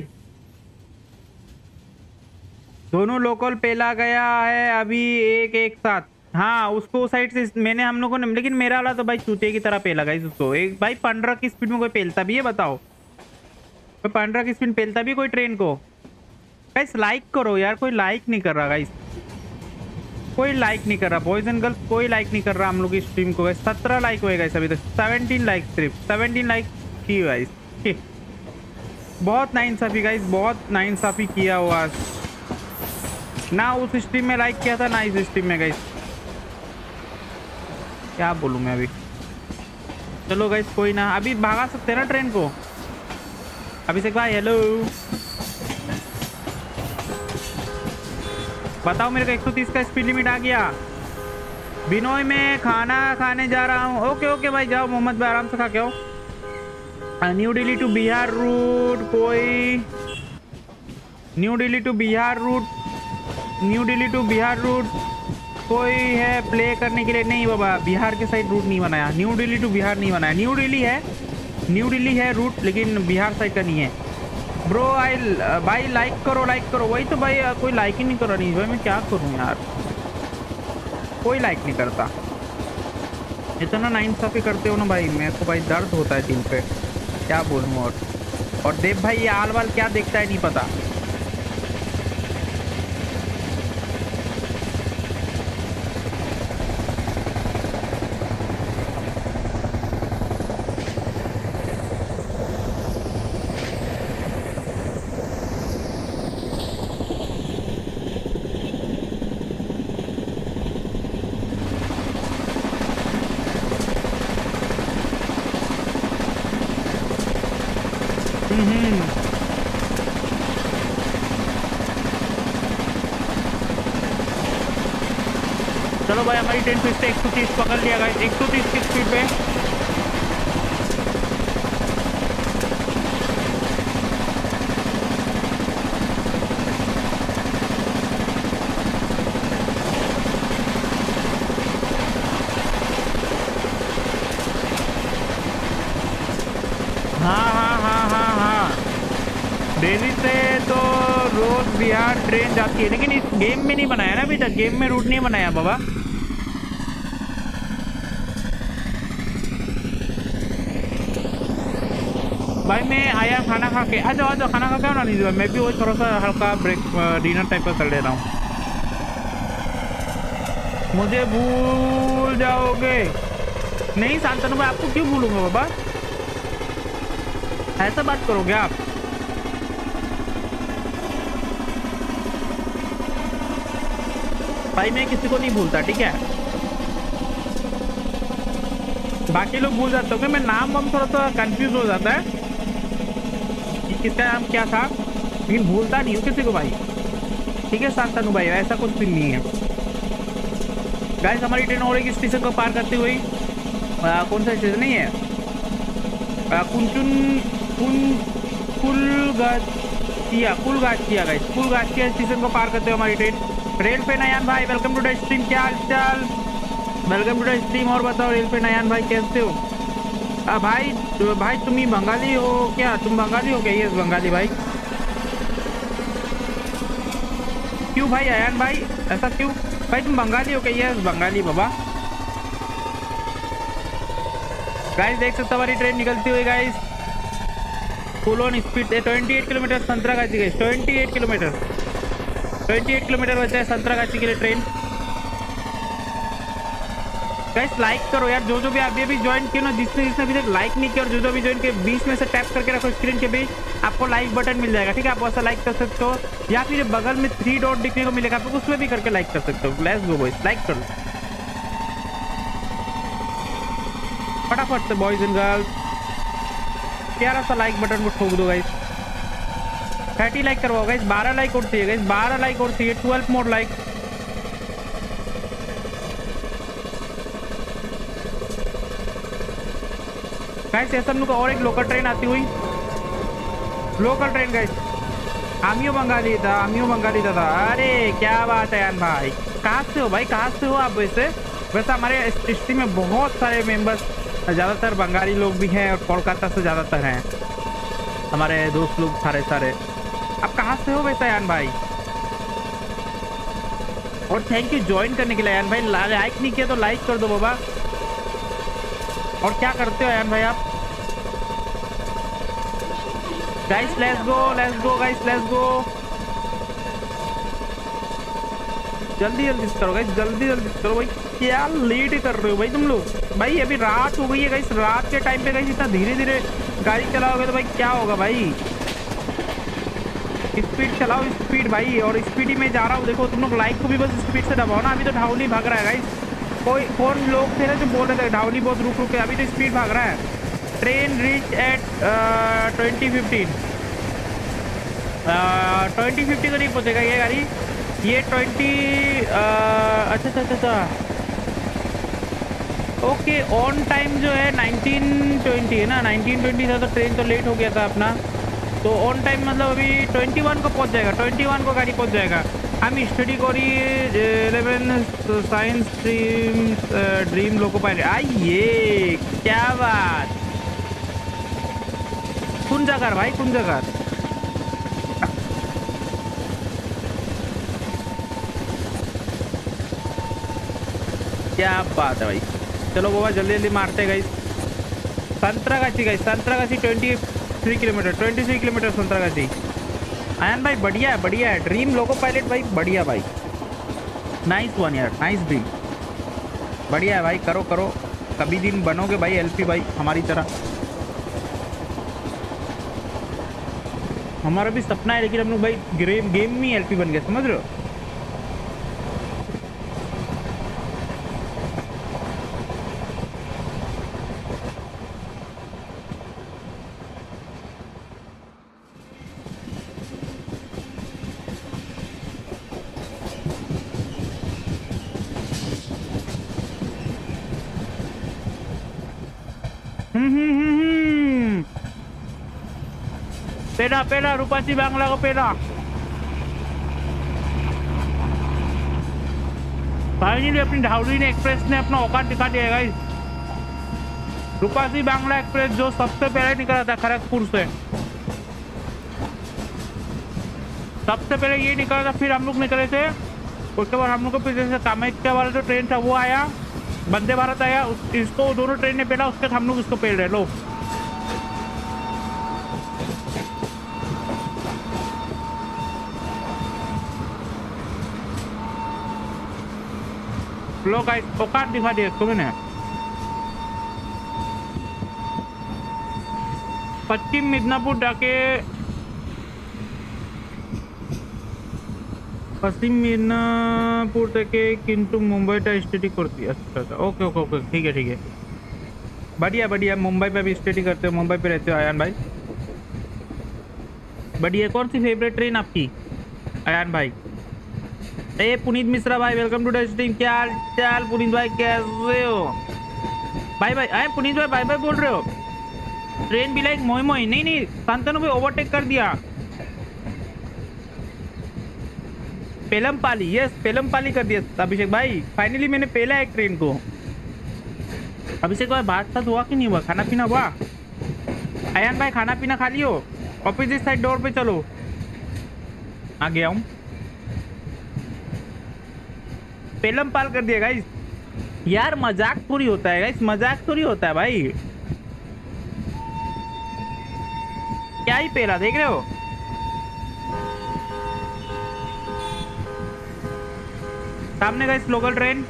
दोनों लोकल पेला गया है अभी एक एक साथ। हाँ उसको साइड से मैंने हम लोगों ने, लेकिन मेरा वाला तो भाई चूते की तरह पेला गया उसको। एक भाई पंद्रह की स्पीड में कोई पेलता भी है बताओ? कोई पंद्रह की स्पीड पेलता भी कोई ट्रेन को? गाइस लाइक करो यार, कोई लाइक नहीं कर रहा गाइस, कोई लाइक नहीं कर रहा। बॉयज एंड गर्ल्स कोई लाइक नहीं कर रहा हम लोग की स्ट्रीम को। गाइस सत्रह लाइक हुए गाइस अभी तक, सेवनटीन लाइक सिर्फ सेवनटीन लाइक की गाइस। बहुत नाइंसाफी गाइस, बहुत नाइंसाफी किया हुआ आज। ना उस स्ट्रीम में लाइक किया था ना इस स्ट्रीम में गाइस, क्या बोलूँ मैं अभी। चलो गाइस कोई ना, अभी भागा सकते हैं ना ट्रेन को। अभिषेक भाई हेलो, बताओ मेरे को एक सौ तीस का स्पीड लिमिट आ गया। बिनोय में खाना खाने जा रहा हूँ। ओके ओके भाई जाओ, मोहम्मद भाई आराम से खा के आओ। New Delhi to Bihar route, कोई New Delhi to Bihar route, New Delhi to Bihar route कोई है प्ले करने के लिए? नहीं बाबा, बिहार के साइड रूट नहीं बनाया, न्यू दिल्ली टू बिहार नहीं बनाया। न्यू दिल्ली है, न्यू दिल्ली है रूट, लेकिन बिहार साइड का नहीं है। ब्रो आई भाई लाइक करो लाइक करो। वही तो भाई, कोई लाइक ही नहीं कर रहा। नहीं भाई मैं क्या करूँ यार, कोई लाइक नहीं करता। इतना नाइंसाफी करते हो ना भाई, मेरे को भाई दर्द होता है दिल पे, क्या बोलूँ। और और देव भाई ये आल वाल क्या देखता है नहीं पता। चलो भाई हमारी ट्रेन फिर से एक सौ तीस पकड़ लिया गाइस, एक सौ तीस की स्पीड पे। हाँ हाँ हाँ हाँ हाँ, दिल्ली से तो रोज बिहार ट्रेन जाती है, लेकिन इस गेम में नहीं बनाया ना अभी तक, गेम में रूट नहीं बनाया बाबा। भाई मैं आया खाना खा के, आ जाओ आ जाओ खाना खा के आओ ना। नहीं मैं भी वही थोड़ा सा हल्का ब्रेक डिनर टाइप का कर ले रहा हूँ। मुझे भूल जाओगे? नहीं शांतनु भाई आपको क्यों भूलूंगा बाबा, ऐसा बात करोगे आप? भाई मैं किसी को नहीं भूलता ठीक है, बाकी लोग भूल जाते होंगे। मैं नाम वाम थोड़ा सा कंफ्यूज हो जाता है कि किसका नाम क्या था, लेकिन भूलता नहीं हूँ किसी को भाई, ठीक है शांतनु भाई, ऐसा कुछ भी नहीं है। गाइस हमारी ट्रेन और एक स्टेशन को पार करती हुई, आ, कौन सा स्टेशन नहीं है, कुंचुन कुन कुलगाचिया कुलगाचिया गाइस, कुलगाचिया स्टेशन को पार करते हुए हमारी ट्रेन रेल पे। नयान भाई वेलकम टू द स्ट्रीम, क्या हाल चाल, वेलकम टू द स्ट्रीम। और बताओ रेल पे नयान भाई कैसे हो? आ, भाई तो भाई तुम ही बंगाली हो क्या? तुम बंगाली हो क्या? यस बंगाली भाई। क्यों भाई अयान भाई ऐसा क्यों भाई, तुम बंगाली हो क्या? यस बंगाली बाबा। गाइस देख सकते हमारी ट्रेन निकलती हुई guys, full on speed twenty eight kilometre Santragachi गई, twenty eight kilometre twenty eight kilometre बचा है संतरागाछी के लिए ट्रेन। गाइस लाइक करो यार, जो जो भी अभी अभी ज्वाइन किया ना, जिसने जिसने अभी तक लाइक नहीं किया और जो जो भी ज्वाइन किया, बीच में से टैप करके रखो स्क्रीन के बीच, आपको लाइक बटन मिल जाएगा ठीक है। आप वैसा लाइक कर सकते हो, या फिर बगल में थ्री डॉट दिखने को मिलेगा आपको, उसमें भी करके लाइक कर सकते हो। लेट्स गो बॉयज, लाइक कर लो फटाफट से बॉयज एंड गर्ल्स, प्यारा सा लाइक बटन को ठोक दो गाइस। थर्टी लाइक करवाओ गाइस, बारह लाइक और चाहिए गाइस, बारह लाइक और चाहिए, ट्वेल्व मोर लाइक। गाइस ऐसा हम लोग और एक लोकल ट्रेन आती हुई, लोकल ट्रेन गाइस। आमियो बंगाली था, आमियो बंगाली था, था। अरे क्या बात है यार भाई, कहाँ से हो भाई, कहाँ से हो आप? वैसे वैसे हमारे स्ट्रीम में बहुत सारे मेंबर्स, ज़्यादातर बंगाली लोग भी हैं और कोलकाता से ज़्यादातर हैं हमारे दोस्त लोग सारे सारे। आप कहाँ से हो वैसे यान भाई? और थैंक यू ज्वाइन करने के लिए यान भाई। लाइक नहीं किया तो लाइक कर दो बाबा। और क्या करते हो यान भाई आप? Guys let's go let's go guys let's go. जल्दी जल्दी से करो गाइस, जल्दी जल्दी से करो भाई। क्या लेट कर रहे हो भाई तुम लोग? भाई अभी रात हो गई है गाइस, रात के टाइम पे गाइस इतना धीरे धीरे गाड़ी चलाओगे तो भाई क्या होगा भाई? स्पीड चलाओ, स्पीड भाई। और स्पीड ही में जा रहा हूँ, देखो तुम लोग लाइक को भी बस स्पीड से दबाओ ना। अभी तो ढाउली भाग रहा है गाइस। कोई कौन लोग थे ना जो बोल रहे थे ढाउली बहुत रुक रुक के, अभी तो स्पीड भाग रहा है। Train reach at twenty fifteen twenty fifty को नहीं पहुँचेगा ये गाड़ी, ये ट्वेंटी अच्छा अच्छा अच्छा अच्छा ओके। ऑन टाइम जो है नाइनटीन ट्वेंटी है ना, नाइनटीन ट्वेंटी था तो ट्रेन तो लेट हो गया था अपना। तो ऑन टाइम मतलब अभी ट्वेंटी वन को पहुंच जाएगा, ट्वेंटी वन को गाड़ी पहुंच जाएगा। हम स्टडी करी eleven science stream dream loco pilot. आइए क्या बात, कौन जगह भाई, कौन जगह? क्या बात है भाई। चलो बाबा जल्दी जल्दी मारते guys. Santragachi guys, Santragachi twenty three kilometre twenty three kilometre Santragachi. Ayan भाई बढ़िया है, बढ़िया है। ड्रीम लोको पायलट भाई बढ़िया भाई, नाइस वन यार, नाइस ड्रीम, बढ़िया है भाई। करो करो, कभी दिन बनोगे भाई एलपी भाई हमारी तरह। हमारा भी सपना है, लेकिन हम लोग भाई गेम गेम में एलपी बन गए, समझ रहे हो? पेड़ा पेड़ा रूपासी बांग्ला को पेड़ा। फाइनली अपनी ढाउली ने एक्सप्रेस ने अपना औकात दिखा दिया गाइस। रूपासी बांग्ला एक्सप्रेस जो सबसे पहले निकला था खड़गपुर से, सबसे पहले ये निकला था, फिर हम लोग निकले थे। उसके बाद हम लोग को पीछे से कामाख्या वाला जो ट्रेन था वो आया, वंदे भारत आया, उस, इसको दोनों ट्रेन ने पेड़ा, उसके हम लोग इसको पेड़ रहे। लो लो गाइस, औकात दिखा दिया इसको मैंने। पश्चिम मिदनापुर जाके पश्चिम मिदनापुर থেকে কিন্তু मुंबईটা स्टडी करती है। अच्छा अच्छा ओके ओके ओके ठीक है ठीक है, बढ़िया बढ़िया। मुंबई पे भी स्टडी करते हो, मुंबई पे रहते हो आयान भाई, बढ़िया। कौन सी फेवरेट ट्रेन आपकी आयान भाई? ए पुनीत मिश्रा भाई वेलकम टू द स्ट्रीम। क्या हाल चाल पुनीत भाई, कैसे हो भाई? भाई आए पुनीत भाई बाय बाय बोल रहे हो? ट्रेन भी लाइक मोई मोई, नहीं नहीं शांतनु भाई ओवरटेक कर दिया। पेलमपाली, यस पेलमपाली कर दिया अभिषेक भाई। फाइनली मैंने पेला एक ट्रेन को। अभिषेक भाई बात साथ हुआ कि नहीं हुआ? खाना पीना हुआ? आयान भाई खाना पीना खा लियो? ऑपोजिट साइड डोर पे चलो, आ गया हूँ। पेलमपाल कर दिया गाइस। यार मजाक थोड़ी होता है गाइस, मजाक थोड़ी होता है भाई। क्या ही पेला देख रहे हो? सामने guys local train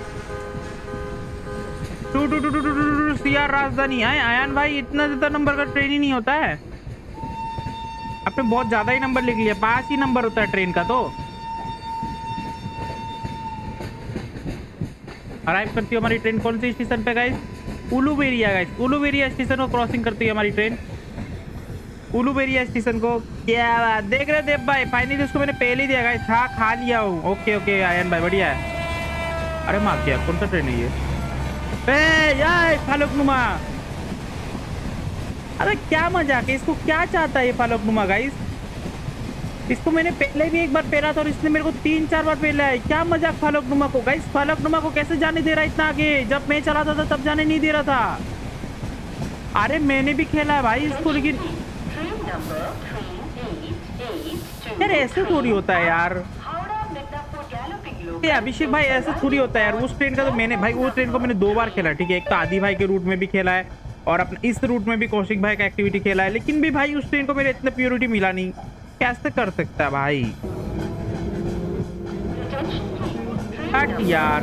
two to to to two C R Rajdhani. आए आयान भाई इतना ज्यादा नंबर का ट्रेन ही नहीं होता है, आपने बहुत ज्यादा ही नंबर लिख लिया। पांच ही नंबर होता है ट्रेन का। तो अराइव करती है हमारी ट्रेन कौन सी स्टेशन पे guys? Uluberia guys, Uluberia station को क्रॉसिंग करती है हमारी ट्रेन, उलूबेरिया स्टेशन को। क्या बात देख रहे देव भाई, फाइनली उसको मैंने पहले ही दिया गाइस। हाँ खा लिया हूँ। ओके ओके आयन भाई बढ़िया है। अरे माँ क्या कौन सा ट्रेन है ये? ए फालुकनुमा, अरे क्या मजाक है, इसको क्या चाहता है ये फालुकनुमा गाइस? इसको मैंने पहले भी एक बार पेला था और इसने मेरे को तीन चार बार पेला है। क्या मजाक फालुकनुमा को गाइस? फालुकनुमा को कैसे जाने दे रहा है इतना आगे? जब मैं चलाता था तब जाने नहीं दे रहा था। अरे मैंने भी खेला है भाई इसको, लेकिन यार ऐसे थोड़ी होता है यार। ये अभिषेक भाई ऐसे थोड़ी होता है यार। उस ट्रेन का तो मैंने भाई उस ट्रेन को मैंने दो बार खेला, ठीक है। एक तो आदि भाई के रूट में भी खेला है और अपने इस रूट में भी कौशिक भाई का एक्टिविटी खेला है, लेकिन भी भाई उस ट्रेन को मेरे इतना प्योरिटी मिला नहीं। कैसे कर सकता है भाई? हट यार,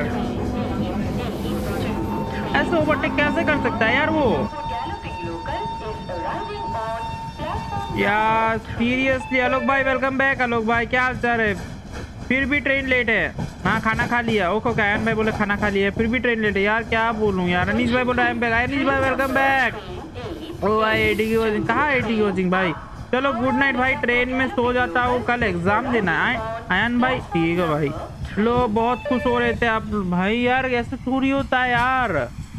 ऐसे ओवरटेक कैसे कर सकता है यार वो यार, सीरियसली। आलोक भाई वेलकम बैक। आलोक भाई क्या हाल चाल है? फिर भी ट्रेन लेट है। हाँ खाना खा लिया। ओके कायन भाई बोले खाना खा लिया, फिर भी ट्रेन लेट है यार, क्या बोलूं यार। अनीश भाई बोल रहा है बैक। अनीश भाई वेलकम बैक। ओ भाई एटी की कोचिंग कहाँ? एटी की कोचिंग भाई चलो गुड नाइट भाई, ट्रेन में सो जाता हूँ, कल एग्जाम देना है। आयन भाई ठीक है भाई। लो बहुत खुश हो रहे थे आप भाई यार, ऐसे थोड़ी होता है यार।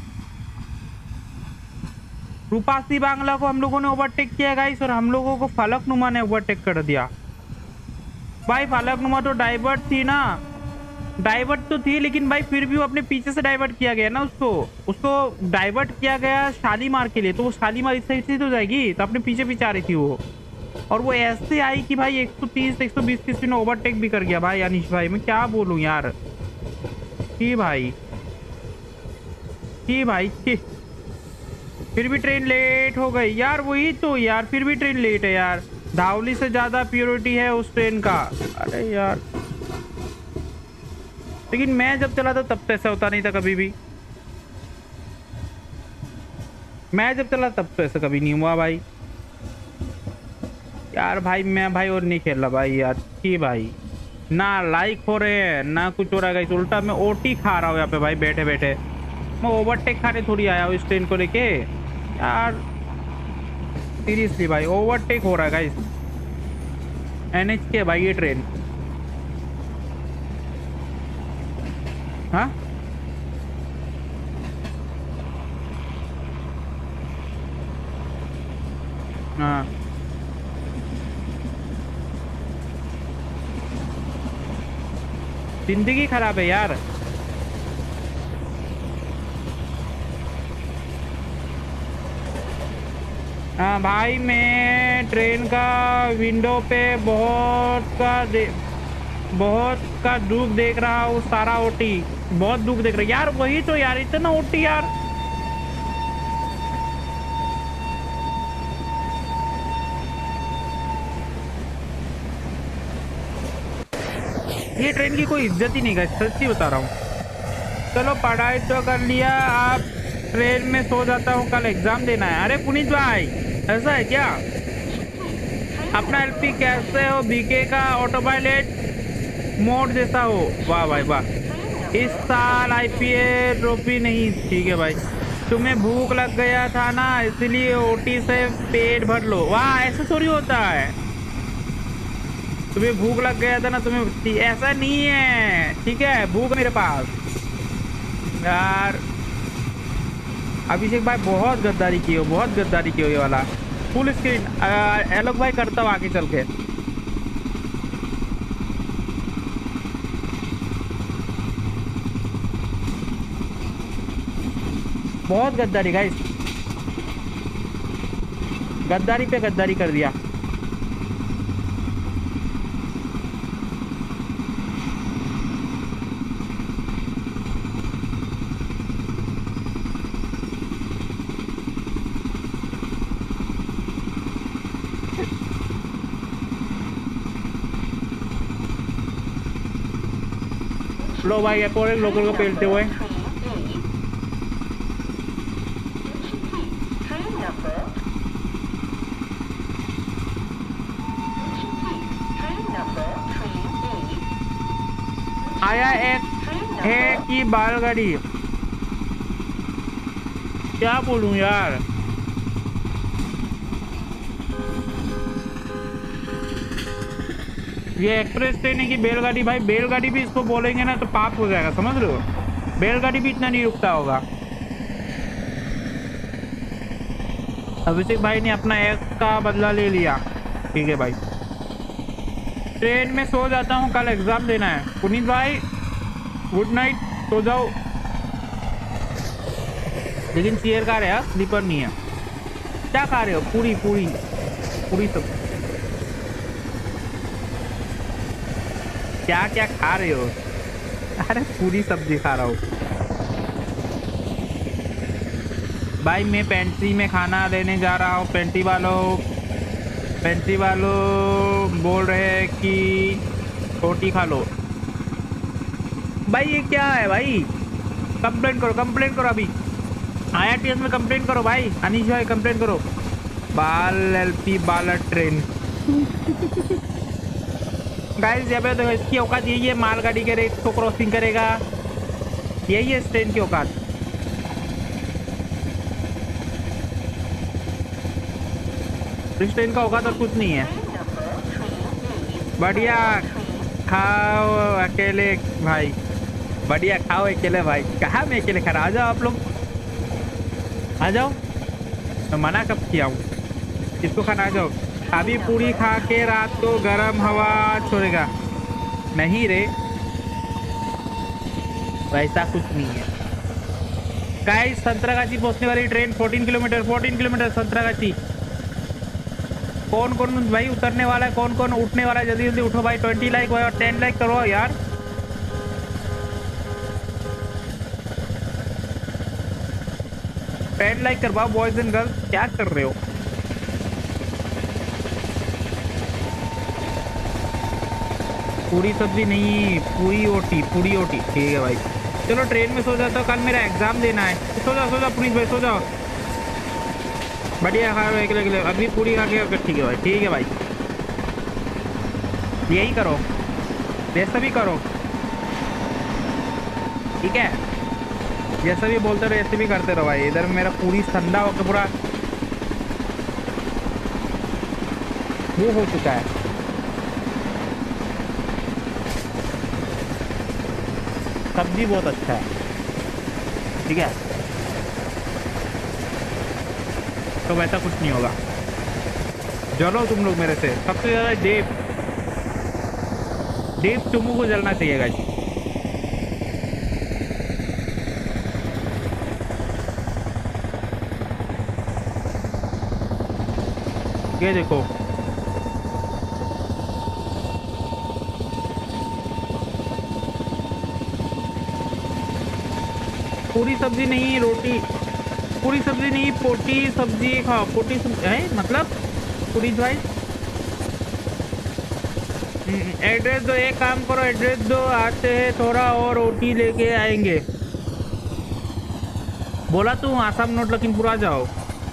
रूपासी बांग्ला को हम लोगों ने ओवरटेक किया गाइस, और हम लोगों को फलकनुमा ने ओवरटेक कर दिया भाई। फलकनुमा तो डाइवर्ट थी ना, डाइवर्ट तो थी, लेकिन भाई फिर भी वो अपने पीछे से डाइवर्ट किया गया ना, उसको उसको डाइवर्ट किया गया शालीमार के लिए, तो वो शालीमार इस साइड से तो जाएगी, तो अपने पीछे पीछे आ रही थी वो, और वो ऐसे आई कि भाई एक सौ तीस एक सौ बीस की स्पीड में ओवरटेक भी कर गया भाई। अनीश भाई मैं क्या बोलूं यार, ही भाई ही भाई ही। फिर भी ट्रेन लेट हो गई यार, वही तो यार, फिर भी ट्रेन लेट है यार। धावली से ज्यादा प्योरिटी है उस ट्रेन का। अरे यार, लेकिन मैं जब चला था तब तो ऐसा होता नहीं था कभी भी। मैं जब चला तब तो ऐसा कभी नहीं हुआ भाई यार। भाई मैं भाई और नहीं खेल रहा भाई यार, की भाई ना लाइक हो रहे हैं ना कुछ हो रहा है। उल्टा मैं ओटी खा रहा हूँ यहाँ पे भाई बैठे बैठे। मैं ओवरटेक खाने थोड़ी आया हूँ इस ट्रेन को लेके यार, सीरियसली भाई ओवरटेक हो रहा है गाइस। एनएच के भाई ये ट्रेन। हाँ हाँ जिंदगी खराब है यार। हाँ भाई मैं ट्रेन का विंडो पे बहुत का दे बहुत का दुख देख रहा हूँ, सारा ओटी बहुत दुख देख रहा यार। वही तो यार, इतना ओटी यार। ये ट्रेन की कोई इज्जत ही नहीं है, सच्ची बता रहा हूँ। चलो पढ़ाई तो कर लिया, आप ट्रेन में सो जाता हूँ, कल एग्जाम देना है। अरे पुनीत भाई ऐसा है क्या? अपना एलपी कैसे हो? बीके का ऑटो पायलट मोड जैसा हो। वाह भाई वाह। इस साल आईपीएल ट्रॉफी नहीं। ठीक है भाई। तुम्हें भूख लग गया था ना, इसलिए ओटी से पेट भर लो। वाह ऐसा थोड़ी होता है। तुम्हें भूख लग गया था ना, तुम्हें ऐसा नहीं है, ठीक है। भूख मेरे पास यार। अभिषेक भाई बहुत गद्दारी की हो, बहुत गद्दारी की हो ये वाला। फुल स्क्रीन एलोक भाई करता हूँ आगे चल के। बहुत गद्दारी गाइस, गद्दारी पे गद्दारी कर दिया। लो भाई एक लोकल को पेलते हुए। आया एक है कि बैलगाड़ी, क्या बोलूं यार। ये एक्सप्रेस ट्रेन है कि बैलगाड़ी? भाई बैलगाड़ी भी इसको बोलेंगे ना तो पाप हो जाएगा, समझ लो। बैलगाड़ी भी इतना नहीं रुकता होगा। अभिषेक भाई ने अपना एक्स का बदला ले लिया। ठीक है भाई, ट्रेन में सो जाता हूँ, कल एग्जाम देना है। पुनीत भाई गुड नाइट, सो जाओ। लेकिन चेयर खा रहे हैं, स्लीपर नहीं है। क्या खा रहे हो? पूरी पूरी पूरी सब क्या क्या खा रहे हो? अरे पूरी सब्जी खा रहा हूँ भाई। मैं पेंट्री में खाना लेने जा रहा हूँ। पेंट्री वालों पेंट्री वालों बोल रहे हैं कि रोटी खा लो। भाई ये क्या है भाई? कंप्लेंट करो, कंप्लेंट करो अभी आई आर टी एस में कंप्लेंट करो भाई। अनीश भाई कंप्लेंट करो। बाल एलपी बाल ट्रेन गाइस यहाँ पे तो इसकी औकात यही है, मालगाड़ी के रेट को क्रॉसिंग करेगा, यही है इस ट्रेन की औकात। इस ट्रेन का औकात और कुछ नहीं है। बढ़िया खाओ अकेले भाई, बढ़िया खाओ अकेले भाई। कहाँ मैं अकेले खा रहा? आ जाओ आप लोग, आ जाओ। तो मना कब किया हूँ? इसको खाना आ जाओ। अभी पूरी खा के रात को गर्म हवा छोड़ेगा। नहीं रे, वैसा कुछ नहीं है। गाइस संतरागाछी पहुंचने वाली ट्रेन चौदह किलोमीटर चौदह किलोमीटर संतरागाछी। कौन कौन भाई उतरने वाला है, कौन कौन उठने वाला है? जल्दी जल्दी उठो भाई। ट्वेंटी लाइक भाई और टेन लाइक करो यार। टेन लाइक करवाओ बॉयज एंड गर्ल्स, क्या कर रहे हो? पूरी सब्जी नहीं, पूरी ओटी, पूरी ओटी। ठीक है भाई, चलो ट्रेन में सो जाता हूँ, कल मेरा एग्जाम देना है। सो जाओ सो जाओ पुनीत भाई, सो जाओ। बढ़िया खा एक ले, अभी पूरी खा के। ठीक है भाई, ठीक है भाई, यही करो, जैसा भी करो, ठीक है? जैसा भी बोलते रहो ऐसे भी करते रहो भाई। इधर मेरा पूरी ठंडा होकर पूरा वो हो चुका है। सब्जी बहुत अच्छा है, ठीक है? तो वैसा कुछ नहीं होगा। जलो तुम लोग मेरे से। सबसे ज्यादा देव देव तुमको को जलना चाहिए गाइस। ये देखो पूरी सब्जी नहीं, रोटी, पूरी सब्जी नहीं, पोटी सब्जी खाओ। पोटी सब्जी है मतलब पूरी भाई। एड्रेस दो, एक काम करो एड्रेस दो, आते हैं थोड़ा और रोटी लेके आएंगे। बोला तू आसाम नोट लखीमपुर आ जाओ।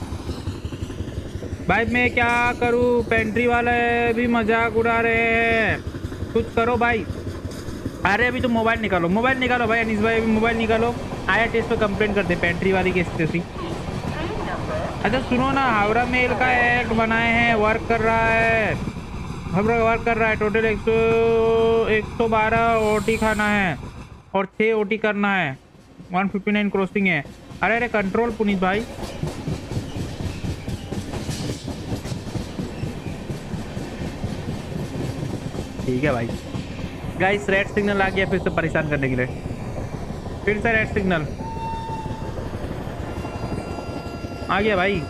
भाई मैं क्या करूं, पेंट्री वाले भी मजाक उड़ा रहे हैं, कुछ करो भाई। अरे अभी तो मोबाइल निकालो, मोबाइल निकालो भाई। अनीस भाई अभी मोबाइल निकालो। आया टेस्ट पे कंप्लेंट करते पेंट्री वाली की स्थिति। अच्छा सुनो ना, हावड़ा मेल का एक्ट बनाए हैं, वर्क कर रहा है, हम वर्क कर रहा है। टोटल एक सौ एक सौ बारह ओ टी खाना है और छः ओ टी करना है। वन फिफ्टी नाइन क्रॉसिंग है। अरे अरे कंट्रोल पुनीत भाई। ठीक है भाई। गाइस रेड सिग्नल आ गया फिर से परेशान करने के लिए, फिर से रेड सिग्नल आ गया भाई।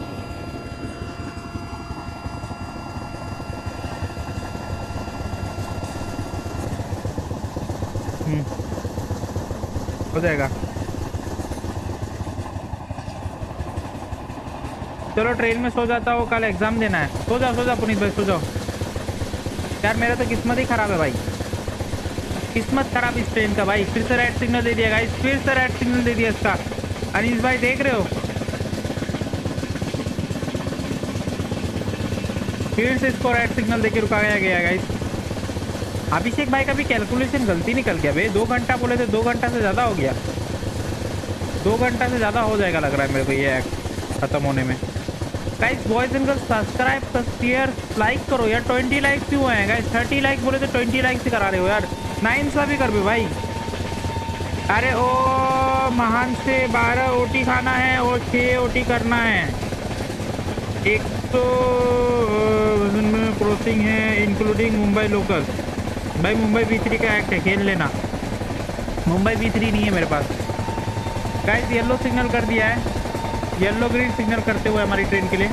हम्म हो जाएगा। चलो ट्रेन में सो जाता हूँ, कल एग्जाम देना है। सो जाओ सो जाओ पुनीत भाई, सो जाओ यार। मेरा तो किस्मत ही खराब है भाई, किस्मत खराब इस ट्रेन का भाई। फिर से रेड सिग्नल दे दिया गाइस, फिर से रेड सिग्नल दे दिया इसका। अनीस भाई देख रहे हो, फिर से इसको रेड सिग्नल देके रुकाया गया गाइस। अभिषेक भाई का भी कैलकुलेशन गलती निकल गया भाई। दो घंटा बोले थे, दो घंटा से ज़्यादा हो गया, दो घंटा से ज़्यादा हो जाएगा लग रहा है मेरे को ये एक्ट खत्म होने में। Guys boys and girls subscribe share like करो यार। ट्वेंटी लाइक क्यों है गाइस? थर्टी लाइक बोले तो ट्वेंटी लाइक से करा रहे हो यार। नाइन सा भी कर दो भाई। अरे ओ महान से बारह ओटी खाना है और छः ओटी करना है। एक तो क्रॉसिंग है इंक्लूडिंग मुंबई लोकल। भाई मुंबई बी थ्री का एक्ट है, खेल लेना। मुंबई बी थ्री नहीं है मेरे पास। गाइस येलो सिग्नल कर दिया है, येलो ग्रीन सिग्नल करते हुए हमारी ट्रेन के लिए।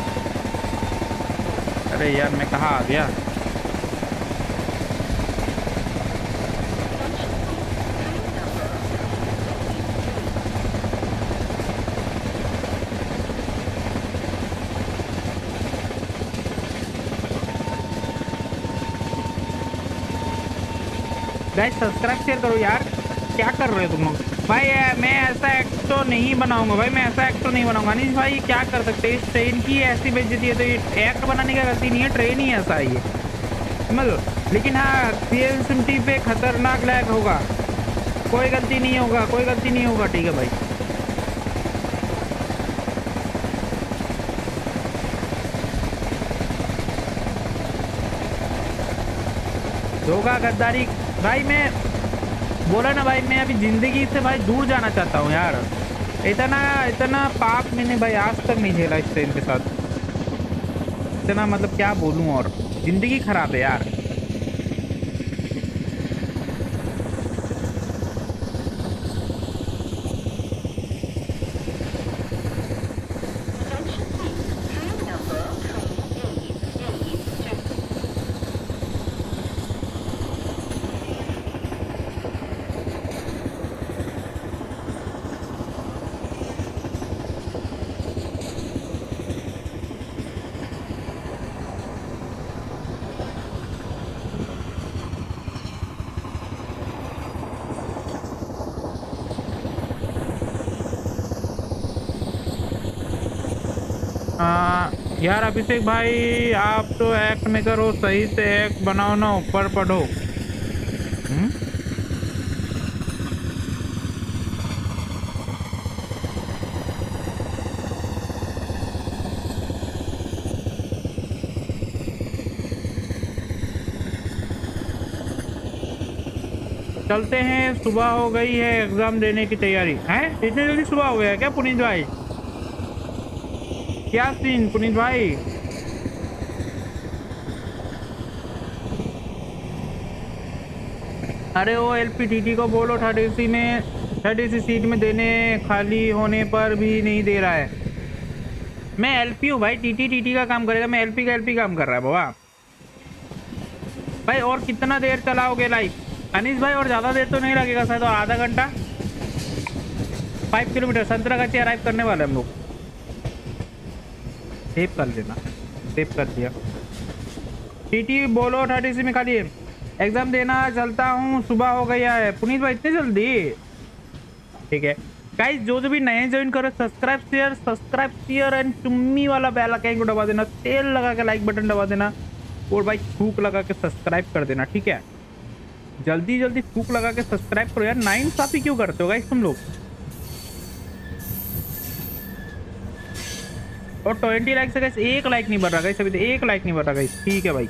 अरे यार मैं कहाँ आ गया? गाइस सब्सक्राइब शेयर करो यार। क्या कर रहे हो तुम लोग भाई? मैं ऐसा एक्ट तो नहीं बनाऊंगा भाई, मैं ऐसा एक्ट तो नहीं बनाऊंगा। अनिश भाई क्या कर सकते हैं, इस ट्रेन की ऐसी बेइज्जती है तो ये एक्ट बनाने का गलती नहीं है, ट्रेन ही ऐसा ही है, समझ लो। लेकिन हाँ सीएमएसएमटी पे खतरनाक लैग होगा, कोई गलती नहीं होगा, कोई गलती नहीं होगा, ठीक है भाई। धोखा गद्दारी भाई, मैं बोला ना भाई, मैं अभी जिंदगी से भाई दूर जाना चाहता हूँ यार। इतना इतना पाप मैंने भाई आज तक नहीं झेला इस ट्रेन के साथ, इतना मतलब क्या बोलूँ, और जिंदगी खराब है यार। आ, यार अभिषेक भाई आप तो एक्ट में करो, सही से एक्ट बनाओ ना, ऊपर पढ़ो। हम्म चलते हैं, सुबह हो गई है, एग्जाम देने की तैयारी है। इतनी जल्दी सुबह हो गया क्या पुनीत भाई? क्या सीन पुनीत भाई? अरे वो एलपीटीटी को बोलो थर्ड एसी में, थर्ड एसी सीट में देने, खाली होने पर भी नहीं दे रहा है। मैं एलपी हूँ भाई, टीटी टीटी का काम करेगा, मैं एलपी का एलपी काम कर रहा है बाबा भाई। और कितना देर चलाओगे लाइव अनिश भाई? और ज़्यादा देर तो नहीं लगेगा शायद, और आधा घंटा। फाइव किलोमीटर संतरागाछी अराइव करने वाले हम लोग। सेव कर लेना, सेव कर दिया। टीटी बोलो थर्ड एसी में खाली है, एग्जाम देना चलता हूँ, सुबह हो गया है। पुनीत भाई इतनी जल्दी? ठीक है गाइस, जो जो भी नए ज्वाइन करो subscribe share subscribe share and चुम्मी वाला बेल आइकन को दबा देना, तेल लगा के लाइक बटन दबा देना, और भाई फूक लगा के सब्सक्राइब कर देना, ठीक है? जल्दी जल्दी फूक लगा के सब्सक्राइब करो यार। नाइन साफी क्यों करते हो गाइस तुम लोग? और ट्वेंटी लाइक से गाइस एक लाइक नहीं बढ़ रहा गाइस, अभी तो एक लाइक नहीं बढ़ रहा गाइस, ठीक है भाई।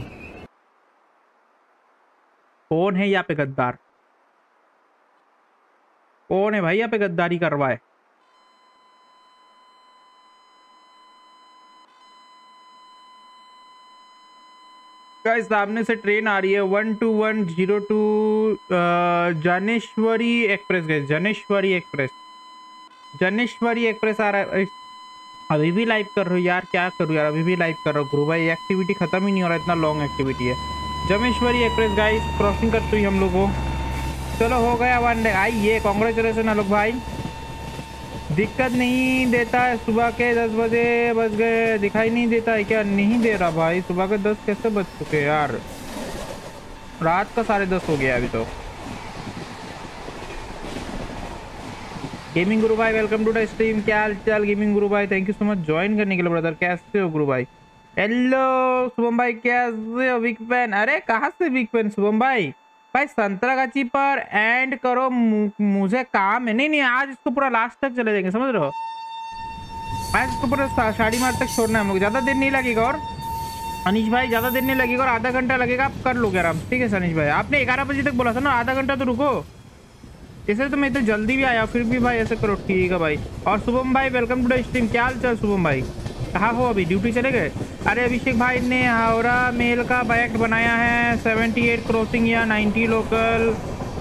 कौन है यहाँ पे गद्दार? कौन है भाई यहाँ पे गद्दारी करवाए? गाइस सामने से ट्रेन आ रही है one two one zero two Janeshwari express guys, Janeshwari express, Janeshwari express आ रहा है। अभी भी लाइव कर रहे हो यार, क्या करूँ यार, अभी भी लाइव कर रहा हूँ गुरु भाई, एक्टिविटी खत्म ही नहीं हो रहा, इतना लॉन्ग एक्टिविटी है। जमेश्वरी एक्सप्रेस गाइस क्रॉसिंग करते हुई हम लोग को, चलो हो गया वन डे। आइए कॉन्ग्रेचुलेसन आलोक भाई, दिक्कत नहीं देता है। सुबह के दस बजे बज गए, दिखाई नहीं देता है क्या? नहीं दे रहा भाई, सुबह के दस कैसे बज चुके यार, रात का साढ़े दस हो गया अभी तो। गेमिंग गुरु भाई वेलकम टू द स्ट्रीम, क्या हाल चाल गेमिंग गुरु भाई? Thank you so much join करने के लिए ब्रदर, कैसे हो गुरु भाई? हेलो शुभम भाई, कैसे हो? Big fan. अरे कहाँ से बिग फैन शुभम भाई? भाई संतरागाछी पर एंड करो, मुझे काम है। नहीं नहीं आज इसको पूरा लास्ट तक चले जाएंगे, समझ रहे हो? आज इसको पूरा साड़ी मार तक छोड़ना है हम लोग, ज़्यादा देर नहीं लगेगा। और अनिश भाई ज़्यादा देर नहीं लगेगा, और आधा घंटा लगेगा, आप कर लोगे आराम, ठीक है अनिश भाई? आपने ग्यारह बजे तक बोला था ना, आधा घंटा तो रुको। इसलिए तो मैं इतना जल्दी भी आया, फिर भी भाई ऐसे करो, ठीक है भाई। और शुभम भाई वेलकम टू द स्ट्रीम, क्या हाल चाल शुभम भाई? कहाँ हो अभी? ड्यूटी चले गए? अरे अभिषेक भाई ने हावड़ा मेल का बैक्ट बनाया है, सेवेंटी एट क्रॉसिंग या ninety local,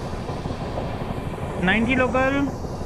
ninety local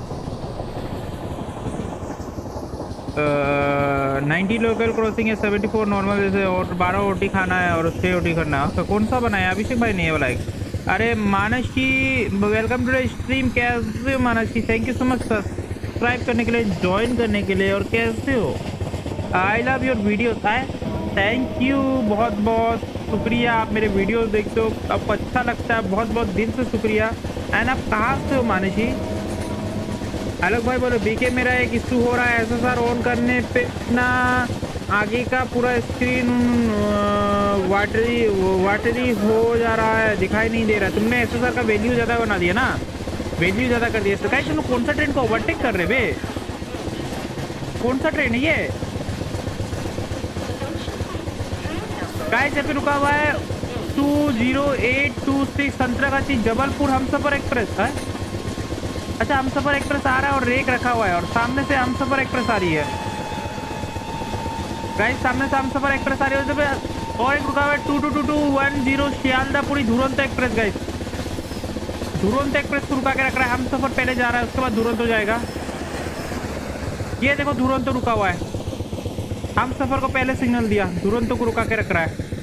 ninety local crossing है, सेवेंटी फोर नॉर्मल, जैसे और बारह ओटी खाना है और छः ओटी करना है। तो कौन सा बनाया अभिषेक भाई ने ये वाला एक? अरे मानस की वेलकम टू द स्ट्रीम, कैसे हो मानस की? Thank you so much subscribe करने के लिए, ज्वाइन करने के लिए, और कैसे हो? I love your video, thank you, बहुत बहुत शुक्रिया। आप मेरे वीडियोस देखते हो, आपको अच्छा लगता है, बहुत बहुत दिल से शुक्रिया। एंड आप कहाँ से हो मानिश जी? आलोक भाई बोलो बीके मेरा एक इशू हो रहा है, एसएसआर ऑन करने पे ना आगे का पूरा स्क्रीन वाटरी वाटरी हो जा रहा है, दिखाई नहीं दे रहा। तुमने एसएसआर का वैल्यू ज़्यादा बना दिया ना, वैल्यू ज़्यादा कर दिया। गाइस तुम लोग कौन सा ट्रेन को ओवरटेक कर रहे बे? कौन सा ट्रेन है ये? गाइस यहाँ पे रुका हुआ है two zero eight two six Santragachi Jabalpur Humsafar express है। अच्छा हमसफर एक्सप्रेस आ रहा है और रेक रखा हुआ है और सामने से हमसफर एक्सप्रेस आ रही है। गाइस सामने से हमसफर एक्सप्रेस आ रही है और एक रुका हुआ है to to to two one zero शियालदापुरी Duronto express. Guys Duronto express को रुका के रख रहा है, हमसफर पहले जा रहा है उसके बाद दुरंतो जाएगा। ये देखो दुरंतो रुका हुआ है, हमसफर को पहले सिग्नल दिया, दुरंतो को रुका के रख रहा है।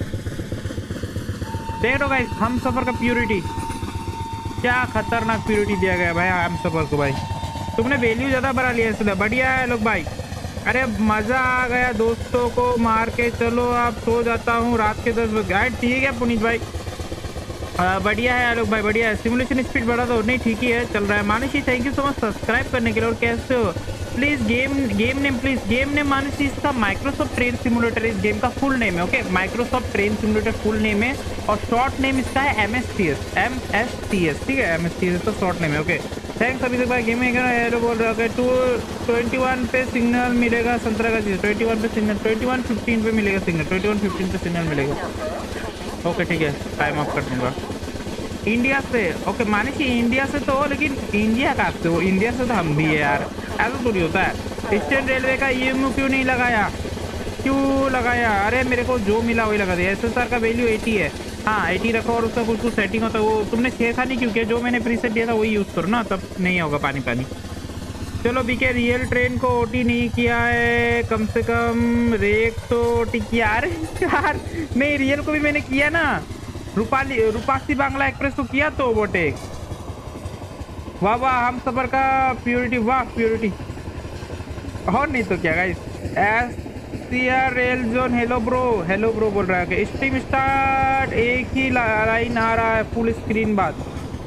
देख लो गाइस हमसफर का प्योरिटी, क्या खतरनाक प्योरिटी दिया गया भाई हमसफर को। भाई तुमने वैल्यू ज्यादा बढ़ा लिया इसलिए। बढ़िया है लोग भाई, अरे मजा आ गया, दोस्तों को मार के। चलो आप सो जाता हूँ रात के दस बजे। ठीक है पुनीत भाई, आ, बढ़िया है आलोक भाई, बढ़िया है। सिमुलेशन स्पीड बढ़ा दो, नहीं ठीक ही है, चल रहा है। Mansi thank you so much subscribe करने के लिए। और कैसे हो? Please game game name please game name Mansi इसका माइक्रोसॉफ्ट ट्रेन सिमुलेटर, इस गेम का फुल नेम है। Okay Microsoft train simulator full name है और शॉर्ट नेम इसका है M S T S M S T S ठीक है, एम एस टी एस तो शॉर्ट नेम है। ओके थैंक्स अभी तक भाई। गेम हेलो बोल रहे हो टू ट्वेंटी वन पे सिग्नल मिलेगा संतरा का चीज, ट्वेंटी वन पे सिग्नल, ट्वेंटी वन फिफ्टीन पे मिलेगा सिग्नल, ट्वेंटी वन फिफ्टीन पे सिग्नल मिलेगा। ओके ठीक है टाइम ऑफ कर दूंगा। इंडिया से ओके माने कि इंडिया से तो हो, लेकिन इंडिया कहाँ से हो? इंडिया से तो हम भी है यार, ऐसा थोड़ी होता है। ईस्टर्न रेलवे का ई एम यू क्यों नहीं लगाया? क्यों लगाया? अरे मेरे को जो मिला वही लगा दिया। एस एस आर का वैल्यू एटी है, हाँ एटी रखो और उसका कुछ कुछ सेटिंग होता है। वो तुमने छेड़खानी नहीं क्योंकि जो मैंने प्रीसेट दिया था वही यूज़ करो ना, तब नहीं होगा पानी पानी। चलो बीके रियल ट्रेन को ओटी नहीं किया है, कम से कम रेक तो ओटी किया। अरे यार नहीं रियल को भी मैंने किया ना, रूपाली रूपासी बांग्ला एक्सप्रेस को किया तो ओवरटेक। वाह वाह हम सफर का प्योरिटी, वाह प्योरिटी और नहीं तो क्या guys. S C R rail zone hello bro, hello bro बोल रहा है। स्ट्रीम स्टार्ट एक ही लाइन आ रहा है फुल स्क्रीन बाद,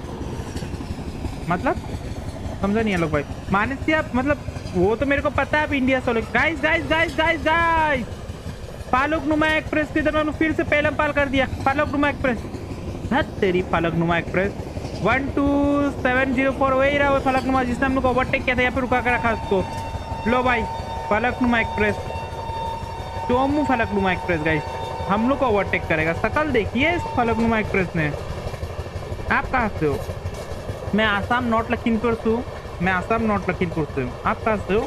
मतलब समझा नहीं है लोग भाई। मानसी आप मतलब वो तो मेरे को पता है आप इंडिया से लोग। Guys guys guys guys guys Falaknuma express की तरह फिर से पहले पाल कर दिया। फालुक नुमा एक्सप्रेस है तेरी, Falaknuma express one two seven zero four वही रहा वो फालुक नुमा जिसने हम लोग ओवरटेक किया था, यहाँ पे रुका कर रखा उसको। लो भाई फालुक नुमा एक्सप्रेस, टोमू फालुक नुमा एक्सप्रेस गाइस हम लोग को ओवरटेक करेगा। शकल देखिए इस फालुक नुमा एक्सप्रेस ने। आप कहाँ से हो? मैं आसाम नॉर्थ लखीमपुर से हूँ, मैं आसाम नॉर्थ लखीमपुर से हूँ। आप कहाँ से हो?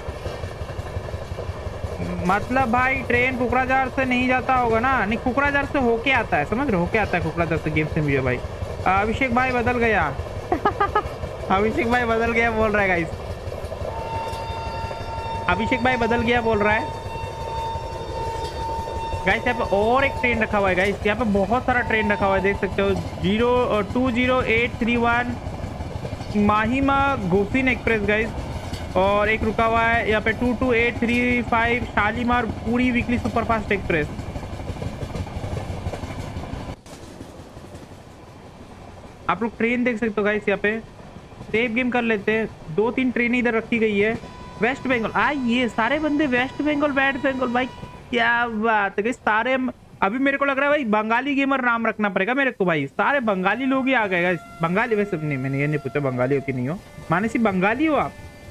मतलब भाई ट्रेन कुकराझार से नहीं जाता होगा ना? नहीं कुकराझार से होके आता है, समझ रहे होके आता है कुकराझार से गेम से मुझे भाई। अभिषेक भाई बदल गया अभिषेक भाई बदल गया बोल रहा है गाइस, अभिषेक भाई बदल गया बोल रहा है गाइस। यहाँ पे और एक ट्रेन रखा हुआ है गाइस, यहाँ पे बहुत सारा ट्रेन रखा हुआ है देख सकते हो। Zero two zero eight three one माहिमा गोफिन एक्सप्रेस गाइस, और एक रुका हुआ है यहाँ पे two two eight three five Shalimar Puri weekly superfast express. आप लोग ट्रेन देख सकते हो गाइस, यहाँ पे सेव गेम कर लेते हैं। दो तीन ट्रेन इधर रखी गई है। वेस्ट बंगाल आ ये सारे बंदे वेस्ट बंगाल वेस्ट बंगाल भाई क्या बात है। सारे अभी मेरे को लग रहा है भाई बंगाली गेमर नाम रखना पड़ेगा मेरे को भाई, सारे बंगाली लोग ही आ गए गाइस। बंगाली वैसे नहीं, मैंने ये नहीं पूछा बंगाली हो कि नहीं हो। मानसी बंगाली हो आप?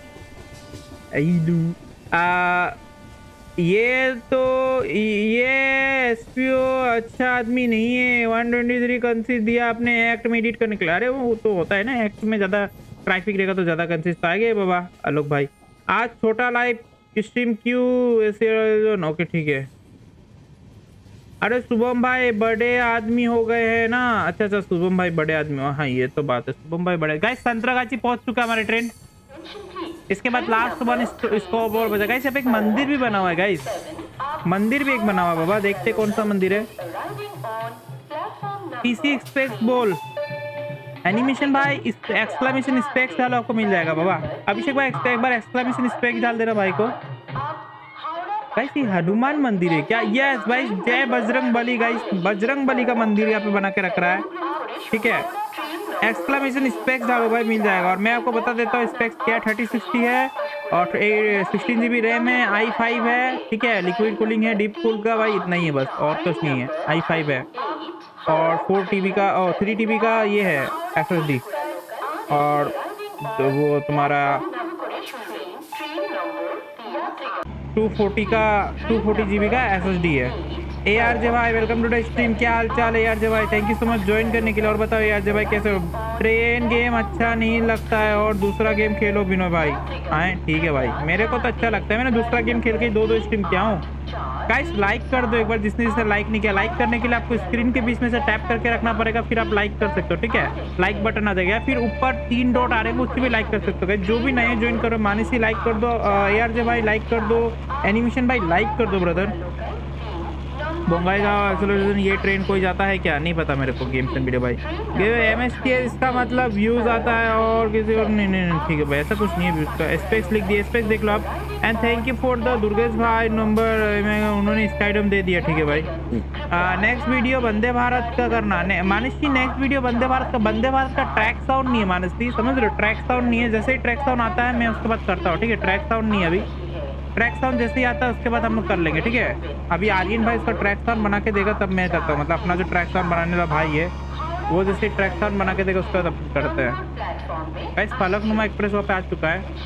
आ, ये तो ये एसपीओ अच्छा आदमी नहीं है। वन ट्वेंटी थ्री कंसिस दिया आपने एक्ट में एडिट करने के लिए। अरे वो तो होता है ना एक्ट में ज़्यादा ट्रैफिक रहेगा तो ज़्यादा कंसिस तो आएगा बाबा। आलोक भाई आज छोटा लाइव स्ट्रीम क्यों ऐसे? ओके ठीक है। अरे शुभम भाई बड़े आदमी हो गए हैं ना? अच्छा अच्छा शुभम भाई बड़े आदमी हो, हाँ ये तो बात है शुभम भाई बड़े। गाइस संतरागाछी पहुंच चुका है हमारे ट्रेन। इसके बाद लास्ट वन स्टॉप और बचा। गाइस यहाँ पे एक मंदिर भी बना हुआ है गाइस, मंदिर भी एक बना हुआ है बाबा। देखते कौन सा मंदिर है। पीसी एक्सप्रेस बोल एनिमेशन भाई एक्सक्लेमेशन स्पेक्स डालो आपको मिल जाएगा बाबा। अभिषेक भाई एक बार एक्सक्लेमेशन स्पेक्स डाल देना भाई को। गाइस ये हनुमान मंदिर है क्या? यस भाई जय बजरंग बली गाइस, बजरंग बली का मंदिर यहाँ पे बना के रख रहा है। ठीक है एक्सक्लेमेशन स्पेक्स डालो भाई, मिल जाएगा। और मैं आपको बता देता हूँ स्पेक्स क्या, थर्टी सिक्सटी है और सिक्सटीन जी बी रैम है, आई फाइव है, ठीक है, लिक्विड कूलिंग है, डीप कूल का भाई इतना ही है बस, और कुछ नहीं है। आई फाइव है और फोर टी बी का और थ्री टी बी का ये है एस एस डी, और तो वो तुम्हारा टू फोर्टी का टू फोर्टी जी बी का एस एस डी है। ए आर जे भाई वेलकम टू द स्ट्रीम, क्या हाल चाल है ए आर जे भाई, thank you so much join करने के लिए। और बताओ ए आर जे भाई कैसे हो? ट्रेन गेम अच्छा नहीं लगता है और दूसरा गेम खेलो विनोद भाई। आए ठीक है भाई, मेरे को तो अच्छा लगता है, मैंने दूसरा गेम खेल के दो दो स्ट्रीम किया हूँ। गाइस लाइक कर दो एक बार, जिसने जिसने लाइक नहीं किया। लाइक करने के लिए आपको स्क्रीन के बीच में से टैप करके रखना पड़ेगा, फिर आप लाइक कर सकते हो, ठीक है। लाइक बटन आ जाएगा, फिर ऊपर तीन डॉट आ रहे हैं उससे भी लाइक कर सकते हो। जो भी नए ज्वाइन करो, मानसी लाइक कर दो, ए आर जे भाई लाइक कर दो, एनिमेशन भाई लाइक कर दो ब्रदर। बोंगाईगांव एक्सेलरेशन ये ट्रेन कोई जाता है क्या? नहीं पता मेरे को। गेम्स एंड वीडियो भाई एम एस टी है, इसका मतलब व्यूज आता है और किसी और नहीं नहीं ठीक है भाई, ऐसा कुछ नहीं है व्यूज का। स्पेक्स लिख दिया, स्पेक्स देख लो आप। And thank you for the Durgesh भाई नंबर में, उन्होंने स्काईडम दे दिया, ठीक है भाई। नेक्स्ट वीडियो वंदे भारत का करना, मानस जी नेक्स्ट वीडियो वंदे भारत का। वंदे भारत का ट्रैक साउंड नहीं है मानस जी, समझ रहे हो, ट्रैक साउंड नहीं है। जैसे ही ट्रैक साउंड आता है मैं उसके बाद करता हूँ, ठीक है। ट्रैक साउंड नहीं है अभी, ट्रैक साउंड जैसे ही आता है उसके बाद हम लोग कर लेंगे, ठीक है। अभी आर्यन भाई उसका ट्रैक साउंड बना के देगा तब मैं करता हूँ, मतलब अपना जो ट्रैक साउंड बनाने वाला भाई है वो जैसे ट्रैक साउंड बना के देगा उसके बाद अपन करते हैं। गाइस फलकनुमा एक्सप्रेस वहाँ पे आ चुका है।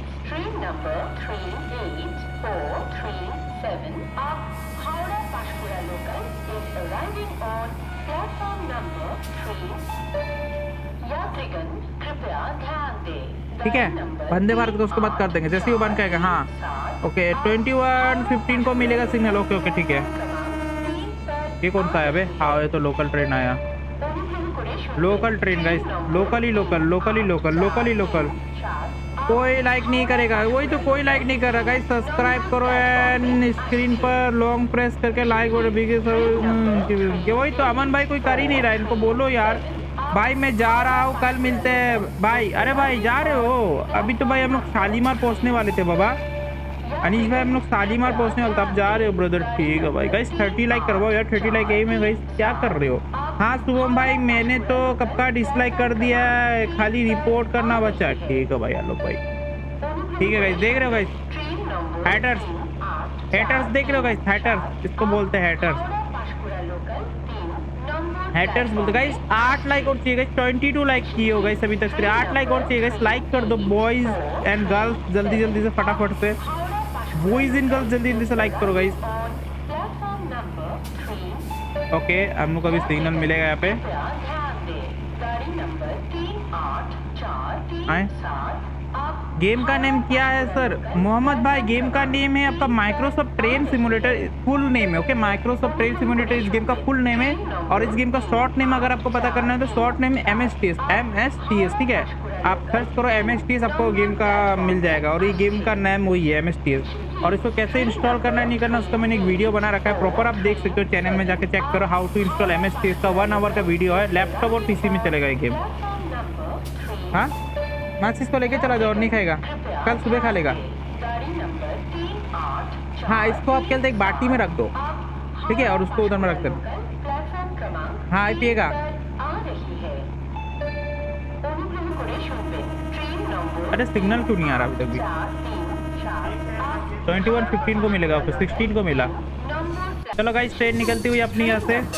ठीक है, वंदे भारत को उसके बाद कर देंगे जैसे ही वो बन के आएगा। हाँ ओके, ट्वेंटी वन फिफ्टीन को मिलेगा सिग्नल। ओके ओके ठीक है। ये कौन सा है अबे? हाँ ये तो लोकल ट्रेन आया, लोकल ट्रेन गाइस, लोकल ही लोकल, लोकल ही लोकल, लोकल ही लोकल। कोई लाइक नहीं करेगा, वही तो कोई लाइक नहीं कर रहा गाइस। सब्सक्राइब करो एंड स्क्रीन पर लॉन्ग प्रेस करके लाइक और वही तो अमन भाई कोई कर ही नहीं रहा, इनको बोलो यार। भाई मैं जा रहा हूँ, कल मिलते हैं भाई। अरे भाई जा रहे हो? अभी तो भाई हम लोग शालीमार पहुँचने वाले थे बाबा, अनीश भाई हम लोग शालीमार पहुँचने वाले थे, आप जा रहे हो ब्रदर? ठीक है भाई। गाइस थर्टी लाइक करवाओ यार, थर्टी लाइक यही में गाइस क्या कर रहे हो? हाँ शुभम भाई मैंने तो कब का डिसलाइक कर दिया है, खाली रिपोर्ट करना बचा। ठीक है भाई आलोक भाई, ठीक है गाइस। देख रहे हो गाइस हैटर्स, हैटर्स देख रहे हो गाइस, हैटर्स इसको बोलते हैं, हैटर्स हैटर्स बोलते गाइस। आठ लाइक और चाहिए गाइस, ट्वेंटी टू लाइक किए हो गाइस अभी तक, फिर आठ लाइक और चाहिए गाइस। लाइक कर दो बॉयज एंड गर्ल्स, जल्दी जल्दी से फटाफट से, बॉयज एंड गर्ल्स जल्दी जल्दी से लाइक करो गाइस। ओके हम लोग को अभी सिग्नल मिलेगा यहाँ पे। आए गेम का नेम क्या है सर? मोहम्मद भाई गेम का नेम है आपका Microsoft train simulator, full name है। ओके माइक्रोसॉफ्ट ट्रेन सिमुलेटर इस गेम का फुल नेम है, और इस गेम का शॉर्ट नेम अगर आपको पता करना है तो short name M S T S, M S T S, ठीक है। आप सर्च करो एम एस टी एस, आपको गेम का मिल जाएगा, और ये गेम का नाम वही है एम एस टी एस। और इसको कैसे इंस्टॉल करना है नहीं करना उसका मैंने एक वीडियो बना रखा है प्रॉपर, आप देख सकते हो चैनल में जाके चेक करो, how to install M S T S का वन आवर का वीडियो है, लैपटॉप और पीसी में चलेगा ये गेम। हाँ मैक्स इसको लेके चला जाओ और नहीं खाएगा, कल सुबह खा लेगा। हाँ इसको आप कहते एक बाटी में रख दो, ठीक है, और उसको उधर में रख दो। हाँ पिएगा। अरे सिग्नल क्यों नहीं आ रहा अभी तक भी? ट्वेंटी वन फिफ्टीन को मिलेगा, आपको सिक्सटीन को मिला। चलो गाइस ट्रेन निकलती हुई अपनी यहाँ से।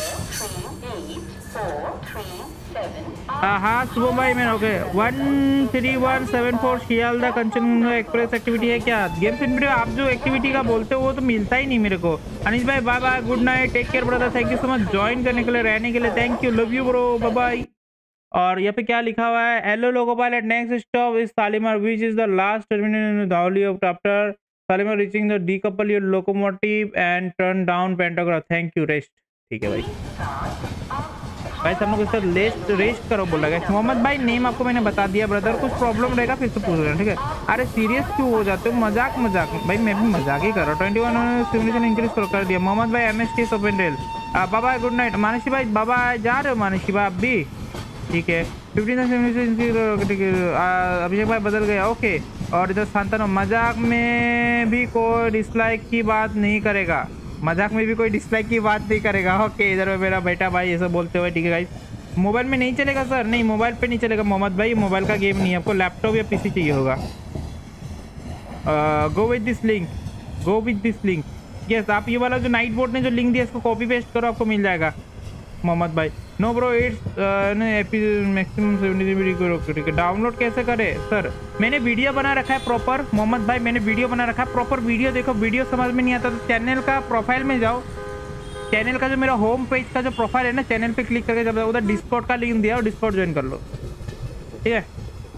हाँ हाँ शुभम भाई मैंने okay one three one seven four Sealdah Kanchenjunga express activity है क्या? गेम्स इन वीडियो आप जो एक्टिविटी का बोलते हो वो तो मिलता ही नहीं मेरे को। अनिश भाई bye bye, good night, take care brother, thank you so much join करने के लिए, रहने के लिए, thank you, love you bro, bye bye. और यहाँ पे क्या लिखा हुआ है? Hello loco pilot, next stop is Shalimar which is the last terminal in धावली off after Shalimar reaching the decouple your locomotive and turn down pantograph, thank you, rest. ठीक है भाई भाई हम लोग इसका रेस्ट रेस्ट करो बोला गया। मोहम्मद भाई नेम आपको मैंने बता दिया ब्रदर, कुछ प्रॉब्लम रहेगा फिर से पूछ लेना, ठीक है। अरे सीरियस क्यों हो जाते हो? मजाक मजाक भाई, मैं भी मजाक ही कर रहा हूँ। ट्वेंटी वन सिमुलेशन इंक्रीज कर दिया। मोहम्मद भाई M S T open rail, बाबा गुड नाइट। मानसी भाई बाबा जा रहे हो? मानसी भाई आप भी ठीक है। फिफ्टीन अभिषेक भाई बदल गया, ओके। और इधर शांतनु, मजाक में भी कोई डिसलाइक की बात नहीं करेगा, मजाक में भी कोई डिसलाइक की बात नहीं करेगा, ओके। इधर मेरा बेटा भाई ये सब बोलते हुए, ठीक है गाइस। मोबाइल में नहीं चलेगा सर? नहीं, मोबाइल पे नहीं चलेगा मोहम्मद भाई, मोबाइल का गेम नहीं है, आपको लैपटॉप या पीसी चाहिए होगा। Go with this link, go with this link. Yes, आप ये वाला जो नाइट बोट ने जो लिंक दिया इसको कॉपी पेस्ट करो, आपको मिल जाएगा मोहम्मद भाई। No bro it's maximum seventy करो। ठीक है, डाउनलोड कैसे करे सर? मैंने वीडियो बना रखा है प्रॉपर मोहम्मद भाई, मैंने वीडियो बना रखा है प्रॉपर। वीडियो देखो, वीडियो समझ में नहीं आता तो चैनल का प्रोफाइल में जाओ, चैनल का जो मेरा होम पेज का जो प्रोफाइल है ना, चैनल पे क्लिक करके जब उधर डिस्कॉर्ड का लिंक दिया और डिस्कॉर्ड ज्वाइन कर लो, ठीक है।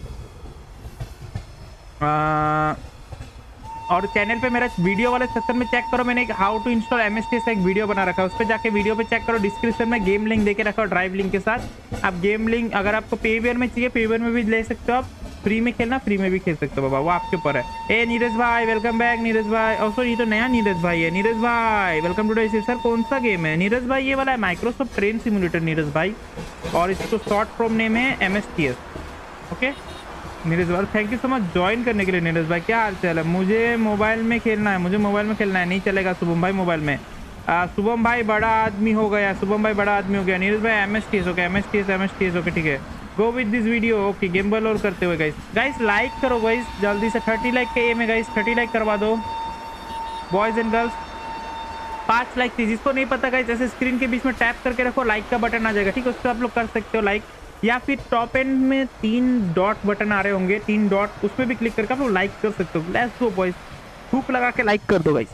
आ, और चैनल पे मेरा वीडियो वाले सेक्शन में चेक करो, मैंने एक हाउ टू इंस्टॉल एमएसटीएस का एक वीडियो बना रखा है, उस पर जाके वीडियो पे चेक करो, डिस्क्रिप्शन में गेम लिंक देके रखा हो ड्राइव लिंक के साथ। आप गेम लिंक अगर आपको पेवीयर में चाहिए पेवीयर में भी ले सकते हो, आप फ्री में खेलना फ्री में भी खेल सकते हो बाबा, वो आपके ऊपर है। ए नीरज भाई वेलकम बैक नीरज भाई। और सर ये तो नया नीरज भाई है। नीरज भाई वेलकम टू डे। सर कौन सा गेम है नीरज भाई? ये वाला है माइक्रोसॉफ्ट ट्रेन सिमुलेटर नीरज भाई, और इसको शॉर्ट फॉर्म नेम है एमएसटीएस। ओके नीरज भाई, thank you so much join करने के लिए। नीरज भाई क्या हाल चाल है? मुझे मोबाइल में खेलना है, मुझे मोबाइल में खेलना है। नहीं चलेगा शुभम भाई मोबाइल में। आ, शुभम भाई बड़ा आदमी हो गया, शुभम भाई बड़ा आदमी हो गया। नीरज भाई एमएसटीएस ओके, एमएसटीएस एमएसटीएस ओके, ठीक है। Go with this video okay. Game बल और करते हुए गाइस, गाइस लाइक करो गाइस जल्दी से, थर्टी लाइक के एम है गाइस, थर्टी लाइक करवा दो बॉयज एंड गर्ल्स। पाँच लाइक थी, जिसको नहीं पता गाइस ऐसे स्क्रीन के बीच में टैप करके रखो, लाइक का बटन आ जाएगा, ठीक है। उस पर आप लोग कर सकते हो लाइक, या फिर टॉप एंड में तीन डॉट बटन आ रहे होंगे, तीन डॉट, उस पर भी क्लिक करके आप लोग लाइक कर सकते हो। लेट्स गो बॉयज, हुक लगा के लाइक कर दो गाइस।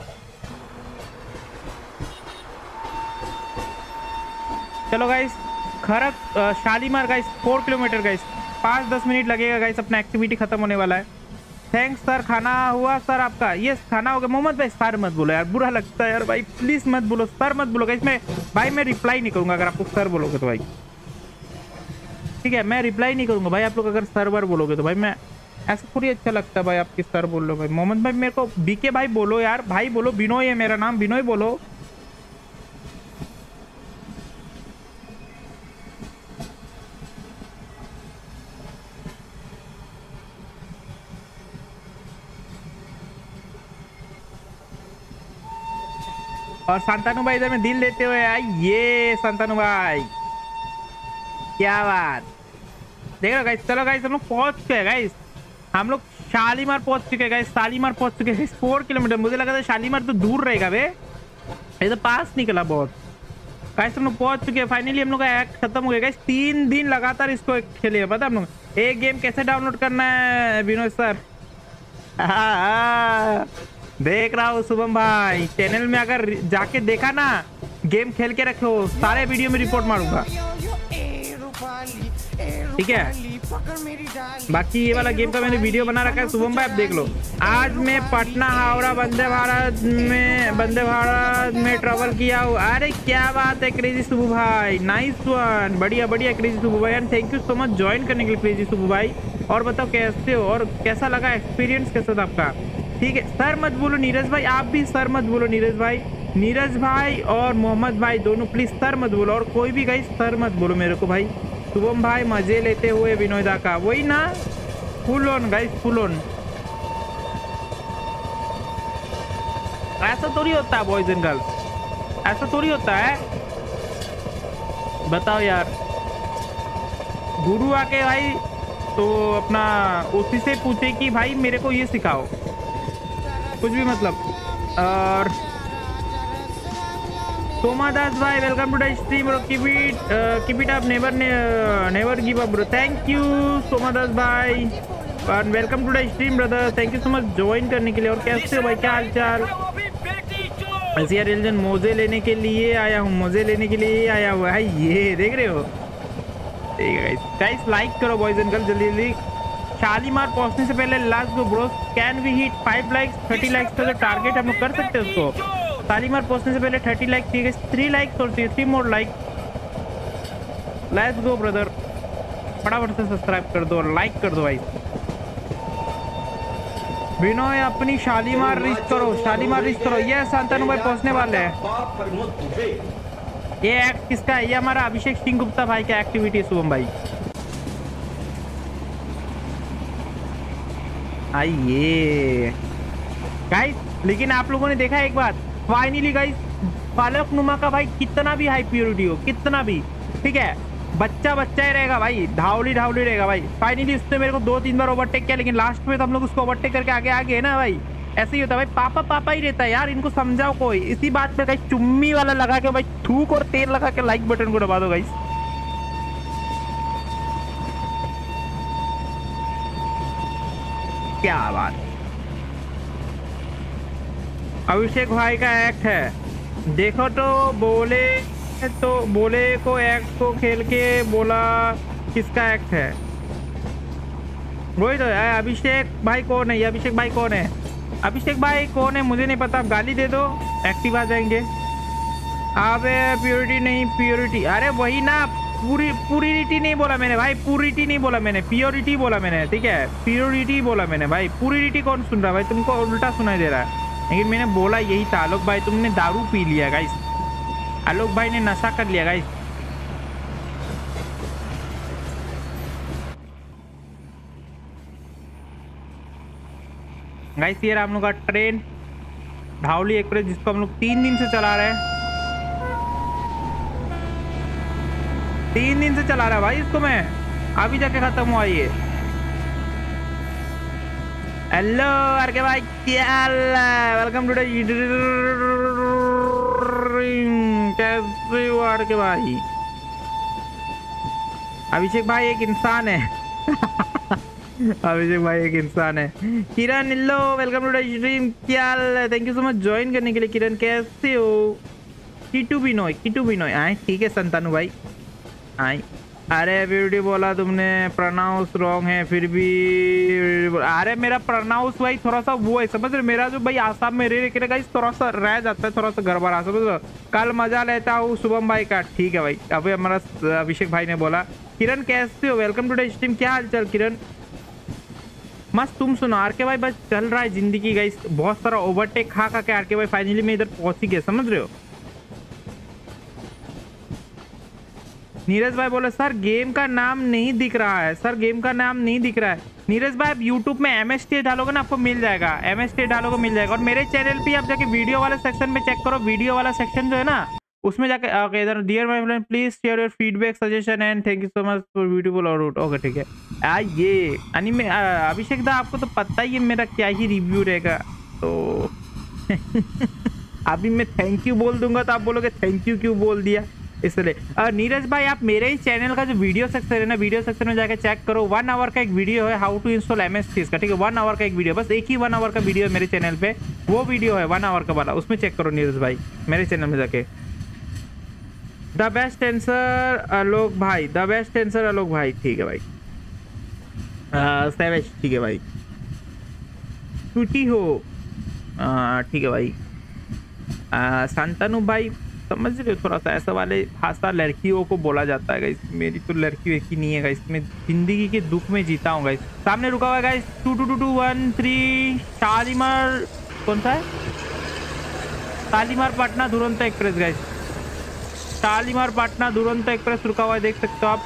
चलो गाइस, खरक Shalimar guys four kilometre guys, पाँच दस मिनट लगेगा गाइस, अपना एक्टिविटी खत्म होने वाला है। Thanks sir. खाना हुआ सर आपका? यस खाना हो गया। मोहम्मद भाई सर मत बोलो यार, बुरा लगता है यार भाई, प्लीज मत बोलो सर, मत बोलो गाइस। मैं भाई मैं रिप्लाई नहीं करूंगा अगर आपको सर बोलोगे तो भाई, ठीक है। मैं रिप्लाई नहीं करूंगा भाई, आप लोग अगर सर्वर बोलोगे तो भाई, मैं ऐसा थोड़ी अच्छा लगता है भाई आपकी सर बोल लो भाई। मोहम्मद भाई मेरे को बीके भाई बोलो यार, भाई बोलो, बिनोय है मेरा नाम, बिनोय बोलो। और शांतानु भाई इधर में दिल देते हुए आई, ये शांतानु भाई क्या बात, देख रहे गाइस। चलो गाइस हम लोग पहुंच चुके हैं गाइस, हम लोग शालीमार पहुंच चुके हैं गाइस, शालीमार पहुंच चुके हैं फोर किलोमीटर। मुझे लगा था शालीमार तो दूर रहेगा बे, ये तो पास निकला बहुत गाइस। हम लोग पहुंच चुके हैं फाइनली, हम लोग का एक्ट खत्म हो गया गाइस। तीन दिन लगातार इसको खेले, पता हम लोग एक गेम कैसे डाउनलोड करना है विनोद सर। देख रहा हूँ शुभम भाई, चैनल में अगर जाके देखा ना, गेम खेल के रखो, सारे वीडियो में रिपोर्ट मारूंगा, ठीक है। बाकी ये वाला गेम का मैंने वीडियो बना रखा है शुभम भाई, आप देख लो। आज मैं पटना हावड़ा वंदे भारत में वंदे भारत में ट्रेवल किया हूँ। अरे क्या बात है क्रेजी शुभू भाई, नाइस वन, बढ़िया बढ़िया क्रेजी शुभू भाई, and thank you so much join करने के लिए क्रेजी शुभू भाई। और बताओ कैसे हो और कैसा लगा एक्सपीरियंस कैसा था आपका? ठीक है, सर मत बोलो नीरज भाई, आप भी सर मत बोलो नीरज भाई, नीरज भाई और मोहम्मद भाई दोनों प्लीज सर मत बोलो, और कोई भी गाइस सर मत बोलो मेरे को भाई। शुभम भाई मजे लेते हुए विनोदा का, वही ना, full on guys, full on. ऐसा थोड़ी होता है बॉयज एंड गर्ल्स, ऐसा थोड़ी होता है, बताओ यार। गुरु आके भाई तो अपना उसी से पूछे कि भाई मेरे को ये सिखाओ, कुछ भी मतलब। और सोमादास भाई welcome to the stream bro, keep it keep it up, never never give up bro. Thank you Somadas भाई, और welcome to the stream brother, thank you so much join करने के लिए। और कैसे हो भाई, क्या हाल चाल? एशिया रिलीजन मोजे लेने के लिए आया हूँ, मोजे लेने के लिए आया हुआ है, ये देख रहे हो। ठीक है गाइस, गाइस लाइक करो बॉयज एंड गर्ल्स जल्दी जल्दी। शालीमार पहुंचने से पहले last go bro, can we hit five likes, thirty likes का जो टारगेट हम लोग कर सकते हैं उसको। शालीमार पहुंचने से पहले थर्टी लाइक चाहिए, थ्री लाइक्स और three more like. Let's go brother, फटाफट से सब्सक्राइब कर दो और लाइक कर दो भाई। विनोय अपनी शालीमार रीच करो, शालीमार रीच करो। ये शांतनु भाई पहुंचने वाले हैं। ये एक्ट किसका है? ये हमारा अभिषेक सिंह गुप्ता भाई का एक्टिविटी है शुभम भाई। आइए गाइस, लेकिन आप लोगों ने देखा एक बात, फाइनली गाइस फलकनुमा का भाई कितना भी हाई प्योरिटी हो, कितना भी, ठीक है, बच्चा बच्चा ही रहेगा भाई, धावली धावली रहेगा भाई। फाइनली उसने मेरे को दो तीन बार ओवरटेक किया, लेकिन लास्ट में तो हम लोग उसको ओवरटेक करके आगे आ गए ना भाई। ऐसे ही होता है भाई, पापा पापा ही रहता है यार, इनको समझाओ कोई। इसी बात पे कहीं चुम्मी वाला लगा के भाई, थूक और तेल लगा के लाइक बटन को दबा दो गाइस। क्या बात। अभिषेक भाई का एक्ट है, देखो तो बोले तो बोले को एक्ट को खेल के बोला किसका एक्ट है। वही तो है। अभिषेक भाई कौन है? ये अभिषेक भाई कौन है? अभिषेक भाई कौन है मुझे नहीं पता, आप गाली दे दो, एक्टिव आ जाएंगे। अबे प्योरिटी नहीं, प्योरिटी, अरे वही ना, पूरी पूरीटी नहीं बोला मैंने भाई, पूरीटी नहीं बोला मैंने, प्योरिटी बोला मैंने, ठीक है, प्योरिटी बोला मैंने भाई। पूरीटी कौन सुन रहा है भाई? तुमको उल्टा सुनाई दे रहा है, लेकिन मैंने बोला यही था। आलोक भाई तुमने दारू पी लिया गाइस, आलोक भाई ने नशा कर लिया गाइस। गाइस ये रहा हम लोग का ट्रेन धावली एक्सप्रेस, जिसको हम लोग तीन दिन से चला रहे हैं, तीन दिन से चला रहा है भाई इसको मैं, अभी जाके खत्म हुआ ये। हेलो आर के भाई, क्या हाल है? वेलकम टू कैसे हो आर के भाई? अभिषेक भाई एक इंसान है अभिषेक भाई एक इंसान है। Kiran hello, welcome to stream, क्या हाल है? Thank you so much join करने के लिए किरण, कैसे हो? किटू बिनोय, किटू बिनोय आए, ठीक है संतानु भाई आई। अरे ब्यूटी बोला तुमने प्रोनाउंस रॉन्ग है, फिर भी अरे मेरा प्रोनाउंस भाई थोड़ा सा वो है, समझ रहे? मेरा जो भाई आसाम में रह रहे गाइस थोड़ा सा रह जाता है, थोड़ा सा गड़बड़ आ, समझ लो। कल मजा लेता हूँ शुभम भाई का, ठीक है भाई। अभी हमारा अभिषेक भाई ने बोला। किरण कैसे हो? वेलकम टू द स्ट्रीम, क्या हाल चाल किरण? मस्त, तुम सुनो आर के भाई, बस चल रहा है जिंदगी गाइस, बहुत सारा ओवरटेक खा खा के आर के भाई फाइनली मैं इधर पहुंच ही गया, समझ रहे हो? नीरज भाई बोले सर गेम का नाम नहीं दिख रहा है, सर गेम का नाम नहीं दिख रहा है। नीरज भाई आप यूट्यूब में एम एस टी डालोगे ना, आपको मिल जाएगा, एम एस टी डालोगे मिल जाएगा। और मेरे चैनल पे आप जाके वीडियो वाले सेक्शन में चेक करो, वीडियो वाला सेक्शन जो है ना उसमें जाके ओके इधर, dear my friend please share your feedback suggestion and thank you so much for beautiful output. Okay ठीक है। आ ये अनिमे अभिषेक दा आपको तो पता ही है मेरा क्या ही रिव्यू रहेगा, तो अभी मैं थैंक यू बोल दूंगा तो आप बोलोगे थैंक यू क्यों बोल दिया, इसलिए। नीरज भाई आप मेरे ही चैनल का जो वीडियो सेक्शन है ना, वीडियो सेक्शन में जाकर चेक करो, वन आवर का एक वीडियो है हाउ टू इंस्टॉल एमएसटी का, ठीक है, वन आवर का एक वीडियो, बस एक ही वन आवर का वीडियो है मेरे चैनल पे, वो वीडियो है वन आवर का वाला, उसमें चेक करो नीरज भाई मेरे चैनल में जाके। द बेस्ट आंसर आलोक भाई, द बेस्ट आंसर आलोक भाई, ठीक है भाई। सेवेज ठीक है भाई, छुट्टी हो ठीक है भाई। शांतनु भाई समझ रहे हो, थोड़ा सा ऐसा वाले भाषा लड़कियों को बोला जाता है गाइस, मेरी तो लड़की वैसी नहीं है गाइस, मैं जिंदगी के दुख में जीता हूँ गाइस। सामने रुका हुआ है guys, two to to two one three Shalimar, कौन सा है? Shalimar Patna Duronto express guys, Shalimar Patna Duronto express रुका हुआ है, देख सकते हो आप।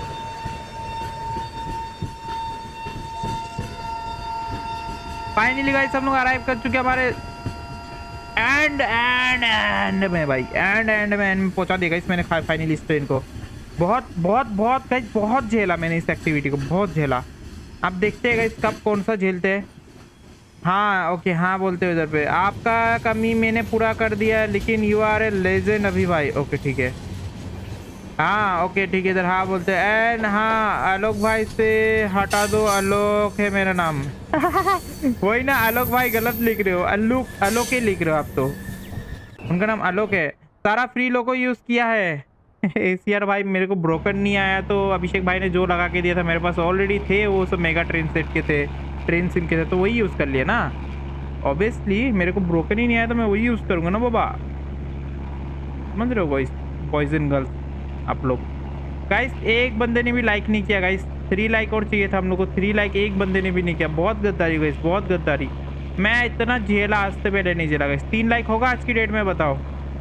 फाइनली गाइस हम लोग अराइव कर चुके हैं हमारे एंड एंड एंड में भाई, एंड एंड में एंड में पहुंचा दिया गाइस मैंने फाइनली इस ट्रेन को। बहुत बहुत बहुत गाइस बहुत झेला मैंने इस एक्टिविटी को, बहुत झेला। आप देखते हैं गाइस कब कौन सा झेलते हैं। हाँ ओके हाँ बोलते हो इधर पे, आपका कमी मैंने पूरा कर दिया है, लेकिन यू आर ए लेजेंड अभी भाई। ओके ठीक है, हाँ ओके ठीक है इधर हाँ बोलते हैं। एंड हाँ आलोक भाई से हटा दो, आलोक है मेरा नाम वही ना, आलोक भाई गलत लिख रहे हो, आलोक आलोक ही लिख रहे हो आप, तो उनका नाम आलोक है। सारा फ्री लोगो यूज किया है एसीआर भाई, मेरे को ब्रोकन नहीं आया, तो अभिषेक भाई ने जो लगा के दिया था मेरे पास ऑलरेडी थे, वो सब मेगा ट्रेन सेट के थे, ट्रेन सिम के थे, तो वही यूज कर लिया ना। ऑब्वियसली मेरे को ब्रोकन ही नहीं आया तो मैं वही यूज करूंगा ना बाबा, समझ रहे हो बॉयज बॉयज एंड गर्ल्स आप लोग। गाइस एक बंदे ने भी लाइक नहीं किया गाइस, थ्री लाइक और चाहिए था हम लोग को, थ्री लाइक एक बंदे ने भी नहीं किया, बहुत गद्दारी गाइस, बहुत गद्दारी। मैं इतना झेला आज से पहले नहीं झेला गाइस। तीन लाइक होगा आज की डेट में, बताओ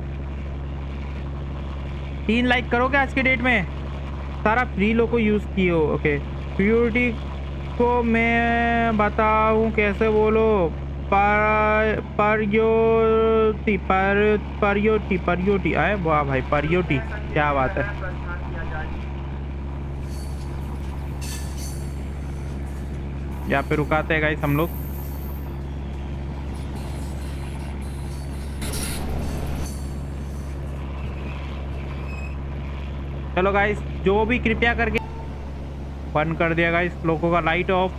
तीन लाइक करोगे आज की डेट में? सारा फ्री लोग को यूज किए हो। ओके प्योरिटी को मैं बताऊं कैसे बोलो, पर परयोटी पर परयोटी परयोटी आए, वाह भाई परयोटी, क्या बात है। यहाँ पे रुकाते हैं गाइस हम लोग। चलो गाइस, जो भी कृपया करके बंद कर दिया गाइस लोगों का लाइट ऑफ।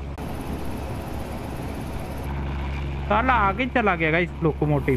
साला आगे चला गया गाइस लोकोमोटिव।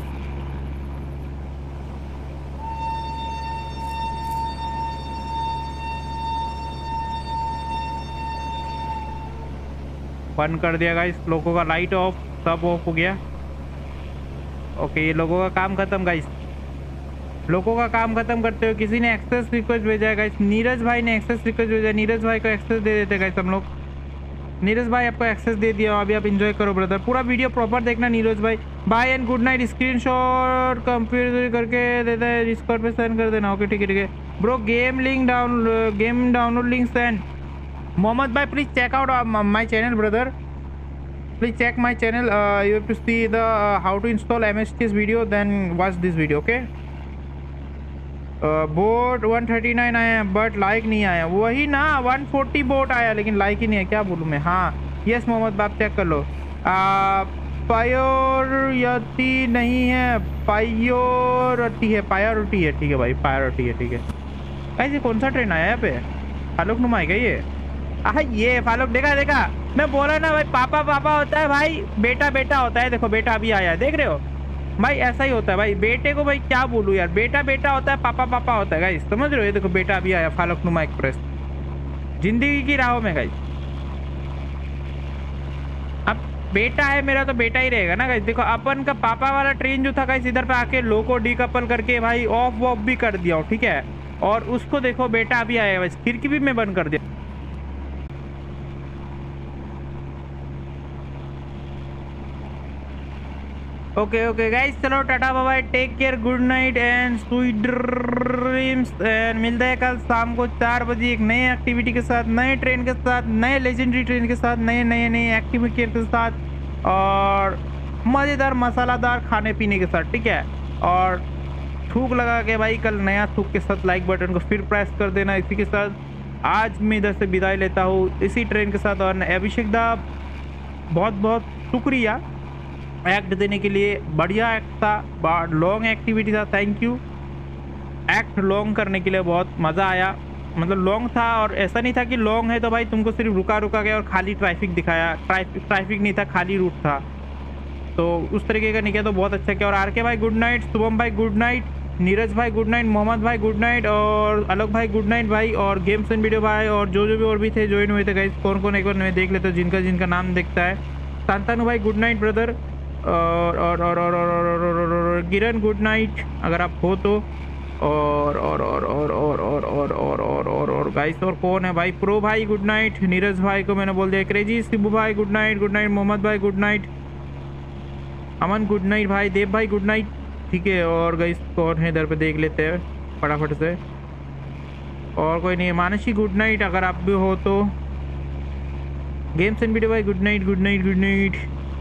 बंद कर दिया गाइस लोगों का लाइट ऑफ, सब ऑफ हो गया। ओके, ये लोगों का काम खत्म गाइस। लोगों का काम खत्म करते हुए किसी ने एक्सेस रिक्वेस्ट भेजा है गाइस। नीरज भाई ने एक्सेस रिक्वेस्ट भेजा है। नीरज भाई को एक्सेस दे देते गाइस हम लोग। नीरज भाई आपको एक्सेस दे दिया, अभी आप एंजॉय करो ब्रदर। पूरा वीडियो प्रॉपर देखना नीरज भाई। Bye and good night. Screenshot computer करके देता है, डिस्कॉर्ड पे सेंड कर देना। ओके ठीक है ठीक है bro. Game link down game download link send. Mohammad भाई please check out my channel brother, please check my channel. You have to see the how to install MSTS video, then watch this video. Okay, vote one thirty nine आया but like नहीं आया। वही ना, one forty boat आया लेकिन like ही नहीं है। क्या बोलूँ मैं। हाँ यस मोहम्मद बाप चेक कर लो। पायोरिटी नहीं है, पायोरिटी है, पायोरिटी है। ठीक है भाई, पायोरिटी है। ठीक है भाई, ये कौन सा ट्रेन आया यहाँ पे? फालुक नुमा है क्या ये? हाँ ये फालुक, देखा देखा मैं बोला ना भाई, पापा पापा होता है भाई, बेटा बेटा होता है। देखो बेटा अभी आया है, देख रहे हो भाई, ऐसा ही होता है भाई। बेटे को भाई क्या बोलूँ यार, बेटा बेटा होता है, पापा पापा होता है गाइस, समझ रहे हो? ये देखो बेटा अभी आया, फालुकनुमा एक्सप्रेस जिंदगी की राहों में गाइस। अब बेटा है मेरा तो बेटा ही रहेगा ना गाइस। देखो अपन का पापा वाला ट्रेन जो था गाइस, इधर पे आके लोको डीकपल करके भाई ऑफ वॉफ भी कर दिया हूँ, ठीक है। और उसको देखो बेटा अभी आया है, खिड़की भी मैं बंद कर दिया। ओके ओके गाइस, चलो tata bye bye, take care, good night and sweet dreams. And मिलते हैं कल शाम को चार बजे एक नए एक्टिविटी के साथ, नए ट्रेन के साथ, नए लेजेंडरी ट्रेन के साथ, नए नए नए एक्टिविटी के साथ और मज़ेदार मसालादार खाने पीने के साथ, ठीक है। और थूक लगा के भाई कल नया थूक के साथ लाइक बटन को फिर प्रेस कर देना। इसी के साथ आज मैं इधर से विदाई लेता हूँ इसी ट्रेन के साथ। और अभिषेक दा बहुत बहुत शुक्रिया एक्ट देने के लिए, बढ़िया एक्ट था, लॉन्ग एक्टिविटी था, थैंक यू। एक्ट लॉन्ग करने के लिए बहुत मज़ा आया, मतलब लॉन्ग था और ऐसा नहीं था कि लॉन्ग है तो भाई तुमको सिर्फ रुका रुका गया और खाली ट्रैफिक दिखाया। ट्रैफिक ट्रैफिक नहीं था, खाली रूट था, तो उस तरीके का नहीं किया, तो बहुत अच्छा किया। और आर के भाई गुड नाइट, शुभम भाई गुड नाइट, नीरज भाई गुड नाइट, मोहम्मद भाई गुड नाइट और अलग भाई गुड नाइट भाई, और गेम्स एंड वीडियो भाई और जो जो भी और भी थे ज्वाइन हुए थे गाइस, कौन कौन एक बार मैं देख लेता हूँ जिनका जिनका नाम देखता है। शांतानु भाई गुड नाइट ब्रदर, और और और और और किरण गुड नाइट अगर आप हो तो। और और और और और और और और और और और गाइस और कौन है भाई? प्रो भाई गुड नाइट, नीरज भाई को मैंने बोल दिया, क्रेजी शिबू भाई good night, good night Mohammad भाई good night, Aman good night भाई, देव भाई गुड नाइट, ठीक है। और गाइस कौन है इधर पे देख लेते हैं फटाफट से, और कोई नहीं है। मानसी गुड नाइट अगर आप भी हो तो। गेम्स एंड वीडियो भाई good night good night good night.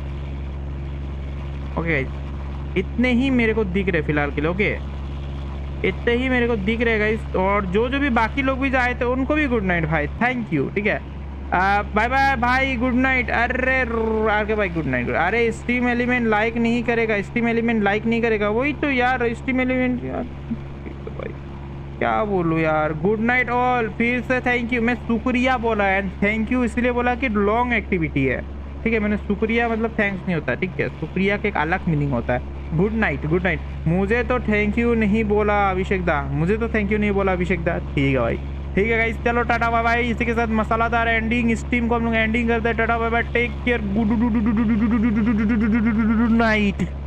Okay guys, इतने ही मेरे को दिख रहे फिलहाल के लिए, ओके इतने ही मेरे को दिख रहे गाइस। और जो जो भी बाकी लोग भी जाए थे उनको भी गुड नाइट भाई, थैंक यू, ठीक है। बाय बाय भाई, गुड नाइट। अरे आर के भाई गुड नाइट। अरे स्ट्रीम एलिमेंट लाइक नहीं करेगा, स्ट्रीम एलिमेंट लाइक नहीं करेगा, वही तो यार स्ट्रीम एलिमेंट यार, भाई क्या बोलूँ यार। गुड नाइट ऑल, फिर से थैंक यू। मैं शुक्रिया बोला एंड थैंक यू इसलिए बोला कि लॉन्ग एक्टिविटी है, ठीक है। मैंने शुक्रिया मतलब थैंक्स नहीं होता, ठीक है, शुक्रिया का एक अलग मीनिंग होता है। Good night good night. मुझे तो थैंक यू नहीं बोला अभिषेक दा, मुझे तो थैंक यू नहीं बोला अभिषेक दा, ठीक है भाई, ठीक है गाइस। चलो टाटा बाय बाय। इसी के साथ मसालादार एंडिंग स्ट्रीम को हम लोग एंडिंग करते हैं। Tata bye bye, take care, good night.